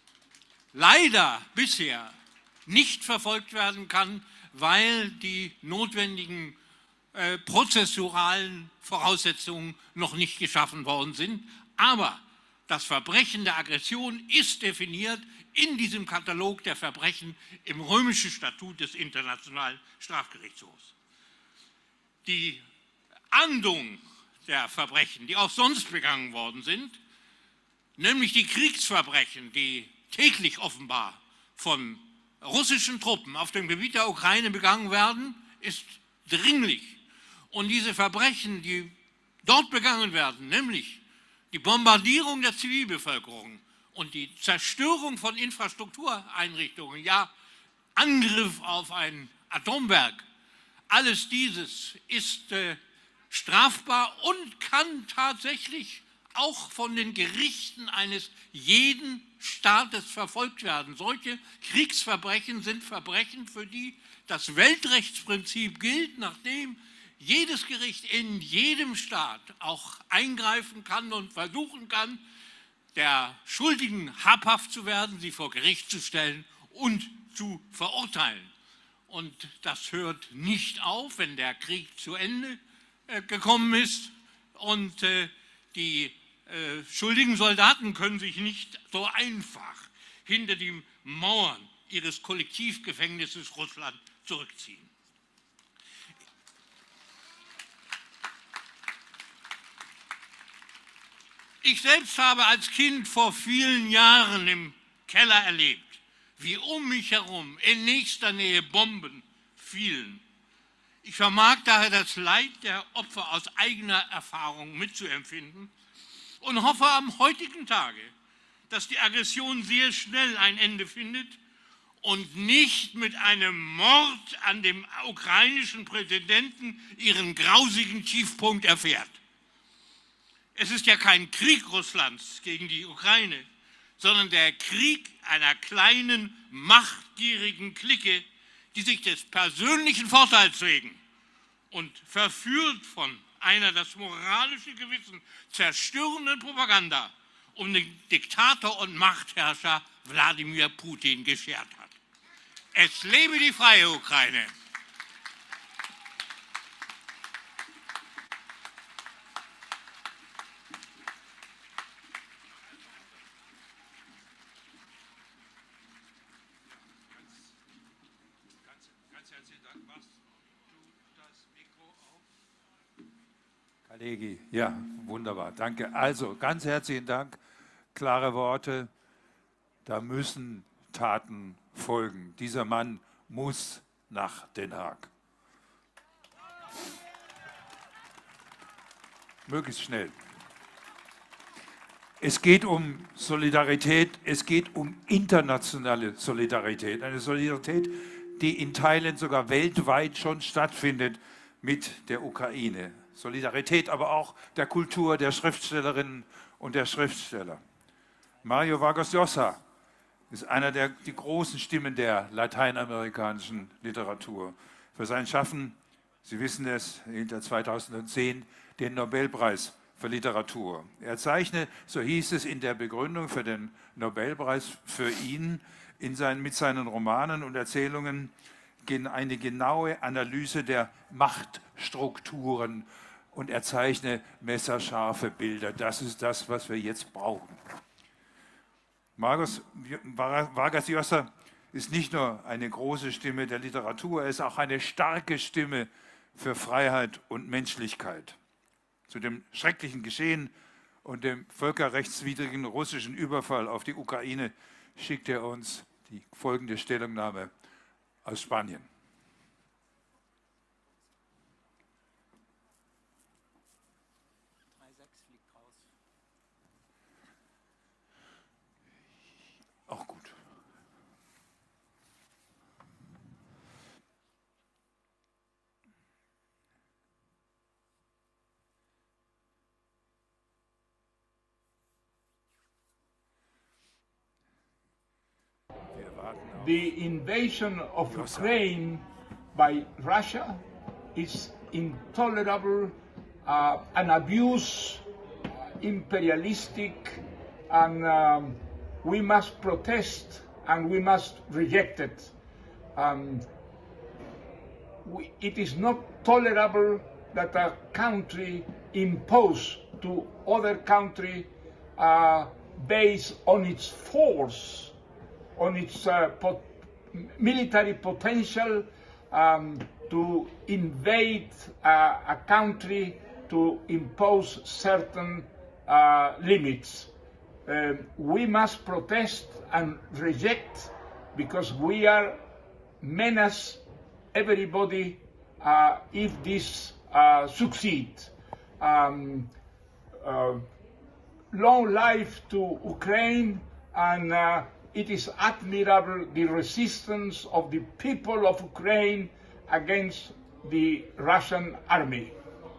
Speaker 4: leider bisher nicht verfolgt werden kann, weil die notwendigen äh, prozessualen Voraussetzungen noch nicht geschaffen worden sind. Aber das Verbrechen der Aggression ist definiert in diesem Katalog der Verbrechen im römischen Statut des Internationalen Strafgerichtshofs. Die Ahndung der Verbrechen, die auch sonst begangen worden sind, nämlich die Kriegsverbrechen, die täglich offenbar von russischen Truppen auf dem Gebiet der Ukraine begangen werden, ist dringlich. Und diese Verbrechen, die dort begangen werden, nämlich die Bombardierung der Zivilbevölkerung und die Zerstörung von Infrastruktureinrichtungen, ja, Angriff auf ein Atomwerk, alles dieses ist äh, strafbar und kann tatsächlich auch von den Gerichten eines jeden Staates verfolgt werden. Solche Kriegsverbrechen sind Verbrechen, für die das Weltrechtsprinzip gilt, nachdem jedes Gericht in jedem Staat auch eingreifen kann und versuchen kann, der Schuldigen habhaft zu werden, sie vor Gericht zu stellen und zu verurteilen. Und das hört nicht auf, wenn der Krieg zu Ende äh, gekommen ist und äh, die äh, schuldigen Soldaten können sich nicht so einfach hinter die Mauern ihres Kollektivgefängnisses Russland zurückziehen. Ich selbst habe als Kind vor vielen Jahren im Keller erlebt, wie um mich herum in nächster Nähe Bomben fielen. Ich vermag daher das Leid der Opfer aus eigener Erfahrung mitzuempfinden und hoffe am heutigen Tage, dass die Aggression sehr schnell ein Ende findet und nicht mit einem Mord an dem ukrainischen Präsidenten ihren grausigen Tiefpunkt erfährt. Es ist ja kein Krieg Russlands gegen die Ukraine, sondern der Krieg einer kleinen, machtgierigen Clique, die sich des persönlichen Vorteils wegen und verführt von einer das moralische Gewissen zerstörenden Propaganda um den Diktator und Machtherrscher Wladimir Putin geschert hat. Es lebe die freie Ukraine!
Speaker 3: Kalegi, ja, wunderbar, danke. Also, ganz herzlichen Dank, klare Worte, da müssen Taten folgen. Dieser Mann muss nach Den Haag. Möglichst schnell. Es geht um Solidarität, es geht um internationale Solidarität, eine Solidarität, die in Teilen sogar weltweit schon stattfindet mit der Ukraine. Solidarität aber auch der Kultur der Schriftstellerinnen und der Schriftsteller. Mario Vargas Llosa ist einer der die großen Stimmen der lateinamerikanischen Literatur. Für sein Schaffen, Sie wissen es, erhielt er zweitausendzehn den Nobelpreis für Literatur. Er zeichne, so hieß es in der Begründung für den Nobelpreis für ihn, in seinen, mit seinen Romanen und Erzählungen eine genaue Analyse der Machtstrukturen und er zeichne messerscharfe Bilder. Das ist das, was wir jetzt brauchen. Vargas Llosa ist nicht nur eine große Stimme der Literatur, er ist auch eine starke Stimme für Freiheit und Menschlichkeit. Zu dem schrecklichen Geschehen und dem völkerrechtswidrigen russischen Überfall auf die Ukraine schickt er uns die folgende Stellungnahme aus Spanien. Auch gut.
Speaker 7: The invasion of Ukraine by Russia is intolerable, uh, an abuse, uh, imperialistic, and um, we must protest and we must reject it. Um, we, it is not tolerable that a country impose to other country uh, based on its force, on its uh, pot military potential um, to invade uh, a country to impose certain uh, limits. Uh, we must protest and reject because we are menace everybody uh, if this uh, uh, succeed. Um, uh, long life to Ukraine, and uh, it is admirable the resistance of the people of Ukraine against the Russian army.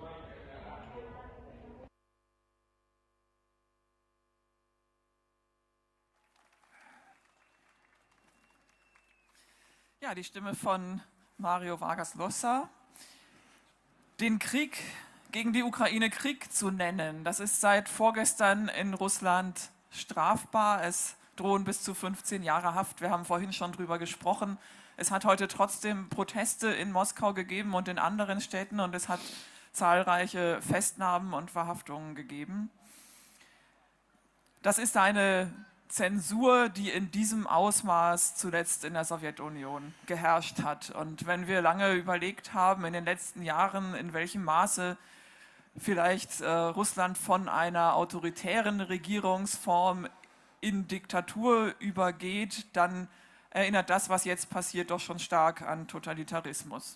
Speaker 1: Ja, die Stimme von Mario Vargas Llosa. Den Krieg gegen die Ukraine Krieg zu nennen, das ist seit vorgestern in Russland strafbar. Es drohen bis zu fünfzehn Jahre Haft. Wir haben vorhin schon drüber gesprochen. Es hat heute trotzdem Proteste in Moskau gegeben und in anderen Städten und es hat zahlreiche Festnahmen und Verhaftungen gegeben. Das ist eine Zensur, die in diesem Ausmaß zuletzt in der Sowjetunion geherrscht hat. Und wenn wir lange überlegt haben in den letzten Jahren, in welchem Maße vielleicht äh, Russland von einer autoritären Regierungsform in Diktatur übergeht, dann erinnert das, was jetzt passiert, doch schon stark an Totalitarismus.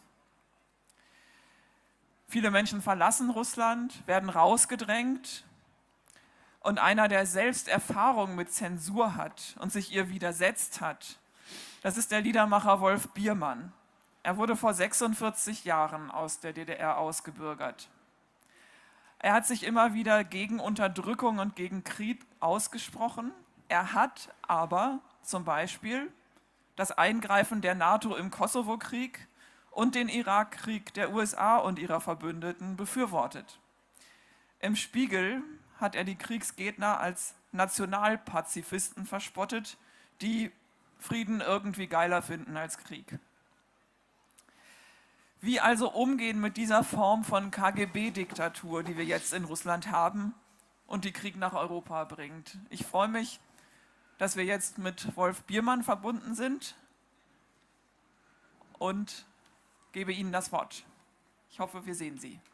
Speaker 1: Viele Menschen verlassen Russland, werden rausgedrängt. Und einer, der selbst Erfahrung mit Zensur hat und sich ihr widersetzt hat, das ist der Liedermacher Wolf Biermann. Er wurde vor sechsundvierzig Jahren aus der D D R ausgebürgert. Er hat sich immer wieder gegen Unterdrückung und gegen Krieg ausgesprochen. Er hat aber zum Beispiel das Eingreifen der NATO im Kosovo-Krieg und den Irakkrieg der U S A und ihrer Verbündeten befürwortet. Im Spiegel hat er die Kriegsgegner als Nationalpazifisten verspottet, die Frieden irgendwie geiler finden als Krieg. Wie also umgehen mit dieser Form von K G B-Diktatur, die wir jetzt in Russland haben und die Krieg nach Europa bringt? Ich freue mich, dass wir jetzt mit Wolf Biermann verbunden sind und gebe Ihnen das Wort. Ich hoffe, wir sehen Sie.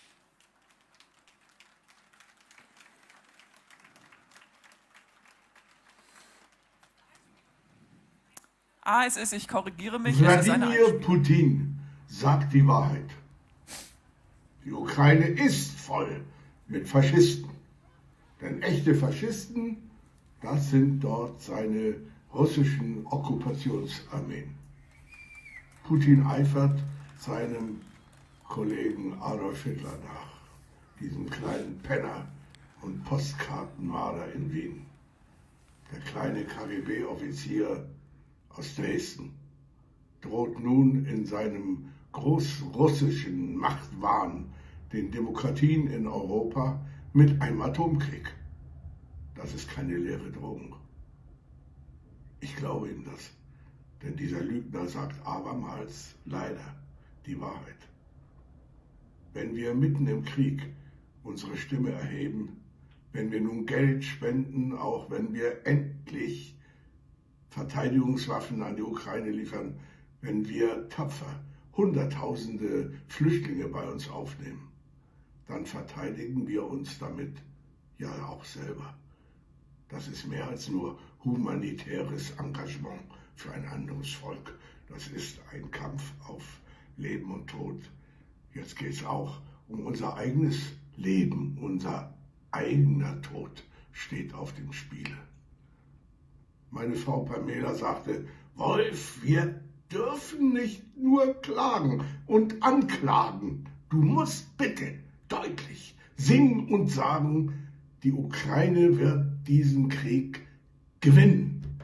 Speaker 1: Ah, es ist, ich korrigiere mich.
Speaker 8: Wladimir Putin sagt die Wahrheit. Die Ukraine ist voll mit Faschisten. Denn echte Faschisten, das sind dort seine russischen Okkupationsarmeen. Putin eifert seinem Kollegen Adolf Hitler nach, diesem kleinen Penner und Postkartenmaler in Wien. Der kleine K G B-Offizier aus Dresden droht nun in seinem großrussischen Machtwahn den Demokratien in Europa mit einem Atomkrieg. Das ist keine leere Drohung. Ich glaube ihm das, denn dieser Lügner sagt abermals leider die Wahrheit. Wenn wir mitten im Krieg unsere Stimme erheben, wenn wir nun Geld spenden, auch wenn wir endlich Verteidigungswaffen an die Ukraine liefern, wenn wir tapfer Hunderttausende Flüchtlinge bei uns aufnehmen, dann verteidigen wir uns damit ja auch selber. Das ist mehr als nur humanitäres Engagement für ein anderes Volk. Das ist ein Kampf auf Leben und Tod. Jetzt geht es auch um unser eigenes Leben. Unser eigener Tod steht auf dem Spiel. Meine Frau Pamela sagte, Wolf, wir dürfen nicht nur klagen und anklagen. Du musst bitte deutlich singen und sagen, die Ukraine wird diesen Krieg gewinnen.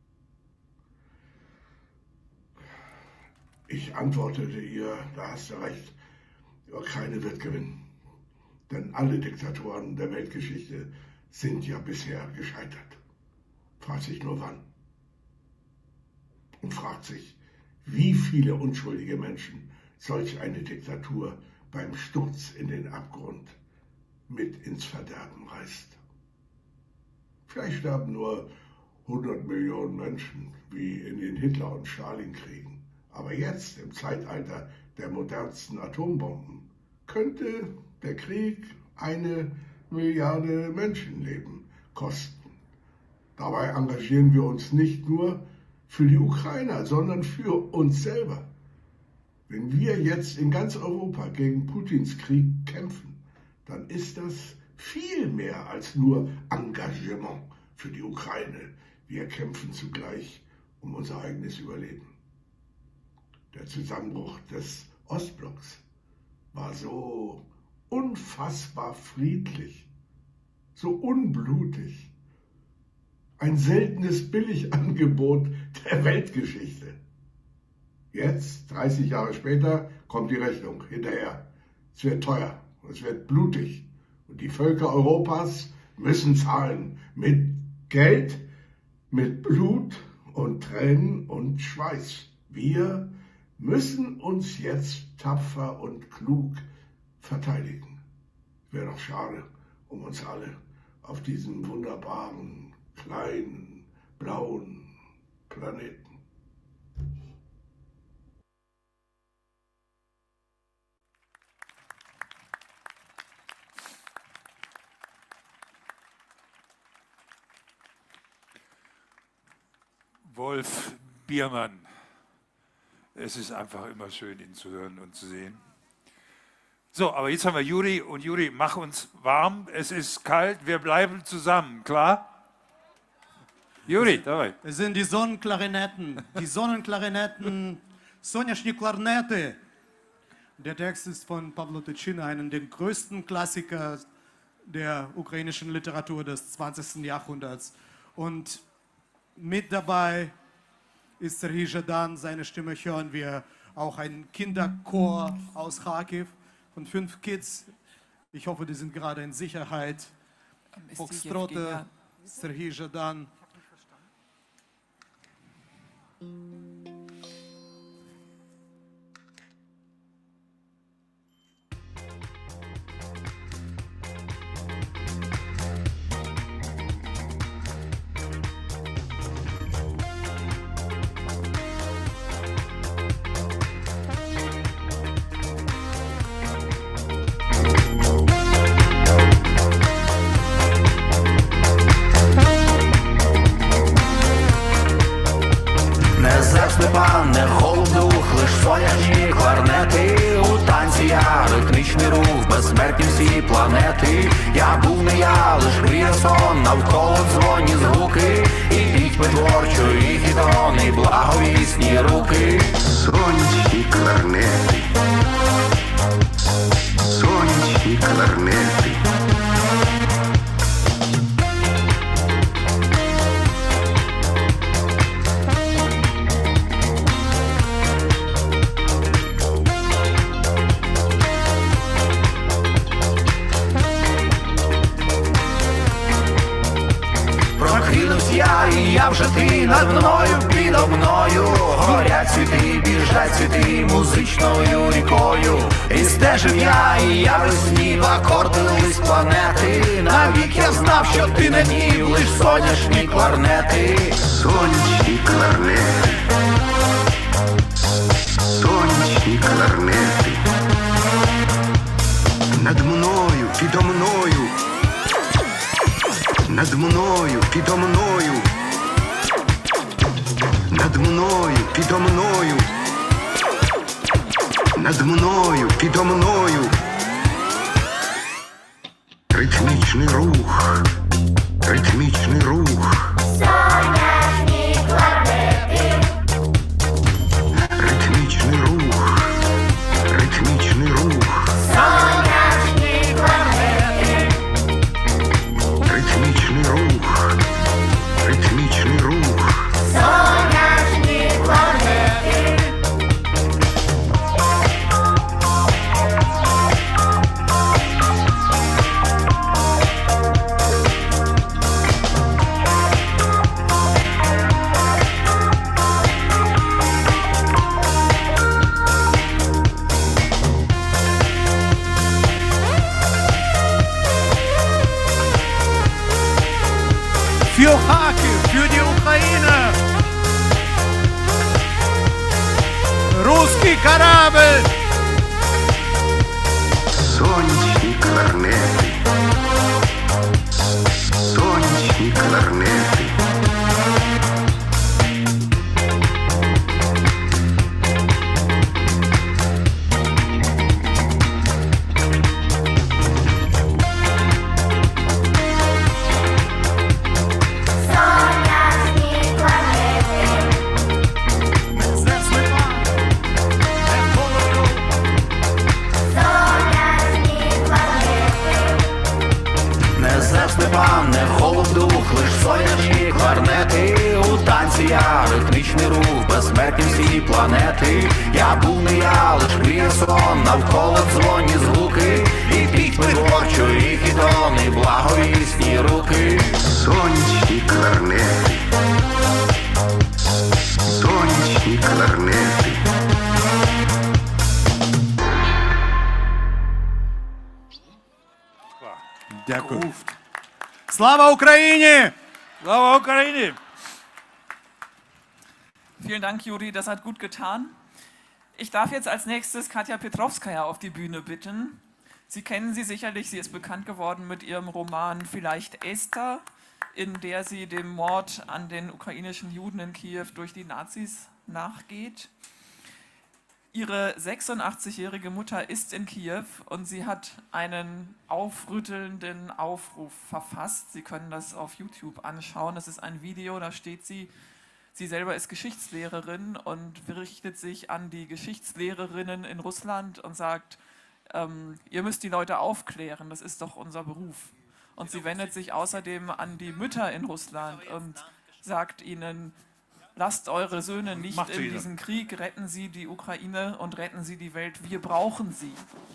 Speaker 8: Ich antwortete ihr, da hast du recht, die Ukraine wird gewinnen. Denn alle Diktatoren der Weltgeschichte sind ja bisher gescheitert. Fragt sich nur wann. Und fragt sich, wie viele unschuldige Menschen solch eine Diktatur beim Sturz in den Abgrund mit ins Verderben reißt. Vielleicht sterben nur hundert Millionen Menschen, wie in den Hitler- und Stalin-Kriegen. Aber jetzt, im Zeitalter der modernsten Atombomben, könnte der Krieg eine Milliarde Menschenleben kosten. Dabei engagieren wir uns nicht nur für die Ukrainer, sondern für uns selber. Wenn wir jetzt in ganz Europa gegen Putins Krieg kämpfen, dann ist das viel mehr als nur Engagement für die Ukraine. Wir kämpfen zugleich um unser eigenes Überleben. Der Zusammenbruch des Ostblocks war so unfassbar friedlich, so unblutig. Ein seltenes Billigangebot der Weltgeschichte. Jetzt, dreißig Jahre später, kommt die Rechnung hinterher. Es wird teuer, es wird blutig. Und die Völker Europas müssen zahlen. Mit Geld, mit Blut und Tränen und Schweiß. Wir müssen uns jetzt tapfer und klug verteidigen. Wäre doch schade um uns alle auf diesem wunderbaren, kleinen, blauen Planeten.
Speaker 3: Wolf Biermann. Es ist einfach immer schön, ihn zu hören und zu sehen. So, aber jetzt haben wir Juri und Juri, mach uns warm. Es ist kalt, wir bleiben zusammen, klar? Juri, давай.
Speaker 9: Es sind die Sonnenklarinetten, die Sonnenklarinetten, Sonjaschny Klarnette. Der Text ist von Pawlo Tychyna, einem der größten Klassiker der ukrainischen Literatur des zwanzigsten Jahrhunderts. Und mit dabei ist Serhij Zhadan, seine Stimme hören wir, auch ein Kinderchor aus Kharkiv von fünf Kids. Ich hoffe, die sind gerade in Sicherheit. Foxtrotte, Serhij Zhadan.
Speaker 10: Не голуб дух, лиш сонячні кларнети. У танці я, ритмічний рух, безсмертні всі планети. Я був не я, лиш гріє сон, навколо дзвоні звуки. І пітьми творчої хітони, благовісні руки.
Speaker 23: Сонячні кларнети, сонячні кларнети.
Speaker 10: Я, і я вже ти над мною, підо мною. Горять світи, біжать світи музичною рікою. І стежив я, і я весні в акорди лист планети. Навік я знав, що ти не днів, лиш сонячні кларнети.
Speaker 23: Сонячні кларнети, сонячні кларнети. Над мною, підо мною. Над мною, підо мною, над мною, підо мною, над мною, підо мною. Ритмічний рух, ритмічний рух.
Speaker 15: Сонячні кларнети.
Speaker 23: Ритмічний рух, ритмічний рух.
Speaker 15: Сонячні кларнети.
Speaker 23: Ритмічний рух, ритмічний рух.
Speaker 15: Сонячні кларнети.
Speaker 9: Für Kharkiv, für die Ukraine. Русский корабль.
Speaker 23: Сонячні кларнети, сонячні кларнети.
Speaker 10: пане, холод дух, лиш сонячні кларнети. У танці я, ритмічний рух, безсмертні всі планети. Я був не я, лиш мрія сон, навколо дзвоні звуки. І пітьми творчої хітони, благовісні руки.
Speaker 23: Сонячні кларнети, сонячні кларнети.
Speaker 2: Дякую. Слава Україні!
Speaker 3: Слава Україні!
Speaker 1: Vielen Dank, Juri, das hat gut getan. Ich darf jetzt als nächstes Katja Petrovskaja auf die Bühne bitten. Sie kennen sie sicherlich, sie ist bekannt geworden mit ihrem Roman Vielleicht Esther, in der sie dem Mord an den ukrainischen Juden in Kiew durch die Nazis nachgeht. Ihre sechsundachtzig-jährige Mutter ist in Kiew und sie hat einen aufrüttelnden Aufruf verfasst. Sie können das auf YouTube anschauen. Das ist ein Video, da steht sie, sie selber ist Geschichtslehrerin und richtet sich an die Geschichtslehrerinnen in Russland und sagt, ähm, ihr müsst die Leute aufklären, das ist doch unser Beruf. Und sie wendet sich außerdem an die Mütter in Russland und sagt ihnen, lasst eure Söhne nicht in diesen Krieg, retten sie die Ukraine und retten sie die Welt, wir brauchen sie.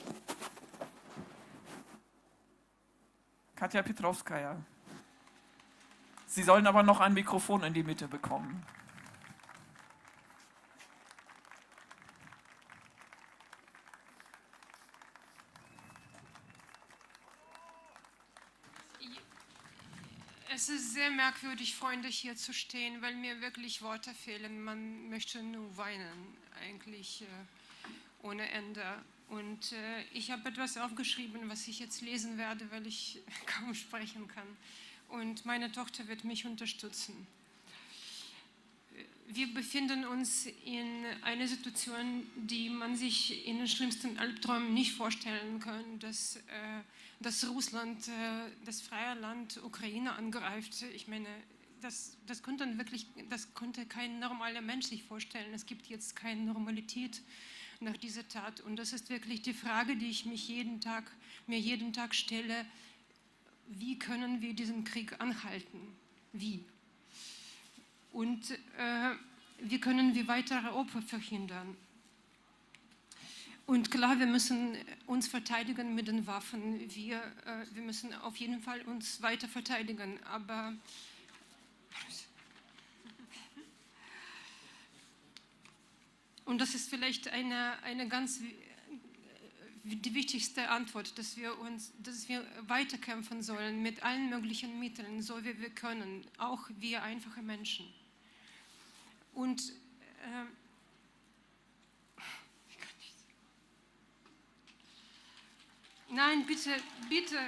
Speaker 1: Katja Petrovskaja. Sie sollen aber noch ein Mikrofon in die Mitte bekommen.
Speaker 11: Es ist sehr merkwürdig, Freunde, hier zu stehen, weil mir wirklich Worte fehlen. Man möchte nur weinen, eigentlich äh, ohne Ende. Und äh, ich habe etwas aufgeschrieben, was ich jetzt lesen werde, weil ich kaum sprechen kann. Und meine Tochter wird mich unterstützen. Wir befinden uns in einer Situation, die man sich in den schlimmsten Albträumen nicht vorstellen kann, dass, äh, dass Russland, äh, das freie Land Ukraine angreift. Ich meine, das, das, konnte wirklich, das konnte kein normaler Mensch sich vorstellen. Es gibt jetzt keine Normalität nach dieser Tat. Und das ist wirklich die Frage, die ich mich jeden Tag, mir jeden Tag stelle. Wie können wir diesen Krieg anhalten? Wie? Und äh, wie können wir weitere Opfer verhindern? Und klar, wir müssen uns verteidigen mit den Waffen. Wir, äh, wir müssen auf jeden Fall uns weiter verteidigen. Aber und das ist vielleicht eine, eine ganz die wichtigste Antwort, dass wir uns, dass wir weiterkämpfen sollen mit allen möglichen Mitteln, so wie wir können, auch wir einfache Menschen. Und äh, nein, bitte, bitte.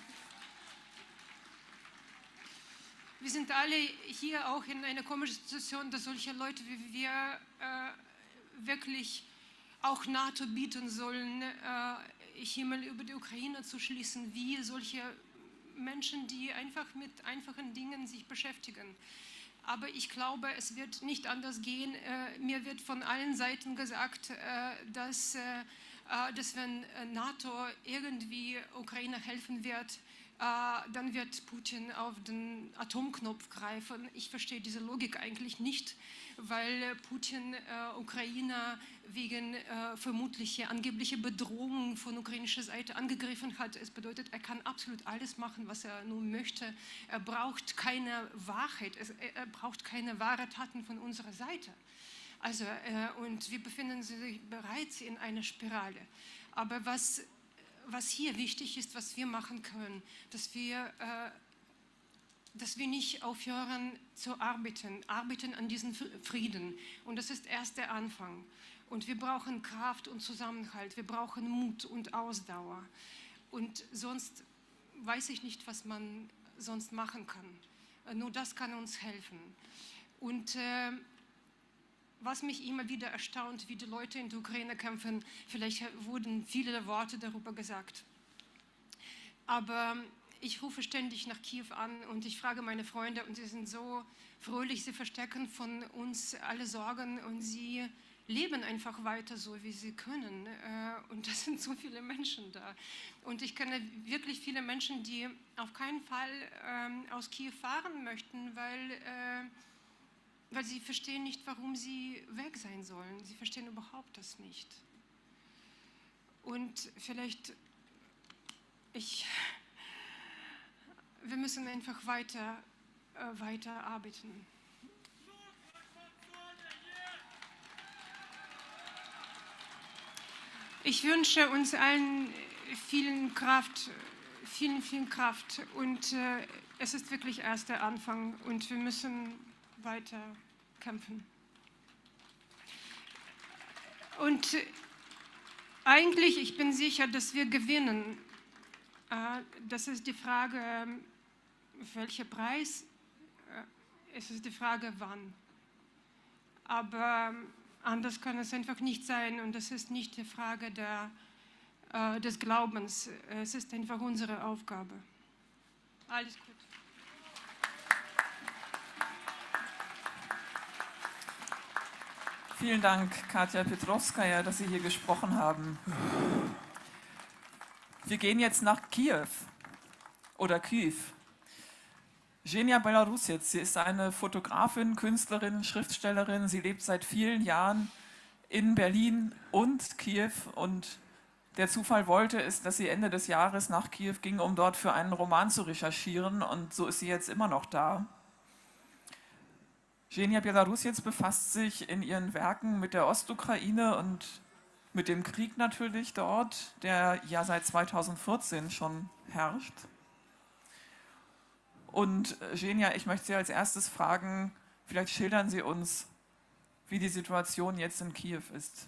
Speaker 11: Wir sind alle hier auch in einer komischen Situation, dass solche Leute wie wir äh, wirklich auch NATO bieten sollen, äh, Himmel über die Ukraine zu schließen, wie solche Menschen, die einfach mit einfachen Dingen sich beschäftigen. Aber ich glaube, es wird nicht anders gehen. Äh, mir wird von allen Seiten gesagt, äh, dass, äh, dass wenn NATO irgendwie Ukraine helfen wird, äh, dann wird Putin auf den Atomknopf greifen. Ich verstehe diese Logik eigentlich nicht, weil Putin äh, Ukraine wegen äh, vermutlicher angeblicher Bedrohung von ukrainischer Seite angegriffen hat. Es bedeutet, er kann absolut alles machen, was er nur möchte. Er braucht keine Wahrheit, es, er braucht keine wahre Taten von unserer Seite. Also, äh, und wir befinden uns bereits in einer Spirale. Aber was, was hier wichtig ist, was wir machen können, dass wir äh, dass wir nicht aufhören zu arbeiten, arbeiten an diesem Frieden. Und das ist erst der Anfang. Und wir brauchen Kraft und Zusammenhalt, wir brauchen Mut und Ausdauer. Und sonst weiß ich nicht, was man sonst machen kann. Nur das kann uns helfen. Und äh, was mich immer wieder erstaunt, wie die Leute in der Ukraine kämpfen, vielleicht wurden viele Worte darüber gesagt. Aber ich rufe ständig nach Kiew an und ich frage meine Freunde und sie sind so fröhlich, sie verstecken von uns alle Sorgen und sie leben einfach weiter so, wie sie können. Und das sind so viele Menschen da. Und ich kenne wirklich viele Menschen, die auf keinen Fall aus Kiew fahren möchten, weil, weil sie verstehen nicht, warum sie weg sein sollen. Sie verstehen überhaupt das nicht. Und vielleicht, ich, wir müssen einfach weiter, weiter arbeiten. Ich wünsche uns allen vielen Kraft, vielen, vielen Kraft und äh, es ist wirklich erst der Anfang und wir müssen weiter kämpfen. Und äh, eigentlich, ich bin sicher, dass wir gewinnen. Äh, das ist die Frage, welcher Preis, äh, es ist die Frage, wann. Aber anders kann es einfach nicht sein und das ist nicht die Frage der, äh, des Glaubens. Es ist einfach unsere Aufgabe. Alles gut.
Speaker 1: Vielen Dank, Katja Petrovskaja, dass Sie hier gesprochen haben. Wir gehen jetzt nach Kiew oder Kyiv. Zhenya Belarusec, sie ist eine Fotografin, Künstlerin, Schriftstellerin. Sie lebt seit vielen Jahren in Berlin und Kiew. Und der Zufall wollte es, dass sie Ende des Jahres nach Kiew ging, um dort für einen Roman zu recherchieren. Und so ist sie jetzt immer noch da. Zhenya Belarusec befasst sich in ihren Werken mit der Ostukraine und mit dem Krieg natürlich dort, der ja seit zweitausendvierzehn schon herrscht. Und Zhenya, ich möchte Sie als erstes fragen, vielleicht schildern Sie uns, wie die Situation jetzt in Kiew ist.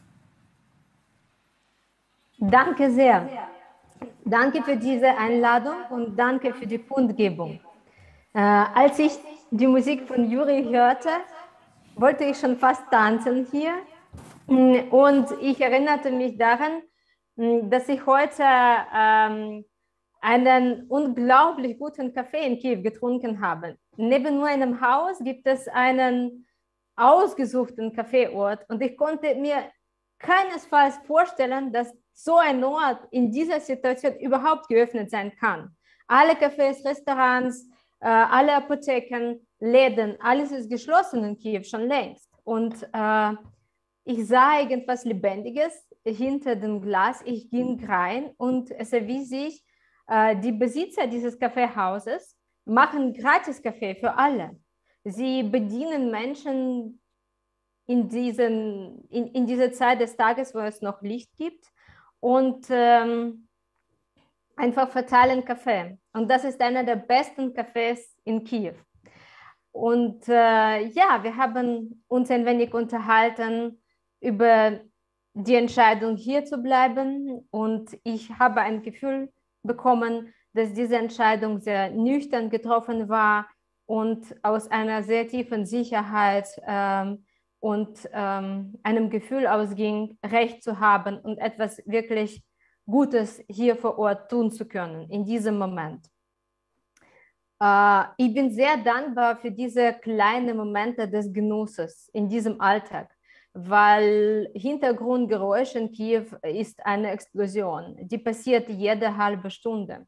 Speaker 12: Danke sehr. Danke für diese Einladung und danke für die Kundgebung. Äh, als ich die Musik von Juri hörte, wollte ich schon fast tanzen hier. Und ich erinnerte mich daran, dass ich heute ähm, einen unglaublich guten Kaffee in Kiew getrunken habe. Neben meinem Haus gibt es einen ausgesuchten Kaffeeort und ich konnte mir keinesfalls vorstellen, dass so ein Ort in dieser Situation überhaupt geöffnet sein kann. Alle Cafés, Restaurants, äh, alle Apotheken, Läden, alles ist geschlossen in Kiew schon längst. Und äh, ich sah irgendwas Lebendiges hinter dem Glas. Ich ging rein und es erwies sich, die Besitzer dieses Kaffeehauses machen Gratis-Kaffee für alle. Sie bedienen Menschen in, diesen, in, in dieser Zeit des Tages, wo es noch Licht gibt und ähm, einfach verteilen Kaffee. Und das ist einer der besten Cafés in Kiew. Und äh, ja, wir haben uns ein wenig unterhalten über die Entscheidung, hier zu bleiben. Und ich habe ein Gefühl bekommen, dass diese Entscheidung sehr nüchtern getroffen war und aus einer sehr tiefen Sicherheit ähm, und ähm, einem Gefühl ausging, Recht zu haben und etwas wirklich Gutes hier vor Ort tun zu können, in diesem Moment. Äh, ich bin sehr dankbar für diese kleinen Momente des Genusses in diesem Alltag, weil Hintergrundgeräusch in Kiew ist eine Explosion, die passiert jede halbe Stunde.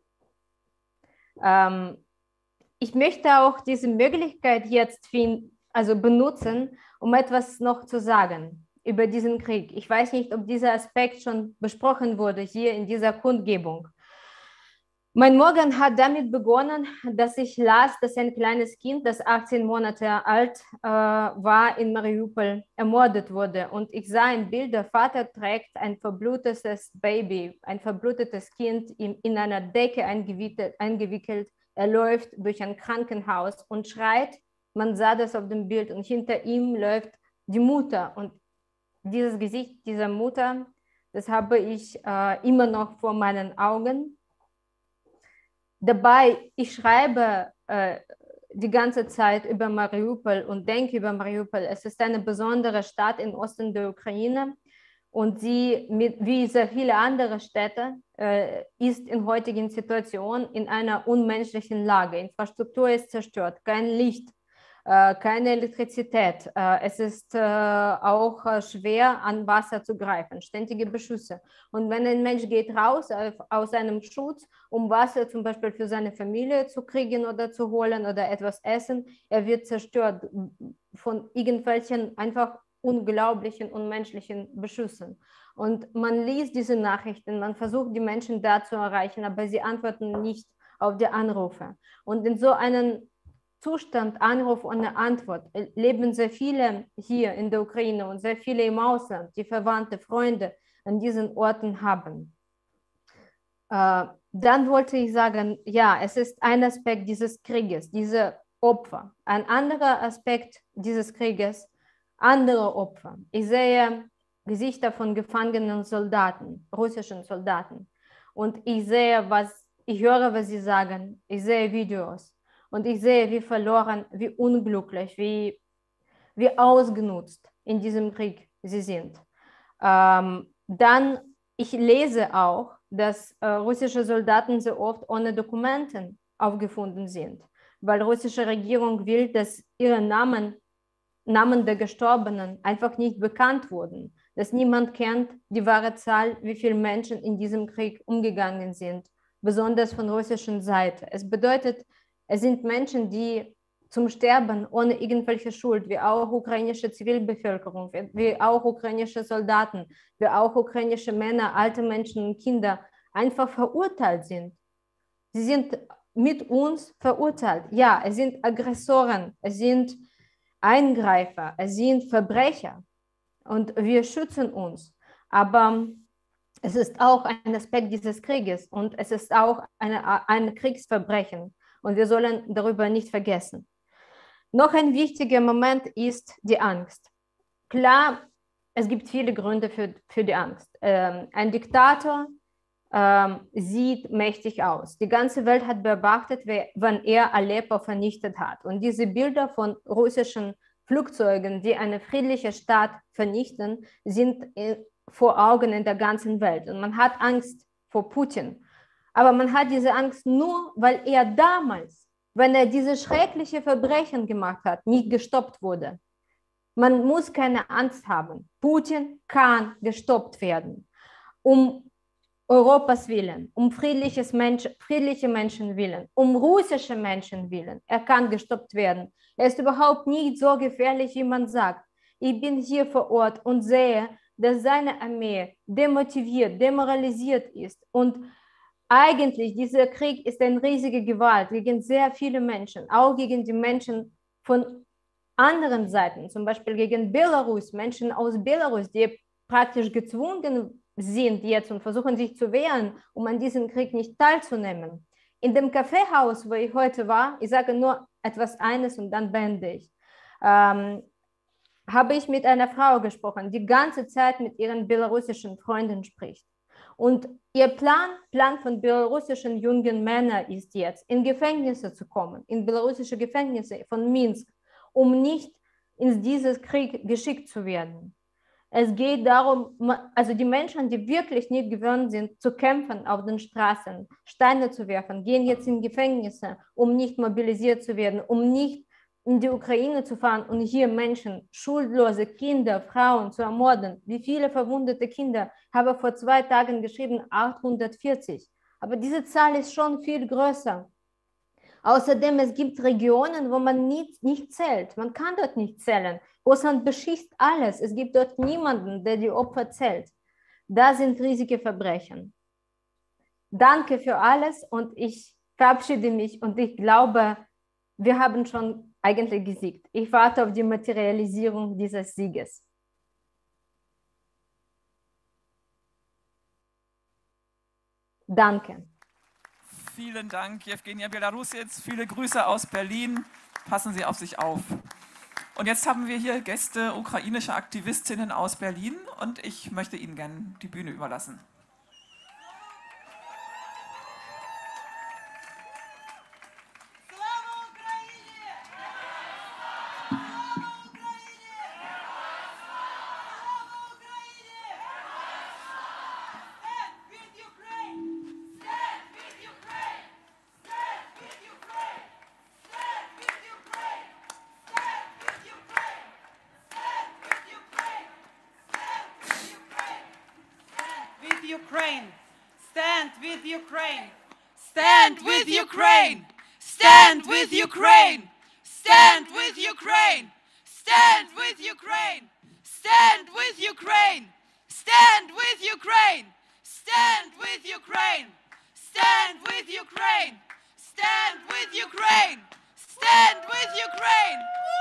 Speaker 12: Ähm, ich möchte auch diese Möglichkeit jetzt finden, also benutzen, um etwas noch zu sagen über diesen Krieg. Ich weiß nicht, ob dieser Aspekt schon besprochen wurde hier in dieser Kundgebung. Mein Morgen hat damit begonnen, dass ich las, dass ein kleines Kind, das achtzehn Monate alt äh, war, in Mariupol ermordet wurde. Und ich sah ein Bild, der Vater trägt ein verblutetes Baby, ein verblutetes Kind in, in einer Decke eingewickelt, eingewickelt. Er läuft durch ein Krankenhaus und schreit. Man sah das auf dem Bild und hinter ihm läuft die Mutter. Und dieses Gesicht dieser Mutter, das habe ich äh, immer noch vor meinen Augen. Dabei, ich schreibe äh, die ganze Zeit über Mariupol und denke über Mariupol. Es ist eine besondere Stadt im Osten der Ukraine und sie, mit, wie sehr viele andere Städte, äh, ist in heutigen Situation in einer unmenschlichen Lage. Infrastruktur ist zerstört, kein Licht, äh, keine Elektrizität. Äh, es ist äh, auch äh, schwer, an Wasser zu greifen, ständige Beschüsse. Und wenn ein Mensch geht raus auf, aus einem Schutz, um Wasser zum Beispiel für seine Familie zu kriegen oder zu holen oder etwas essen, er wird zerstört von irgendwelchen einfach unglaublichen, unmenschlichen Beschüssen. Und man liest diese Nachrichten, man versucht, die Menschen da zu erreichen, aber sie antworten nicht auf die Anrufe. Und in so einem Zustand, Anruf ohne Antwort, leben sehr viele hier in der Ukraine und sehr viele im Ausland, die Verwandte, Freunde an diesen Orten haben. Äh, dann wollte ich sagen, ja, es ist ein Aspekt dieses Krieges, diese Opfer. Ein anderer Aspekt dieses Krieges, andere Opfer. Ich sehe Gesichter von gefangenen Soldaten, russischen Soldaten. Und ich sehe, was, ich höre, was sie sagen. Ich sehe Videos. Und ich sehe, wie verloren, wie unglücklich, wie, wie ausgenutzt in diesem Krieg sie sind. Ähm, dann, ich lese auch, dass äh, russische Soldaten sehr oft ohne Dokumenten aufgefunden sind, weil die russische Regierung will, dass ihre Namen, Namen der Gestorbenen einfach nicht bekannt wurden, dass niemand kennt die wahre Zahl, wie viele Menschen in diesem Krieg umgegangen sind, besonders von russischer Seite. Es bedeutet, es sind Menschen, die zum Sterben ohne irgendwelche Schuld, wie auch ukrainische Zivilbevölkerung, wie auch ukrainische Soldaten, wie auch ukrainische Männer, alte Menschen und Kinder einfach verurteilt sind. Sie sind mit uns verurteilt. Ja, es sind Aggressoren, es sind Eingreifer, es sind Verbrecher und wir schützen uns. Aber es ist auch ein Aspekt dieses Krieges und es ist auch eine, ein Kriegsverbrechen. Und wir sollen darüber nicht vergessen. Noch ein wichtiger Moment ist die Angst. Klar, es gibt viele Gründe für, für die Angst. Ähm, ein Diktator ähm, sieht mächtig aus. Die ganze Welt hat beobachtet, wann er Aleppo vernichtet hat. Und diese Bilder von russischen Flugzeugen, die eine friedliche Stadt vernichten, sind in, vor Augen in der ganzen Welt. Und man hat Angst vor Putin. Aber man hat diese Angst nur, weil er damals, wenn er diese schreckliche Verbrechen gemacht hat, nicht gestoppt wurde. Man muss keine Angst haben. Putin kann gestoppt werden. Um Europas Willen, um friedliches Mensch, friedliche Menschen willen, um russische Menschen willen. Er kann gestoppt werden. Er ist überhaupt nicht so gefährlich, wie man sagt. Ich bin hier vor Ort und sehe, dass seine Armee demotiviert, demoralisiert ist und eigentlich, dieser Krieg ist eine riesige Gewalt gegen sehr viele Menschen, auch gegen die Menschen von anderen Seiten, zum Beispiel gegen Belarus, Menschen aus Belarus, die praktisch gezwungen sind jetzt und versuchen sich zu wehren, um an diesem Krieg nicht teilzunehmen. In dem Kaffeehaus, wo ich heute war, ich sage nur etwas eines und dann beende ich, ähm, habe ich mit einer Frau gesprochen, die die ganze Zeit mit ihren belarussischen Freunden spricht. Und ihr Plan, Plan von belarussischen jungen Männern ist jetzt, in Gefängnisse zu kommen, in belarussische Gefängnisse von Minsk, um nicht in dieses Krieg geschickt zu werden. Es geht darum, also die Menschen, die wirklich nicht gewöhnt sind, zu kämpfen auf den Straßen, Steine zu werfen, gehen jetzt in Gefängnisse, um nicht mobilisiert zu werden, um nicht in die Ukraine zu fahren und hier Menschen, schuldlose Kinder, Frauen zu ermorden. Wie viele verwundete Kinder? Ich habe vor zwei Tagen geschrieben, achthundertvierzig. Aber diese Zahl ist schon viel größer. Außerdem, es gibt Regionen, wo man nicht, nicht zählt. Man kann dort nicht zählen. Russland beschießt alles. Es gibt dort niemanden, der die Opfer zählt. Das sind riesige Verbrechen. Danke für alles und ich verabschiede mich und ich glaube, wir haben schon eigentlich gesiegt. Ich warte auf die Materialisierung dieses Sieges. Danke.
Speaker 1: Vielen Dank, Jewgenia Belarusets. Viele Grüße aus Berlin. Passen Sie auf sich auf. Und jetzt haben wir hier Gäste, ukrainische Aktivistinnen aus Berlin und ich möchte Ihnen gerne die Bühne überlassen.
Speaker 15: Stand with Ukraine!
Speaker 6: Ukraine. Stand with Ukraine. Stand with Ukraine. Stand with Ukraine. Stand with Ukraine. Stand with Ukraine. Stand with Ukraine. Stand with Ukraine. Stand with Ukraine. Stand with Ukraine. Stand with Ukraine. Stand with Ukraine.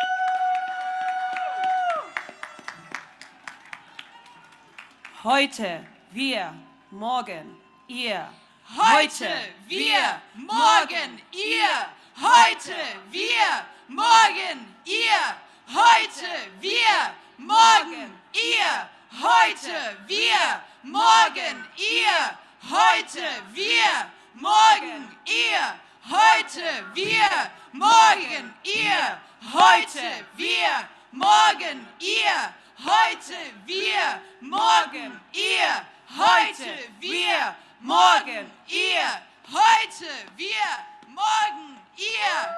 Speaker 6: Heute, wir, morgen, ihr. Heute, wir, morgen, ihr. Heute, wir, morgen, ihr. Heute, wir, morgen, ihr. Heute, wir, morgen, ihr. Heute, wir, morgen, ihr. Heute, wir, morgen, ihr. Heute, wir, morgen, ihr. Heute, wir, morgen, ihr. Heute, wir, morgen, ihr. Heute, wir, morgen, ihr.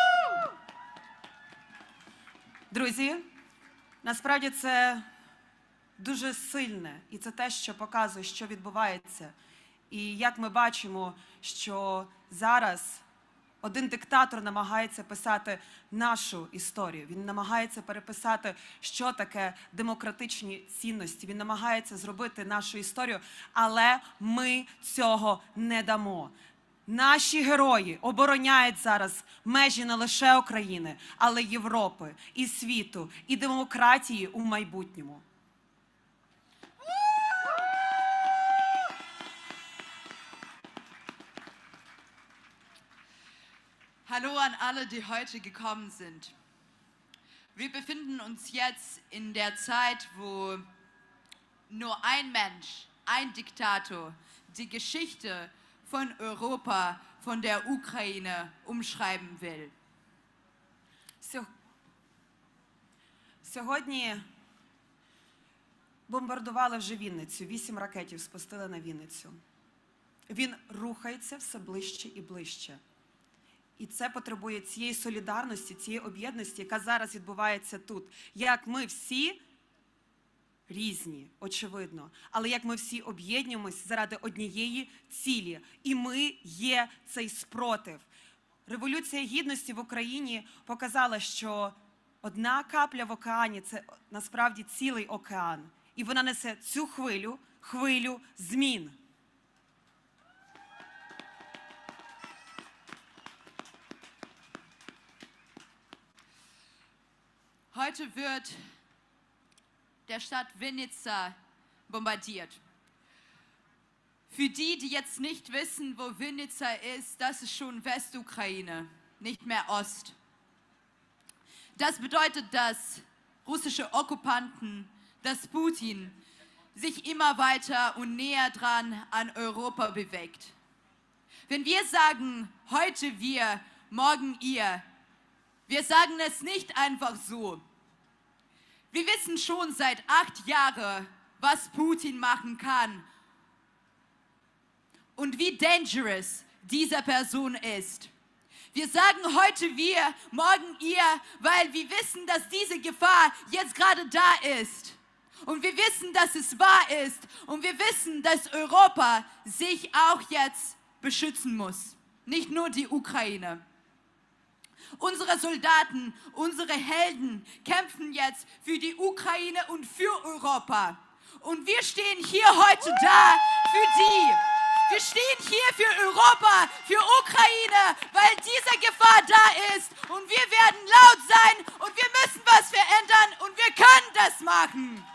Speaker 6: Друзі, насправді це дуже сильне, і це те, що показує, що відбувається. І як ми бачимо, що зараз один диктатор намагається писати нашу історію. Він намагається переписати, що таке демократичні цінності. Він намагається зробити нашу історію, але ми цього не дамо. Наші герої обороняють зараз межі не лише України, але й Європи, і світу, і демократії у майбутньому.
Speaker 13: Hallo an alle, die heute gekommen sind. Wir befinden uns jetzt in der Zeit, wo nur ein Mensch, ein Diktator, die Geschichte von Europa, von der Ukraine umschreiben will.
Speaker 6: Сьогодні бомбардували вже Вінницю, вісім ракетів спустили на Вінницю. Він рухається все ближче і ближче. І це потребує цієї солідарності, цієї об'єднаності, яка зараз відбувається тут. Як ми всі різні, очевидно, але як ми всі об'єднуємось заради однієї цілі. І ми є цей спротив. Революція Гідності в Україні показала, що одна капля в океані – це насправді цілий океан. І вона несе цю хвилю, хвилю змін.
Speaker 13: Heute wird der Stadt Vinica bombardiert. Für die, die jetzt nicht wissen, wo Vinica ist, das ist schon Westukraine, nicht mehr Ost. Das bedeutet, dass russische Okkupanten, dass Putin sich immer weiter und näher dran an Europa bewegt. Wenn wir sagen, heute wir, morgen ihr, wir sagen es nicht einfach so. Wir wissen schon seit acht Jahren, was Putin machen kann und wie dangerous diese Person ist. Wir sagen heute wir, morgen ihr, weil wir wissen, dass diese Gefahr jetzt gerade da ist. Und wir wissen, dass es wahr ist. Und wir wissen, dass Europa sich auch jetzt beschützen muss. Nicht nur die Ukraine. Unsere Soldaten, unsere Helden kämpfen jetzt für die Ukraine und für Europa. Und wir stehen hier heute da für die. Wir stehen hier für Europa, für Ukraine, weil diese Gefahr da ist. Und wir werden laut sein und wir müssen was verändern und wir können das machen.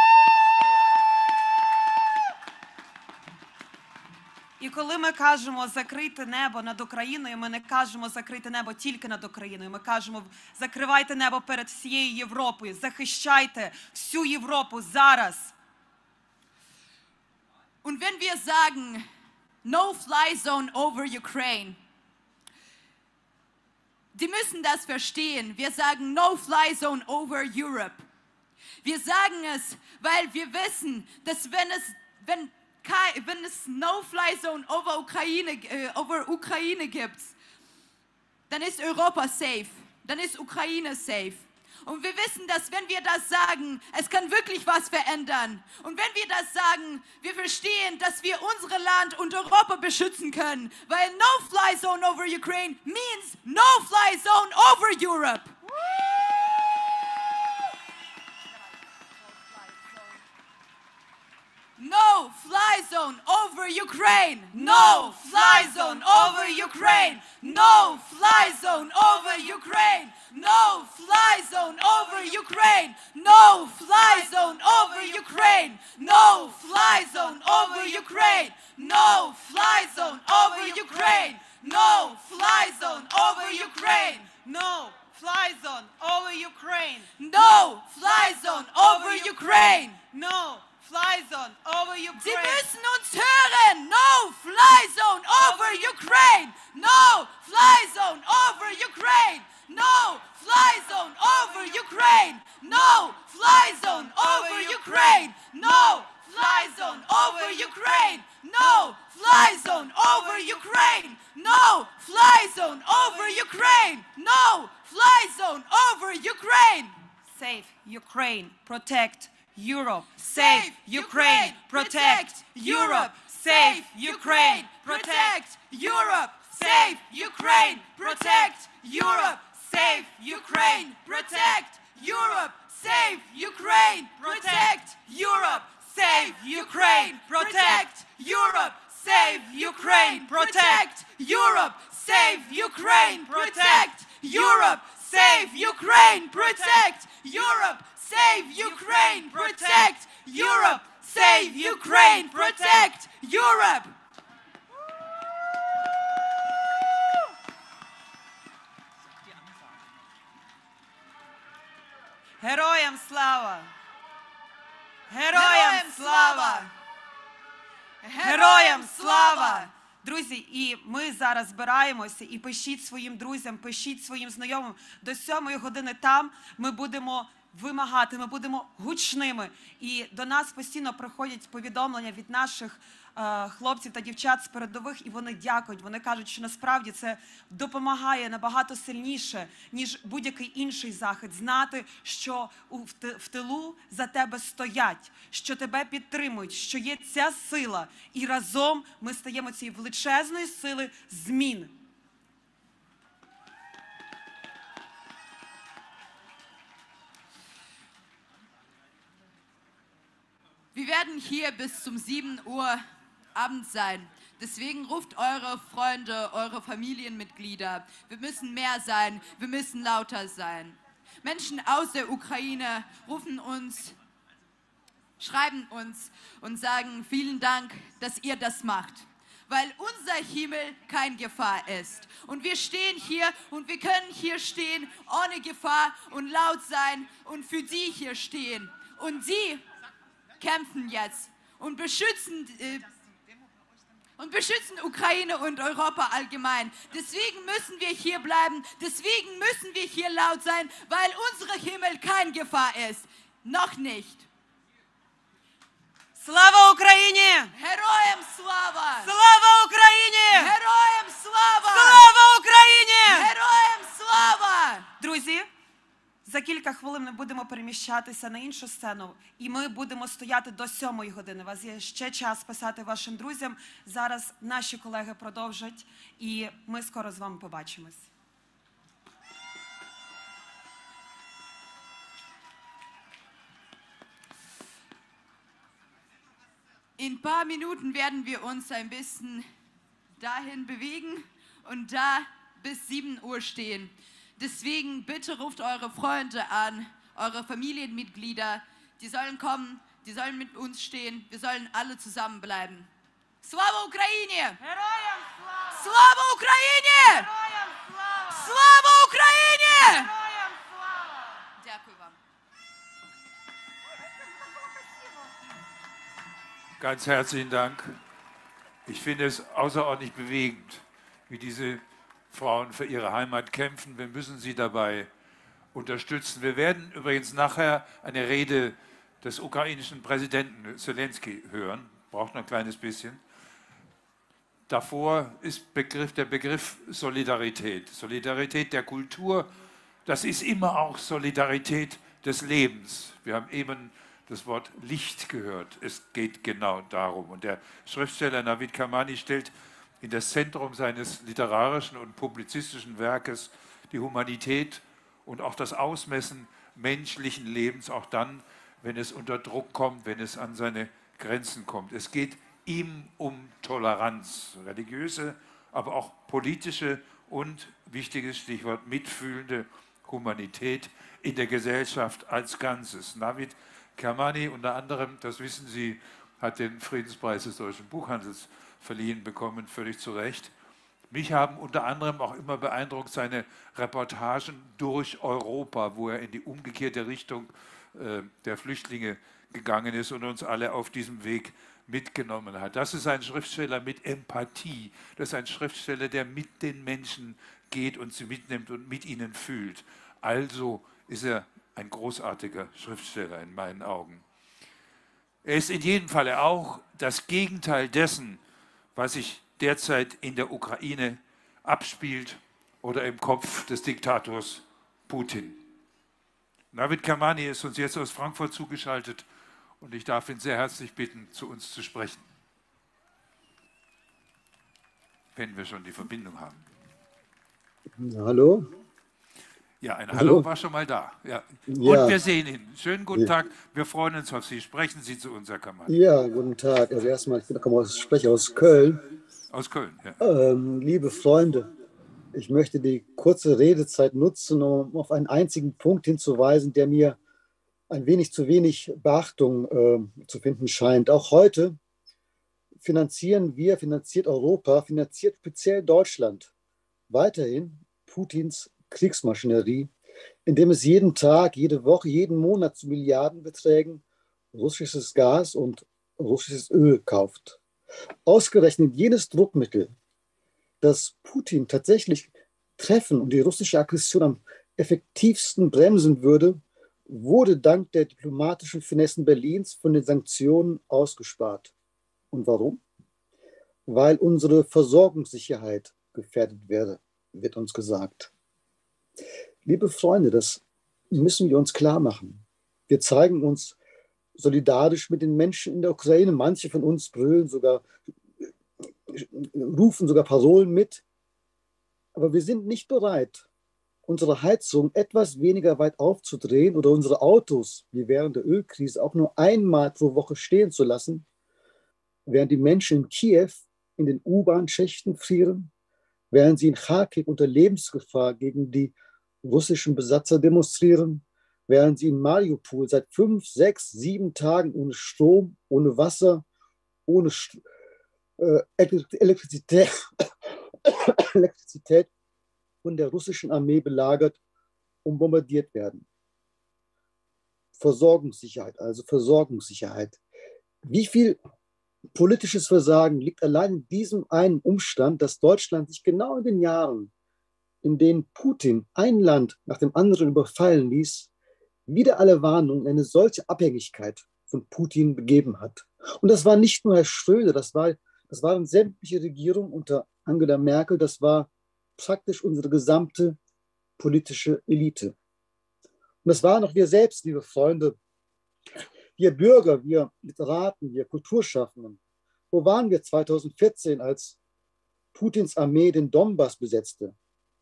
Speaker 6: І коли ми кажемо закрити небо над Україною, ми не кажемо закрити небо тільки над Україною. Ми кажемо закривайте небо перед всією Європою, захищайте всю Європу зараз.
Speaker 13: Und wenn wir sagen, No-Fly Zone over Ukraine, die müssen das verstehen. Wir sagen No-Fly Zone over Europe. Wir sagen es, weil wir wissen, dass wenn es, wenn wenn es No-Fly-Zone over Ukraine, äh, over Ukraine gibt, dann ist Europa safe, dann ist Ukraine safe. Und wir wissen, dass wenn wir das sagen, es kann wirklich was verändern. Und wenn wir das sagen, wir verstehen, dass wir unser Land und Europa beschützen können. Weil No-Fly Zone over Ukraine means No-Fly Zone over Europe. No fly zone over Ukraine. No fly zone over Ukraine. No fly zone over Ukraine. No fly zone over Ukraine. No fly zone over Ukraine. No fly zone over Ukraine. No fly zone over Ukraine. No fly zone over Ukraine.
Speaker 6: No fly zone over Ukraine.
Speaker 13: No fly zone over Ukraine.
Speaker 6: No fly zone over Ukraine.
Speaker 13: Sie müssen uns hören. No fly zone over Ukraine. No fly zone over Ukraine. No fly zone over Ukraine. No fly zone over Ukraine. No fly zone over Ukraine. No fly zone over Ukraine. No fly zone over Ukraine. No fly zone over Ukraine.
Speaker 6: Save Ukraine. Protect Europe. Save Ukraine. Protect Europe. Save Ukraine. Protect Europe. Save Ukraine. Protect Europe. Save Ukraine. Protect Europe. Save Ukraine. Protect Europe. Save Ukraine. Protect Europe. Save Ukraine. Protect Europe. Save Ukraine. Protect Europe. Save Ukraine. Protect Europe. Save Ukraine. Protect Europe. Save Ukraine. Protect Europe. Героям слава! Героям слава! Героям слава! Друзі, і ми зараз збираємося і пишіть своїм друзям, пишіть своїм знайомим. До сьомої години там ми будемо вимагати, ми будемо гучними. І до нас постійно приходять повідомлення від наших е, хлопців та дівчат з передових, і вони дякують. Вони кажуть, що насправді це допомагає набагато сильніше, ніж будь-який інший захід. Знати, що у, в, в тилу за тебе стоять, що тебе підтримують, що є ця сила. І разом ми стаємо цією величезною силою змін.
Speaker 13: Wir werden hier bis zum sieben Uhr abends sein. Deswegen ruft eure Freunde, eure Familienmitglieder. Wir müssen mehr sein, wir müssen lauter sein. Menschen aus der Ukraine rufen uns, schreiben uns und sagen, vielen Dank, dass ihr das macht. Weil unser Himmel keine Gefahr ist. Und wir stehen hier und wir können hier stehen ohne Gefahr und laut sein und für sie hier stehen. Und sie kämpfen jetzt und beschützen, äh, und beschützen Ukraine und Europa allgemein. Deswegen müssen wir hier bleiben, deswegen müssen wir hier laut sein, weil unser Himmel keine Gefahr ist. Noch nicht.
Speaker 6: Слава Україні!
Speaker 13: Героям слава!
Speaker 6: Слава Україні!
Speaker 13: Героям слава!
Speaker 6: Слава Україні!
Speaker 13: Героям слава!
Speaker 6: Друзі, за кілька хвилин ми будемо переміщатися на іншу сцену, і ми будемо стояти до сьомої години. У вас є ще час писати вашим друзям. Зараз наші колеги продовжать, і ми скоро з вами побачимось.
Speaker 13: In ein paar Minuten werden wir uns ein bisschen dahin bewegen und da bis sieben Uhr stehen. Deswegen bitte ruft eure Freunde an, eure Familienmitglieder. Die sollen kommen, die sollen mit uns stehen. Wir sollen alle zusammenbleiben. Slava Ukraini! Slava Ukraini! Slava Ukraini! Дякую вам.
Speaker 3: Ganz herzlichen Dank. Ich finde es außerordentlich bewegend, wie diese Frauen für ihre Heimat kämpfen. Wir müssen sie dabei unterstützen. Wir werden übrigens nachher eine Rede des ukrainischen Präsidenten Zelensky hören. Braucht noch ein kleines bisschen. Davor ist Begriff, der Begriff Solidarität. Solidarität der Kultur, das ist immer auch Solidarität des Lebens. Wir haben eben das Wort Licht gehört. Es geht genau darum. Und der Schriftsteller Navid Kermani stellt in das Zentrum seines literarischen und publizistischen Werkes die Humanität und auch das Ausmessen menschlichen Lebens, auch dann, wenn es unter Druck kommt, wenn es an seine Grenzen kommt. Es geht ihm um Toleranz, religiöse, aber auch politische und, wichtiges Stichwort, mitfühlende Humanität in der Gesellschaft als Ganzes. Navid Kermani unter anderem, das wissen Sie, hat den Friedenspreis des deutschen Buchhandels verliehen bekommen, völlig zu Recht. Mich haben unter anderem auch immer beeindruckt seine Reportagen durch Europa, wo er in die umgekehrte Richtung äh, der Flüchtlinge gegangen ist und uns alle auf diesem Weg mitgenommen hat. Das ist ein Schriftsteller mit Empathie. Das ist ein Schriftsteller, der mit den Menschen geht und sie mitnimmt und mit ihnen fühlt. Also ist er ein großartiger Schriftsteller in meinen Augen. Er ist in jedem Falle auch das Gegenteil dessen, was sich derzeit in der Ukraine abspielt oder im Kopf des Diktators Putin. Navid Kermani ist uns jetzt aus Frankfurt zugeschaltet und ich darf ihn sehr herzlich bitten, zu uns zu sprechen, wenn wir schon die Verbindung haben.
Speaker 14: Hallo?
Speaker 3: Ja, ein
Speaker 14: Hallo.
Speaker 3: Hallo war schon mal da. Ja. Und
Speaker 14: Ja.
Speaker 3: wir sehen ihn. Schönen guten
Speaker 14: Ja.
Speaker 3: Tag. Wir freuen uns auf Sie. Sprechen Sie zu uns, Herr Kermani.
Speaker 14: Ja, guten Tag. Also erstmal, ich bin- komme aus, spreche aus Köln.
Speaker 3: Aus Köln, ja.
Speaker 14: Ähm, liebe Freunde, ich möchte die kurze Redezeit nutzen, um auf einen einzigen Punkt hinzuweisen, der mir ein wenig zu wenig Beachtung äh, zu finden scheint. Auch heute finanzieren wir, finanziert Europa, finanziert speziell Deutschland weiterhin Putins Kriegsmaschinerie, indem es jeden Tag, jede Woche, jeden Monat zu Milliardenbeträgen russisches Gas und russisches Öl kauft. Ausgerechnet jenes Druckmittel, das Putin tatsächlich treffen und die russische Aggression am effektivsten bremsen würde, wurde dank der diplomatischen Finessen Berlins von den Sanktionen ausgespart. Und warum? Weil unsere Versorgungssicherheit gefährdet wäre, wird uns gesagt. Liebe Freunde, das müssen wir uns klar machen. Wir zeigen uns solidarisch mit den Menschen in der Ukraine. Manche von uns brüllen sogar, rufen sogar Parolen mit. Aber wir sind nicht bereit, unsere Heizung etwas weniger weit aufzudrehen oder unsere Autos, wie während der Ölkrise, auch nur einmal pro Woche stehen zu lassen, während die Menschen in Kiew in den U-Bahn-Schächten frieren, während sie in Kharkiv unter Lebensgefahr gegen die russischen Besatzer demonstrieren, während sie in Mariupol seit fünf, sechs, sieben Tagen ohne Strom, ohne Wasser, ohne St äh, Elektrizität, Elektrizität von der russischen Armee belagert und bombardiert werden. Versorgungssicherheit, also Versorgungssicherheit. Wie viel politisches Versagen liegt allein in diesem einen Umstand, dass Deutschland sich genau in den Jahren, in denen Putin ein Land nach dem anderen überfallen ließ, wieder alle Warnungen eine solche Abhängigkeit von Putin begeben hat. Und das war nicht nur Herr Schröder, das, war, das waren sämtliche Regierungen unter Angela Merkel, das war praktisch unsere gesamte politische Elite. Und das waren auch wir selbst, liebe Freunde, wir Bürger, wir Literaten, wir Kulturschaffenden. Wo waren wir zweitausendvierzehn, als Putins Armee den Donbass besetzte?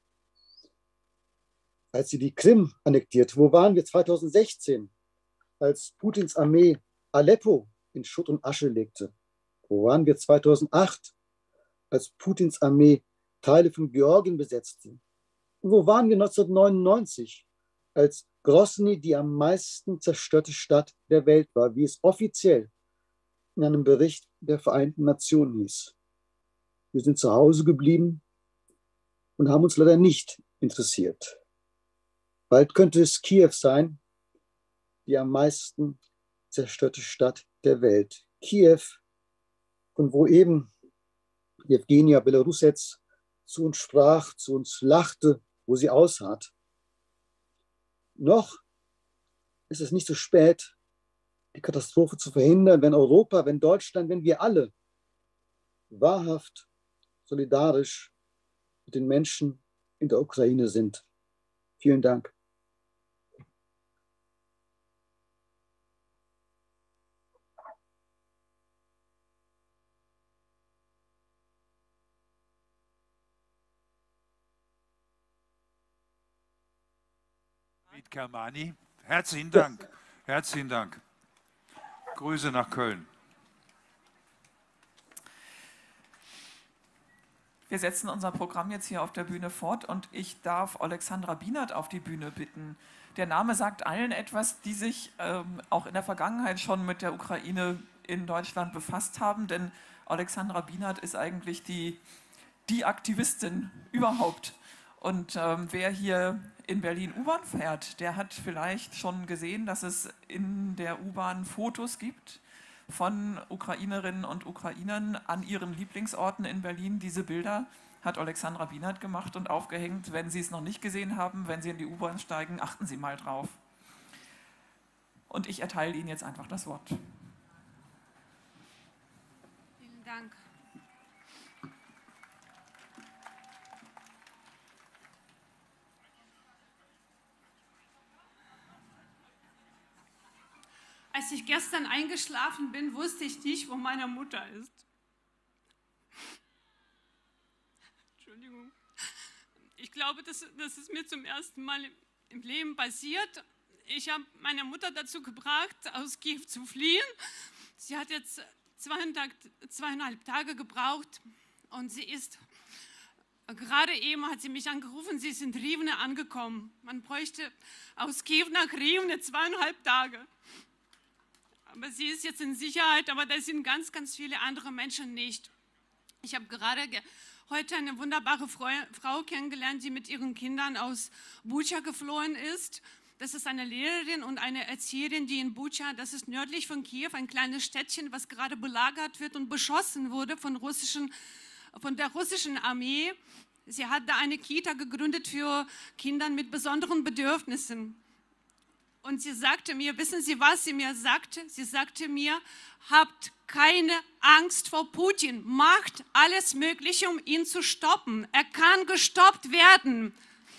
Speaker 14: Als sie die Krim annektierte? Wo waren wir zweitausendsechzehn, als Putins Armee Aleppo in Schutt und Asche legte? Wo waren wir zweitausendacht, als Putins Armee Teile von Georgien besetzte? Und wo waren wir neunzehnhundertneunundneunzig, als Grozny die am meisten zerstörte Stadt der Welt war, wie es offiziell in einem Bericht der Vereinten Nationen hieß? Wir sind zu Hause geblieben und haben uns leider nicht interessiert. Bald könnte es Kiew sein, die am meisten zerstörte Stadt der Welt. Kiew, von wo eben Jewgenia Belarusets zu uns sprach, zu uns lachte, wo sie ausharrt. Noch ist es nicht so spät, die Katastrophe zu verhindern, wenn Europa, wenn Deutschland, wenn wir alle wahrhaft solidarisch mit den Menschen in der Ukraine sind. Vielen Dank.
Speaker 3: Kermani, herzlichen Dank. Herzlichen Dank. Grüße nach Köln.
Speaker 1: Wir setzen unser Programm jetzt hier auf der Bühne fort und ich darf Alexandra Bienert auf die Bühne bitten. Der Name sagt allen etwas, die sich ähm, auch in der Vergangenheit schon mit der Ukraine in Deutschland befasst haben, denn Alexandra Bienert ist eigentlich die, die Aktivistin überhaupt. Und ähm, wer hier in Berlin U-Bahn fährt, der hat vielleicht schon gesehen, dass es in der U-Bahn Fotos gibt von Ukrainerinnen und Ukrainern an ihren Lieblingsorten in Berlin. Diese Bilder hat Alexandra Bienert gemacht und aufgehängt. Wenn Sie es noch nicht gesehen haben, wenn Sie in die U-Bahn steigen, achten Sie mal drauf. Und ich erteile Ihnen jetzt einfach das Wort.
Speaker 11: Vielen Dank. Als ich gestern eingeschlafen bin, wusste ich nicht, wo meine Mutter ist. Entschuldigung. Ich glaube, das, das ist mir zum ersten Mal im Leben passiert. Ich habe meine Mutter dazu gebracht, aus Kiew zu fliehen. Sie hat jetzt zweieinhalb, zweieinhalb Tage gebraucht und sie ist, gerade eben hat sie mich angerufen, sie ist in Rivne angekommen. Man bräuchte aus Kiew nach Rivne zweieinhalb Tage. Aber sie ist jetzt in Sicherheit, aber da sind ganz, ganz viele andere Menschen nicht. Ich habe gerade ge heute eine wunderbare Frau, Frau kennengelernt, die mit ihren Kindern aus Bucha geflohen ist. Das ist eine Lehrerin und eine Erzieherin, die in Bucha, das ist nördlich von Kiew, ein kleines Städtchen, was gerade belagert wird und beschossen wurde von, russischen, von der russischen Armee. Sie hat da eine Kita gegründet für Kinder mit besonderen Bedürfnissen. Und sie sagte mir, wissen Sie, was sie mir sagte? Sie sagte mir, habt keine Angst vor Putin, macht alles Mögliche, um ihn zu stoppen. Er kann gestoppt werden.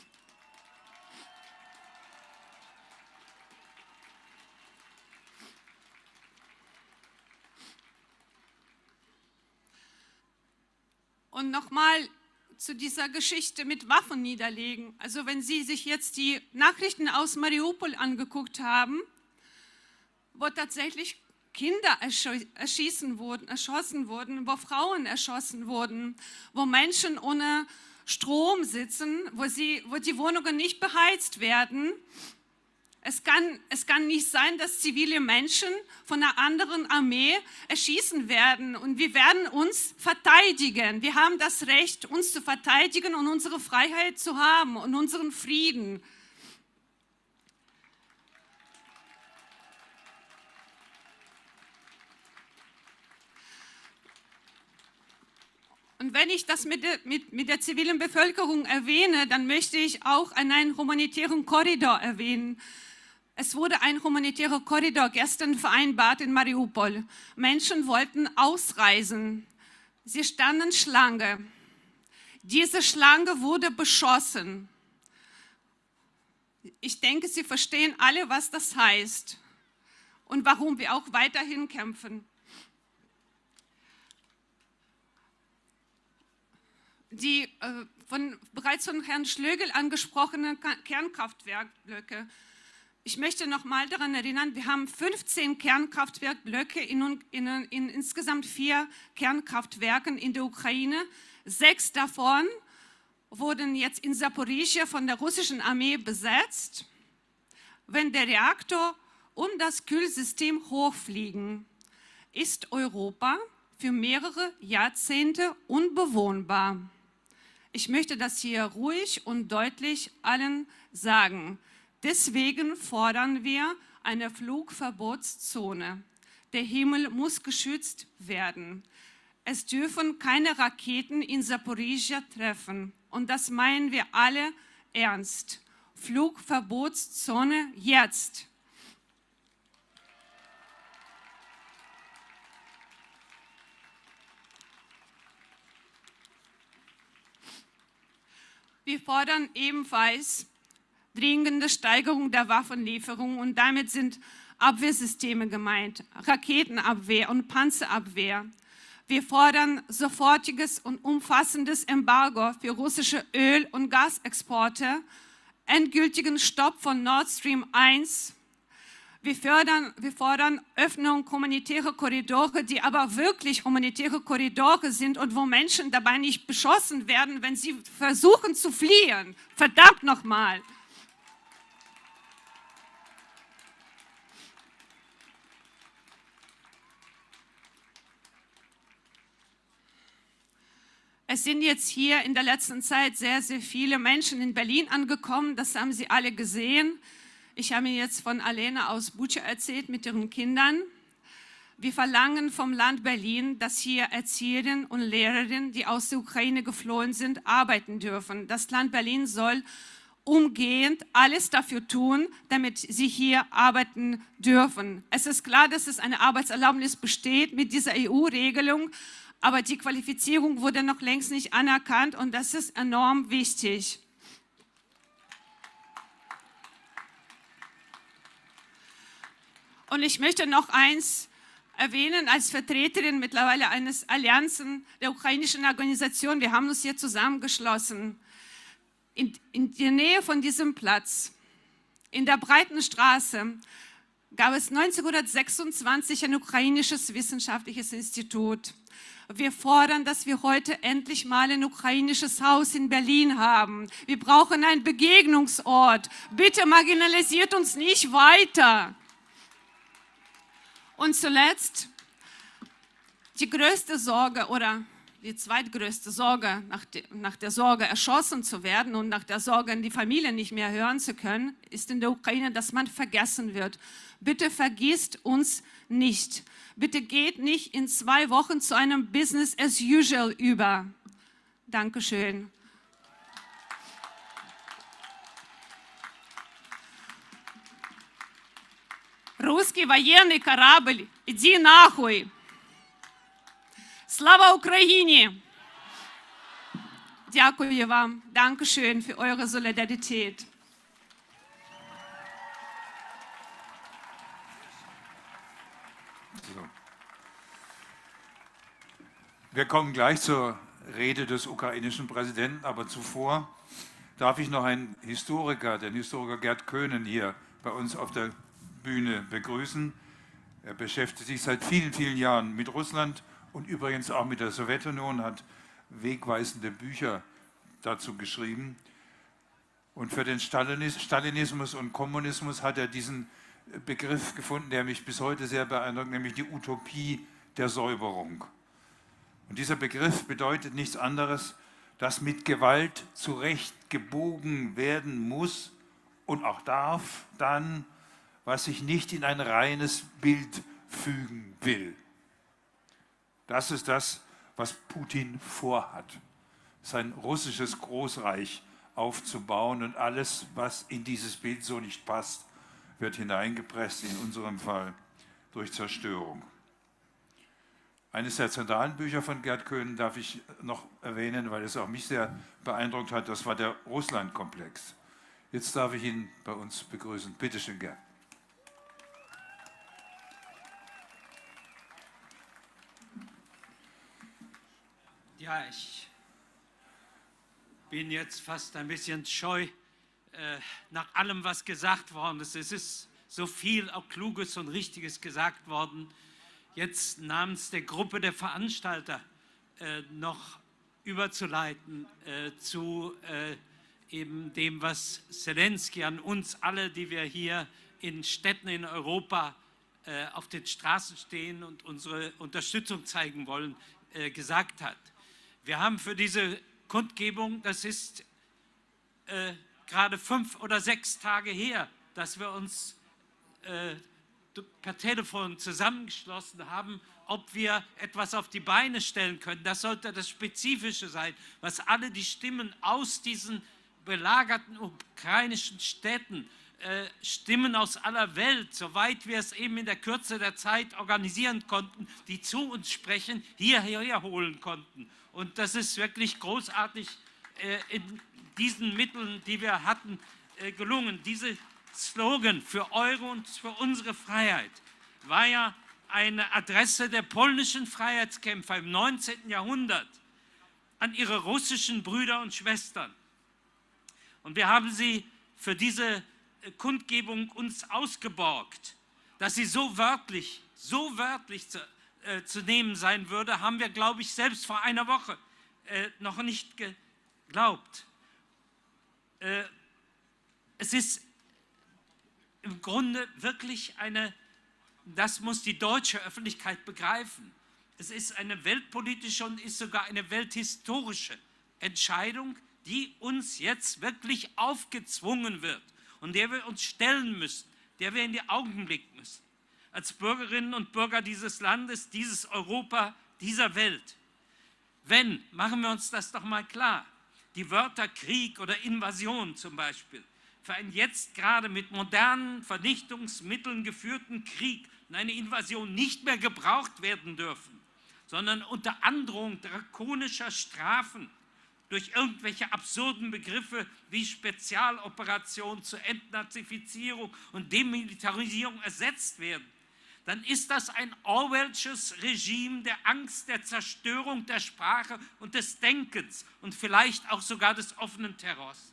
Speaker 11: Und nochmal zu dieser Geschichte mit Waffen niederlegen. Also wenn Sie sich jetzt die Nachrichten aus Mariupol angeguckt haben, wo tatsächlich Kinder erschießen wurden, erschossen wurden, wo Frauen erschossen wurden, wo Menschen ohne Strom sitzen, wo, sie, wo die Wohnungen nicht beheizt werden. Es kann, es kann nicht sein, dass zivile Menschen von einer anderen Armee erschießen werden. Und wir werden uns verteidigen. Wir haben das Recht, uns zu verteidigen und unsere Freiheit zu haben und unseren Frieden. Und wenn ich das mit der, mit, mit der zivilen Bevölkerung erwähne, dann möchte ich auch an einen humanitären Korridor erwähnen. Es wurde ein humanitärer Korridor gestern vereinbart in Mariupol. Menschen wollten ausreisen. Sie standen Schlange. Diese Schlange wurde beschossen. Ich denke, Sie verstehen alle, was das heißt und warum wir auch weiterhin kämpfen. Die äh, von, bereits von Herrn Schlögel angesprochenen Kernkraftwerkblöcke. Ich möchte noch mal daran erinnern, wir haben fünfzehn Kernkraftwerkblöcke in, in, in insgesamt vier Kernkraftwerken in der Ukraine. Sechs davon wurden jetzt in Saporizhzhia von der russischen Armee besetzt. Wenn der Reaktor und das Kühlsystem hochfliegen, ist Europa für mehrere Jahrzehnte unbewohnbar. Ich möchte das hier ruhig und deutlich allen sagen. Deswegen fordern wir eine Flugverbotszone. Der Himmel muss geschützt werden. Es dürfen keine Raketen in Saporizhzhia treffen. Und das meinen wir alle ernst. Flugverbotszone jetzt. Wir fordern ebenfalls dringende Steigerung der Waffenlieferungen und damit sind Abwehrsysteme gemeint, Raketenabwehr und Panzerabwehr. Wir fordern sofortiges und umfassendes Embargo für russische Öl- und Gasexporte, endgültigen Stopp von Nord Stream eins. Wir, fördern, wir fordern Öffnung humanitärer Korridore, die aber wirklich humanitäre Korridore sind und wo Menschen dabei nicht beschossen werden, wenn sie versuchen zu fliehen. Verdammt nochmal! Es sind jetzt hier in der letzten Zeit sehr, sehr viele Menschen in Berlin angekommen. Das haben Sie alle gesehen. Ich habe Ihnen jetzt von Alena aus Bucha erzählt mit ihren Kindern. Wir verlangen vom Land Berlin, dass hier Erzieherinnen und Lehrerinnen, die aus der Ukraine geflohen sind, arbeiten dürfen. Das Land Berlin soll umgehend alles dafür tun, damit sie hier arbeiten dürfen. Es ist klar, dass es eine Arbeitserlaubnis besteht mit dieser E U-Regelung, aber die Qualifizierung wurde noch längst nicht anerkannt und das ist enorm wichtig. Und ich möchte noch eins erwähnen, als Vertreterin mittlerweile eines Allianzen der ukrainischen Organisation, wir haben uns hier zusammengeschlossen, in, in der Nähe von diesem Platz, in der Breiten Straße, gab es neunzehnhundertsechsundzwanzig ein ukrainisches wissenschaftliches Institut. Wir fordern, dass wir heute endlich mal ein ukrainisches Haus in Berlin haben. Wir brauchen einen Begegnungsort. Bitte marginalisiert uns nicht weiter. Und zuletzt, die größte Sorge oder die zweitgrößte Sorge, nach, de, nach der Sorge erschossen zu werden und nach der Sorge, die Familie nicht mehr hören zu können, ist in der Ukraine, dass man vergessen wird. Bitte vergisst uns nicht. Bitte geht nicht in zwei Wochen zu einem Business as usual über. Dankeschön. Русский военный корабль, иди нахуй. Слава Україні! Дякую вам. Dankeschön für eure Solidarität.
Speaker 3: So. Wir kommen gleich zur Rede des ukrainischen Präsidenten, aber zuvor darf ich noch einen Historiker, den Historiker Gerd Köhnen, hier bei uns auf der Bühne begrüßen. Er beschäftigt sich seit vielen, vielen Jahren mit Russland und übrigens auch mit der Sowjetunion, hat wegweisende Bücher dazu geschrieben. Und für den Stalinismus und Kommunismus hat er diesen Begriff gefunden, der mich bis heute sehr beeindruckt, nämlich die Utopie der Säuberung. Und dieser Begriff bedeutet nichts anderes, dass mit Gewalt zurechtgebogen werden muss und auch darf dann, was sich nicht in ein reines Bild fügen will. Das ist das, was Putin vorhat, sein russisches Großreich aufzubauen und alles, was in dieses Bild so nicht passt, wird hineingepresst, in unserem Fall durch Zerstörung. Eines der zentralen Bücher von Gerd Köhnen darf ich noch erwähnen, weil es auch mich sehr beeindruckt hat, das war der Russland-Komplex. Jetzt darf ich ihn bei uns begrüßen. Bitte schön, Gerd.
Speaker 16: Ja, ich bin jetzt fast ein bisschen scheu äh, nach allem, was gesagt worden ist. Es ist so viel auch Kluges und Richtiges gesagt worden. Jetzt namens der Gruppe der Veranstalter äh, noch überzuleiten äh, zu äh, eben dem, was Zelensky an uns alle, die wir hier in Städten in Europa äh, auf den Straßen stehen und unsere Unterstützung zeigen wollen, äh, gesagt hat. Wir haben für diese Kundgebung, das ist äh, gerade fünf oder sechs Tage her, dass wir uns äh, per Telefon zusammengeschlossen haben, ob wir etwas auf die Beine stellen können. Das sollte das Spezifische sein, was alle die Stimmen aus diesen belagerten ukrainischen Städten, äh, Stimmen aus aller Welt, soweit wir es eben in der Kürze der Zeit organisieren konnten, die zu uns sprechen, hierher holen konnten. Und das ist wirklich großartig, äh, in diesen Mitteln, die wir hatten, äh, gelungen. Diese Slogan für eure und für unsere Freiheit war ja eine Adresse der polnischen Freiheitskämpfer im neunzehnten Jahrhundert an ihre russischen Brüder und Schwestern. Und wir haben sie für diese Kundgebung uns ausgeborgt. Dass sie so wörtlich, so wörtlich zu, äh, zu nehmen sein würde, haben wir, glaube ich, selbst vor einer Woche äh, noch nicht geglaubt. Äh, es ist im Grunde wirklich eine, das muss die deutsche Öffentlichkeit begreifen, es ist eine weltpolitische und ist sogar eine welthistorische Entscheidung, die uns jetzt wirklich aufgezwungen wird und der wir uns stellen müssen, der wir in die Augen blicken müssen. Als Bürgerinnen und Bürger dieses Landes, dieses Europa, dieser Welt. Wenn, machen wir uns das doch mal klar, die Wörter Krieg oder Invasion zum Beispiel für einen jetzt gerade mit modernen Vernichtungsmitteln geführten Krieg und eine Invasion nicht mehr gebraucht werden dürfen, sondern unter Androhung drakonischer Strafen durch irgendwelche absurden Begriffe wie Spezialoperation zur Entnazifizierung und Demilitarisierung ersetzt werden, dann ist das ein Orwellsches Regime der Angst, der Zerstörung der Sprache und des Denkens und vielleicht auch sogar des offenen Terrors.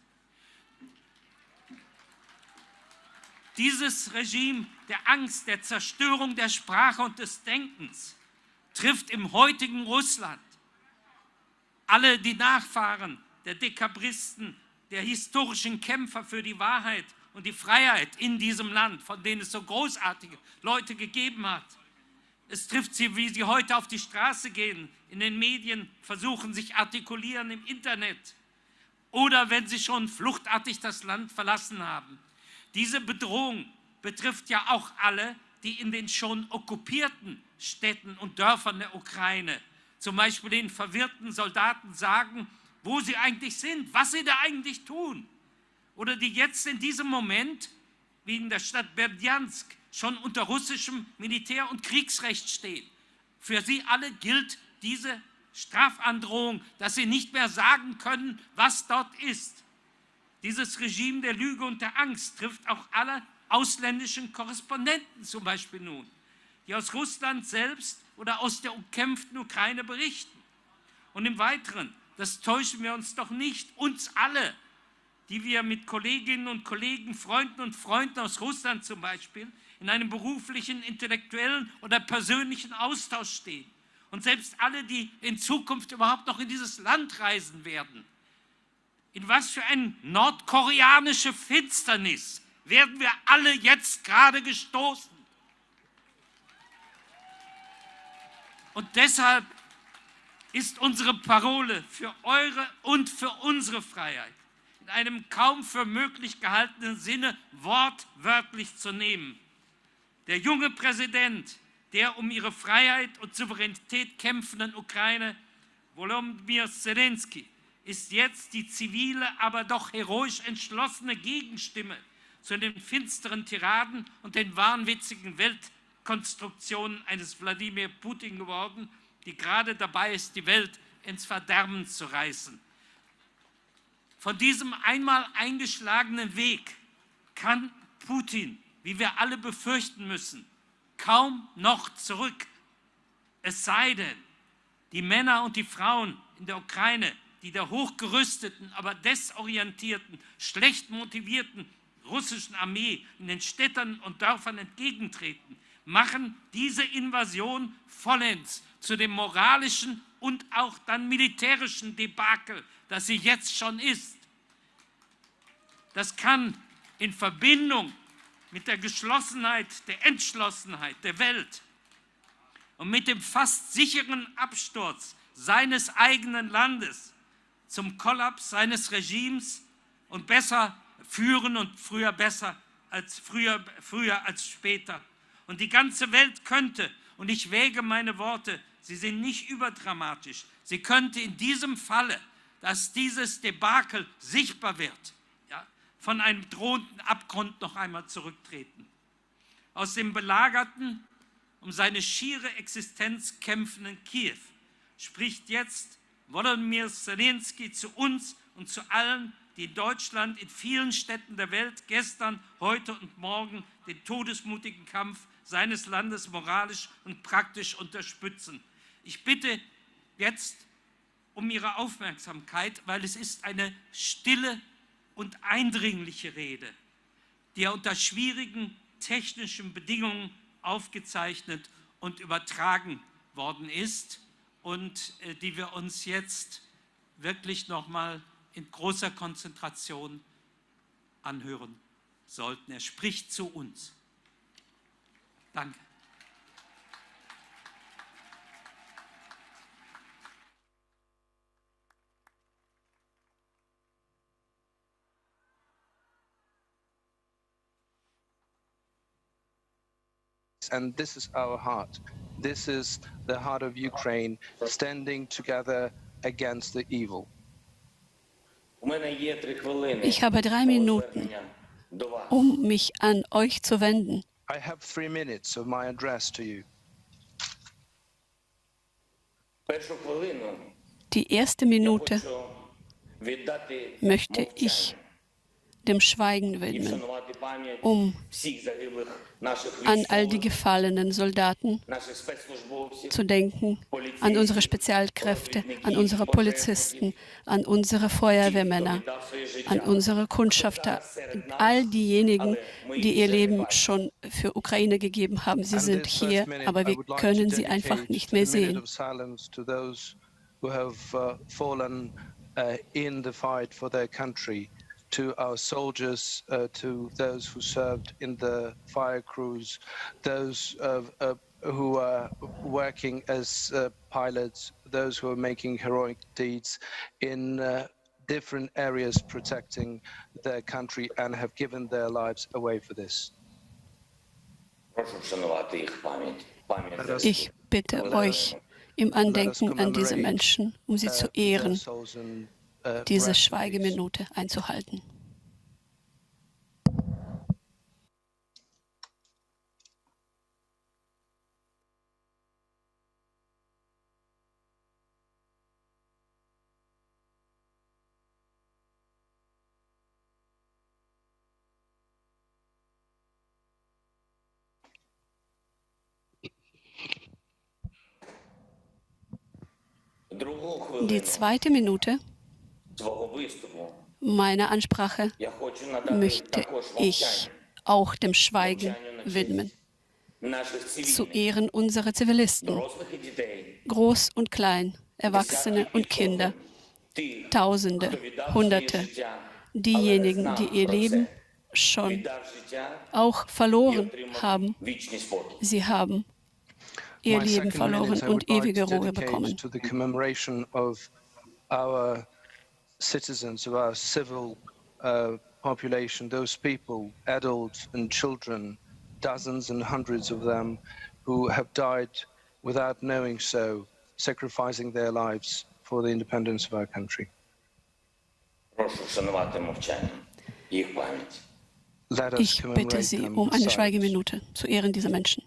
Speaker 16: Dieses Regime der Angst, der Zerstörung der Sprache und des Denkens trifft im heutigen Russland alle die Nachfahren der Dekabristen, der historischen Kämpfer für die Wahrheit und die Freiheit in diesem Land, von denen es so großartige Leute gegeben hat. Es trifft sie, wie sie heute auf die Straße gehen, in den Medien versuchen, sich artikulieren im Internet oder wenn sie schon fluchtartig das Land verlassen haben. Diese Bedrohung betrifft ja auch alle, die in den schon okkupierten Städten und Dörfern der Ukraine, zum Beispiel den verwirrten Soldaten sagen, wo sie eigentlich sind, was sie da eigentlich tun. Oder die jetzt in diesem Moment, wie in der Stadt Berdjansk, schon unter russischem Militär- und Kriegsrecht stehen. Für sie alle gilt diese Strafandrohung, dass sie nicht mehr sagen können, was dort ist. Dieses Regime der Lüge und der Angst trifft auch alle ausländischen Korrespondenten zum Beispiel nun, die aus Russland selbst oder aus der umkämpften Ukraine berichten. Und im Weiteren, das täuschen wir uns doch nicht, uns alle, die wir mit Kolleginnen und Kollegen, Freunden und Freunden aus Russland zum Beispiel in einem beruflichen, intellektuellen oder persönlichen Austausch stehen. Und selbst alle, die in Zukunft überhaupt noch in dieses Land reisen werden. In was für eine nordkoreanische Finsternis werden wir alle jetzt gerade gestoßen. Und deshalb ist unsere Parole für eure und für unsere Freiheit in einem kaum für möglich gehaltenen Sinne wortwörtlich zu nehmen. Der junge Präsident der um ihre Freiheit und Souveränität kämpfenden Ukraine, Volodymyr Zelensky, ist jetzt die zivile, aber doch heroisch entschlossene Gegenstimme zu den finsteren Tiraden und den wahnwitzigen Weltkonstruktionen eines Wladimir Putin geworden, die gerade dabei ist, die Welt ins Verderben zu reißen. Von diesem einmal eingeschlagenen Weg kann Putin, wie wir alle befürchten müssen, kaum noch zurück. Es sei denn, die Männer und die Frauen in der Ukraine, die der hochgerüsteten, aber desorientierten, schlecht motivierten russischen Armee in den Städten und Dörfern entgegentreten, machen diese Invasion vollends zu dem moralischen und auch dann militärischen Debakel, das sie jetzt schon ist. Das kann in Verbindung mit der Geschlossenheit, der Entschlossenheit der Welt und mit dem fast sicheren Absturz seines eigenen Landes zum Kollaps seines Regimes und besser führen und früher besser als früher, früher als später. Und die ganze Welt könnte, und ich wäge meine Worte, sie sind nicht überdramatisch, sie könnte in diesem Falle, dass dieses Debakel sichtbar wird, ja, von einem drohenden Abgrund noch einmal zurücktreten. Aus dem belagerten, um seine schiere Existenz kämpfenden Kiew spricht jetzt Volodymyr Zelensky zu uns und zu allen, die in Deutschland, in vielen Städten der Welt gestern, heute und morgen den todesmutigen Kampf seines Landes moralisch und praktisch unterstützen. Ich bitte jetzt um Ihre Aufmerksamkeit, weil es ist eine stille und eindringliche Rede, die ja unter schwierigen technischen Bedingungen aufgezeichnet und übertragen worden ist und äh, die wir uns jetzt wirklich nochmal in großer Konzentration anhören sollten. Er spricht zu uns. Danke.
Speaker 17: And this is our heart. This is the heart of Ukraine, standing together against the evil.
Speaker 18: Ich habe drei Minuten, um mich an euch zu wenden.
Speaker 17: I have three minutes of my address to you.
Speaker 18: Die erste Minute möchte ich dem Schweigen widmen, um an all die gefallenen Soldaten zu denken, an unsere Spezialkräfte, an unsere Polizisten, an unsere Feuerwehrmänner, an unsere Kundschafter, all diejenigen, die ihr Leben schon für Ukraine gegeben haben. Sie sind hier, aber wir können sie einfach nicht mehr sehen.
Speaker 17: To our soldiers, uh, to those who served in the fire crews, those uh, uh, who are working as uh, pilots, those who are making heroic deeds in uh, different areas protecting their country and have given their lives away for this.
Speaker 18: Ich bitte euch im Andenken an diese Menschen, um sie zu ehren, diese Schweigeminute einzuhalten. Die zweite Minute meiner Ansprache möchte ich auch dem Schweigen widmen, zu Ehren unserer Zivilisten, groß und klein, Erwachsene und Kinder, Tausende, Hunderte, diejenigen, die ihr Leben schon auch verloren haben. Sie haben ihr Leben verloren und ewige Ruhe bekommen.
Speaker 17: Citizens of our civil uh, population, those people, adults and children, dozens and hundreds of them who have died without knowing so, sacrificing their lives for the independence of our country.
Speaker 18: Ich bitte Sie um eine Schweigeminute zu Ehren dieser Menschen.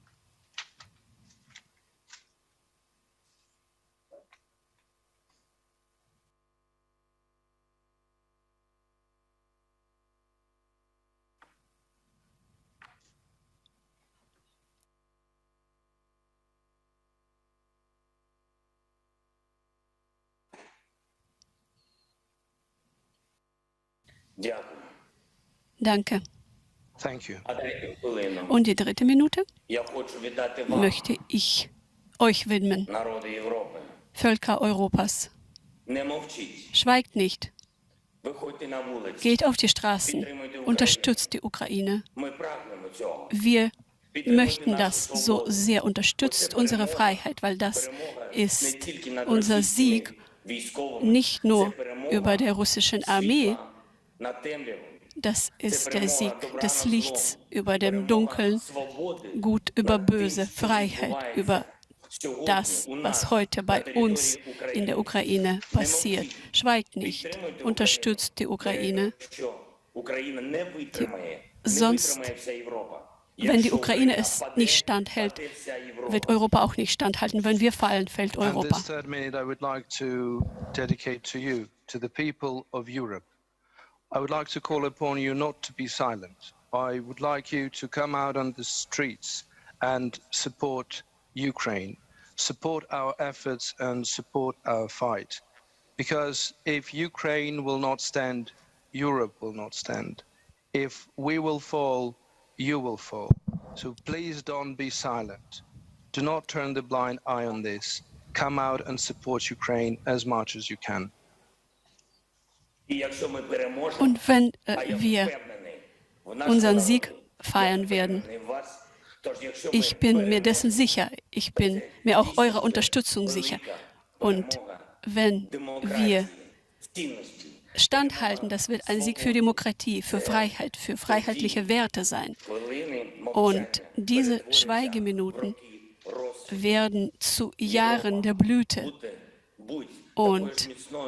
Speaker 18: Danke. Und die dritte Minute möchte ich euch widmen, Völker Europas. Schweigt nicht. Geht auf die Straßen, unterstützt die Ukraine. Wir möchten das so sehr, unterstützt unsere Freiheit, weil das ist unser Sieg, nicht nur über der russischen Armee. Das ist der Sieg des Lichts über dem Dunkeln, Gut über Böse, Freiheit über das, was heute bei uns in der Ukraine passiert. Schweigt nicht, unterstützt die Ukraine. Die, sonst, wenn die Ukraine es nicht standhält, wird Europa auch nicht standhalten. Wenn wir fallen, fällt Europa.
Speaker 17: I would like to call upon you not to be silent. I would like you to come out on the streets and support Ukraine, support our efforts and support our fight. Because if Ukraine will not stand, Europe will not stand. If we will fall, you will fall. So please don't be silent. Do not turn the blind eye on this. Come out and support Ukraine as much as you can.
Speaker 18: Und wenn äh, wir unseren Sieg feiern werden, ich bin mir dessen sicher, ich bin mir auch eurer Unterstützung sicher. Und wenn wir standhalten, das wird ein Sieg für Demokratie, für Freiheit, für freiheitliche Werte sein. Und diese Schweigeminuten werden zu Jahren der Blüte. Und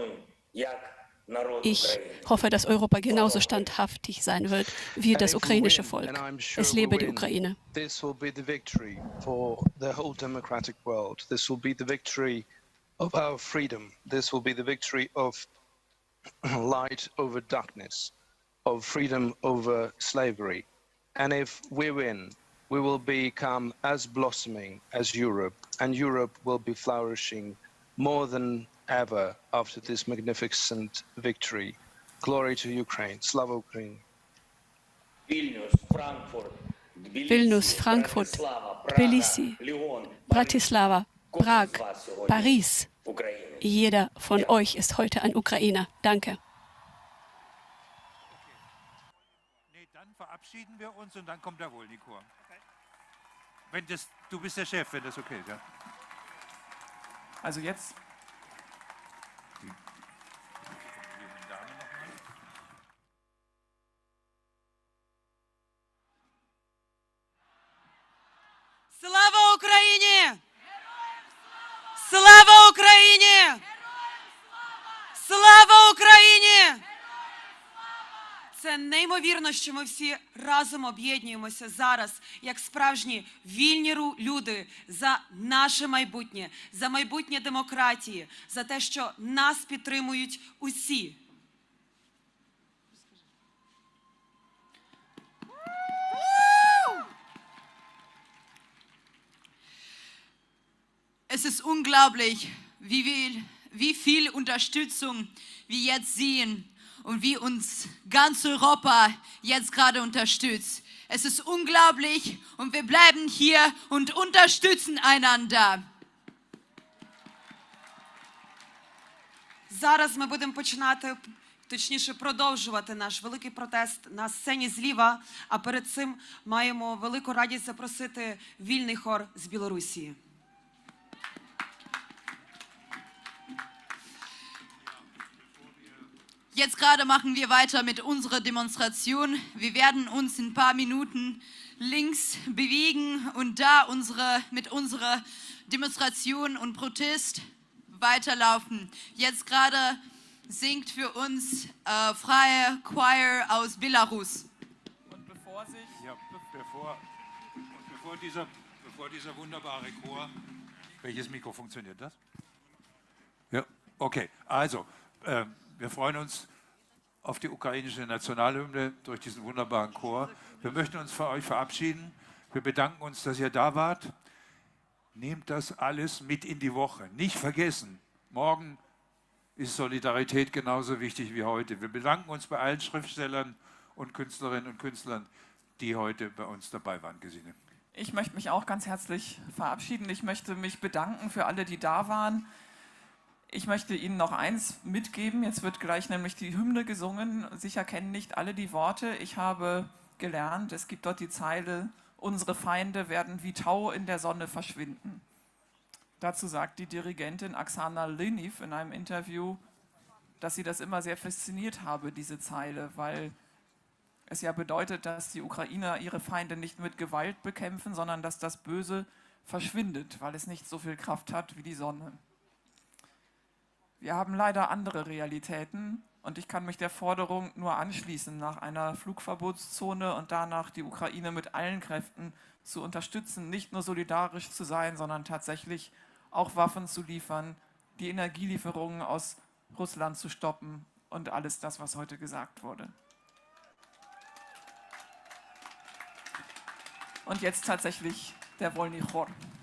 Speaker 18: ich hoffe, dass Europa genauso standhaftig sein wird wie das ukrainische Volk. Es lebe die Ukraine.
Speaker 17: This will be the victory for the whole democratic world. This will be the victory of our freedom. This will be the victory of light over darkness, of freedom over slavery. And if we win, we will become as blossoming as Europe, and Europe will be flourishing more than ever after this magnificent victory. Glory to Ukraine. Slava Ukraine.
Speaker 18: Vilnius, Frankfurt, Tbilisi, Bratislava, Prag, Paris. Jeder von euch ist heute ein Ukrainer. Danke.
Speaker 3: Nee, dann verabschieden wir uns und dann kommt der Wolny-Chor. Wenn das, du bist der Chef, wenn das okay ist, ja.
Speaker 1: Also jetzt.
Speaker 6: Слава Україні! Слава Україні! Слава Україні! Це неймовірно, що ми всі разом об'єднуємося зараз, як справжні вільні люди, за наше майбутнє, за майбутнє демократії, за те, що нас підтримують усі.
Speaker 13: Es ist unglaublich, wie viel, wie viel Unterstützung wir jetzt sehen und wie uns ganz Europa jetzt gerade unterstützt. Es ist unglaublich und wir bleiben hier und unterstützen einander.
Speaker 6: Зараз ми будемо починати, точніше продовжувати наш великий протест на сцені зліва, а перед цим маємо велику радість запросити вільний хор з Білорусі.
Speaker 13: Jetzt gerade machen wir weiter mit unserer Demonstration. Wir werden uns in ein paar Minuten links bewegen und da unsere, mit unserer Demonstration und Protest weiterlaufen. Jetzt gerade singt für uns äh, freie Choir aus Belarus.
Speaker 3: Und bevor sich, ja, bevor, und bevor dieser, bevor dieser wunderbare Chor, welches Mikro funktioniert das? Ja, okay, also, äh, wir freuen uns auf die ukrainische Nationalhymne durch diesen wunderbaren Chor. Wir möchten uns für euch verabschieden. Wir bedanken uns, dass ihr da wart. Nehmt das alles mit in die Woche. Nicht vergessen, morgen ist Solidarität genauso wichtig wie heute. Wir bedanken uns bei allen Schriftstellern und Künstlerinnen und Künstlern, die heute bei uns dabei waren, Gesine.
Speaker 1: Ich möchte mich auch ganz herzlich verabschieden. Ich möchte mich bedanken für alle, die da waren. Ich möchte Ihnen noch eins mitgeben. Jetzt wird gleich nämlich die Hymne gesungen. Sicher kennen nicht alle die Worte. Ich habe gelernt, es gibt dort die Zeile: Unsere Feinde werden wie Tau in der Sonne verschwinden. Dazu sagt die Dirigentin Oksana Lyniv in einem Interview, dass sie das immer sehr fasziniert habe, diese Zeile, weil es ja bedeutet, dass die Ukrainer ihre Feinde nicht mit Gewalt bekämpfen, sondern dass das Böse verschwindet, weil es nicht so viel Kraft hat wie die Sonne. Wir haben leider andere Realitäten und ich kann mich der Forderung nur anschließen, nach einer Flugverbotszone und danach die Ukraine mit allen Kräften zu unterstützen, nicht nur solidarisch zu sein, sondern tatsächlich auch Waffen zu liefern, die Energielieferungen aus Russland zu stoppen und alles das, was heute gesagt wurde. Und jetzt tatsächlich der Wolny Chor.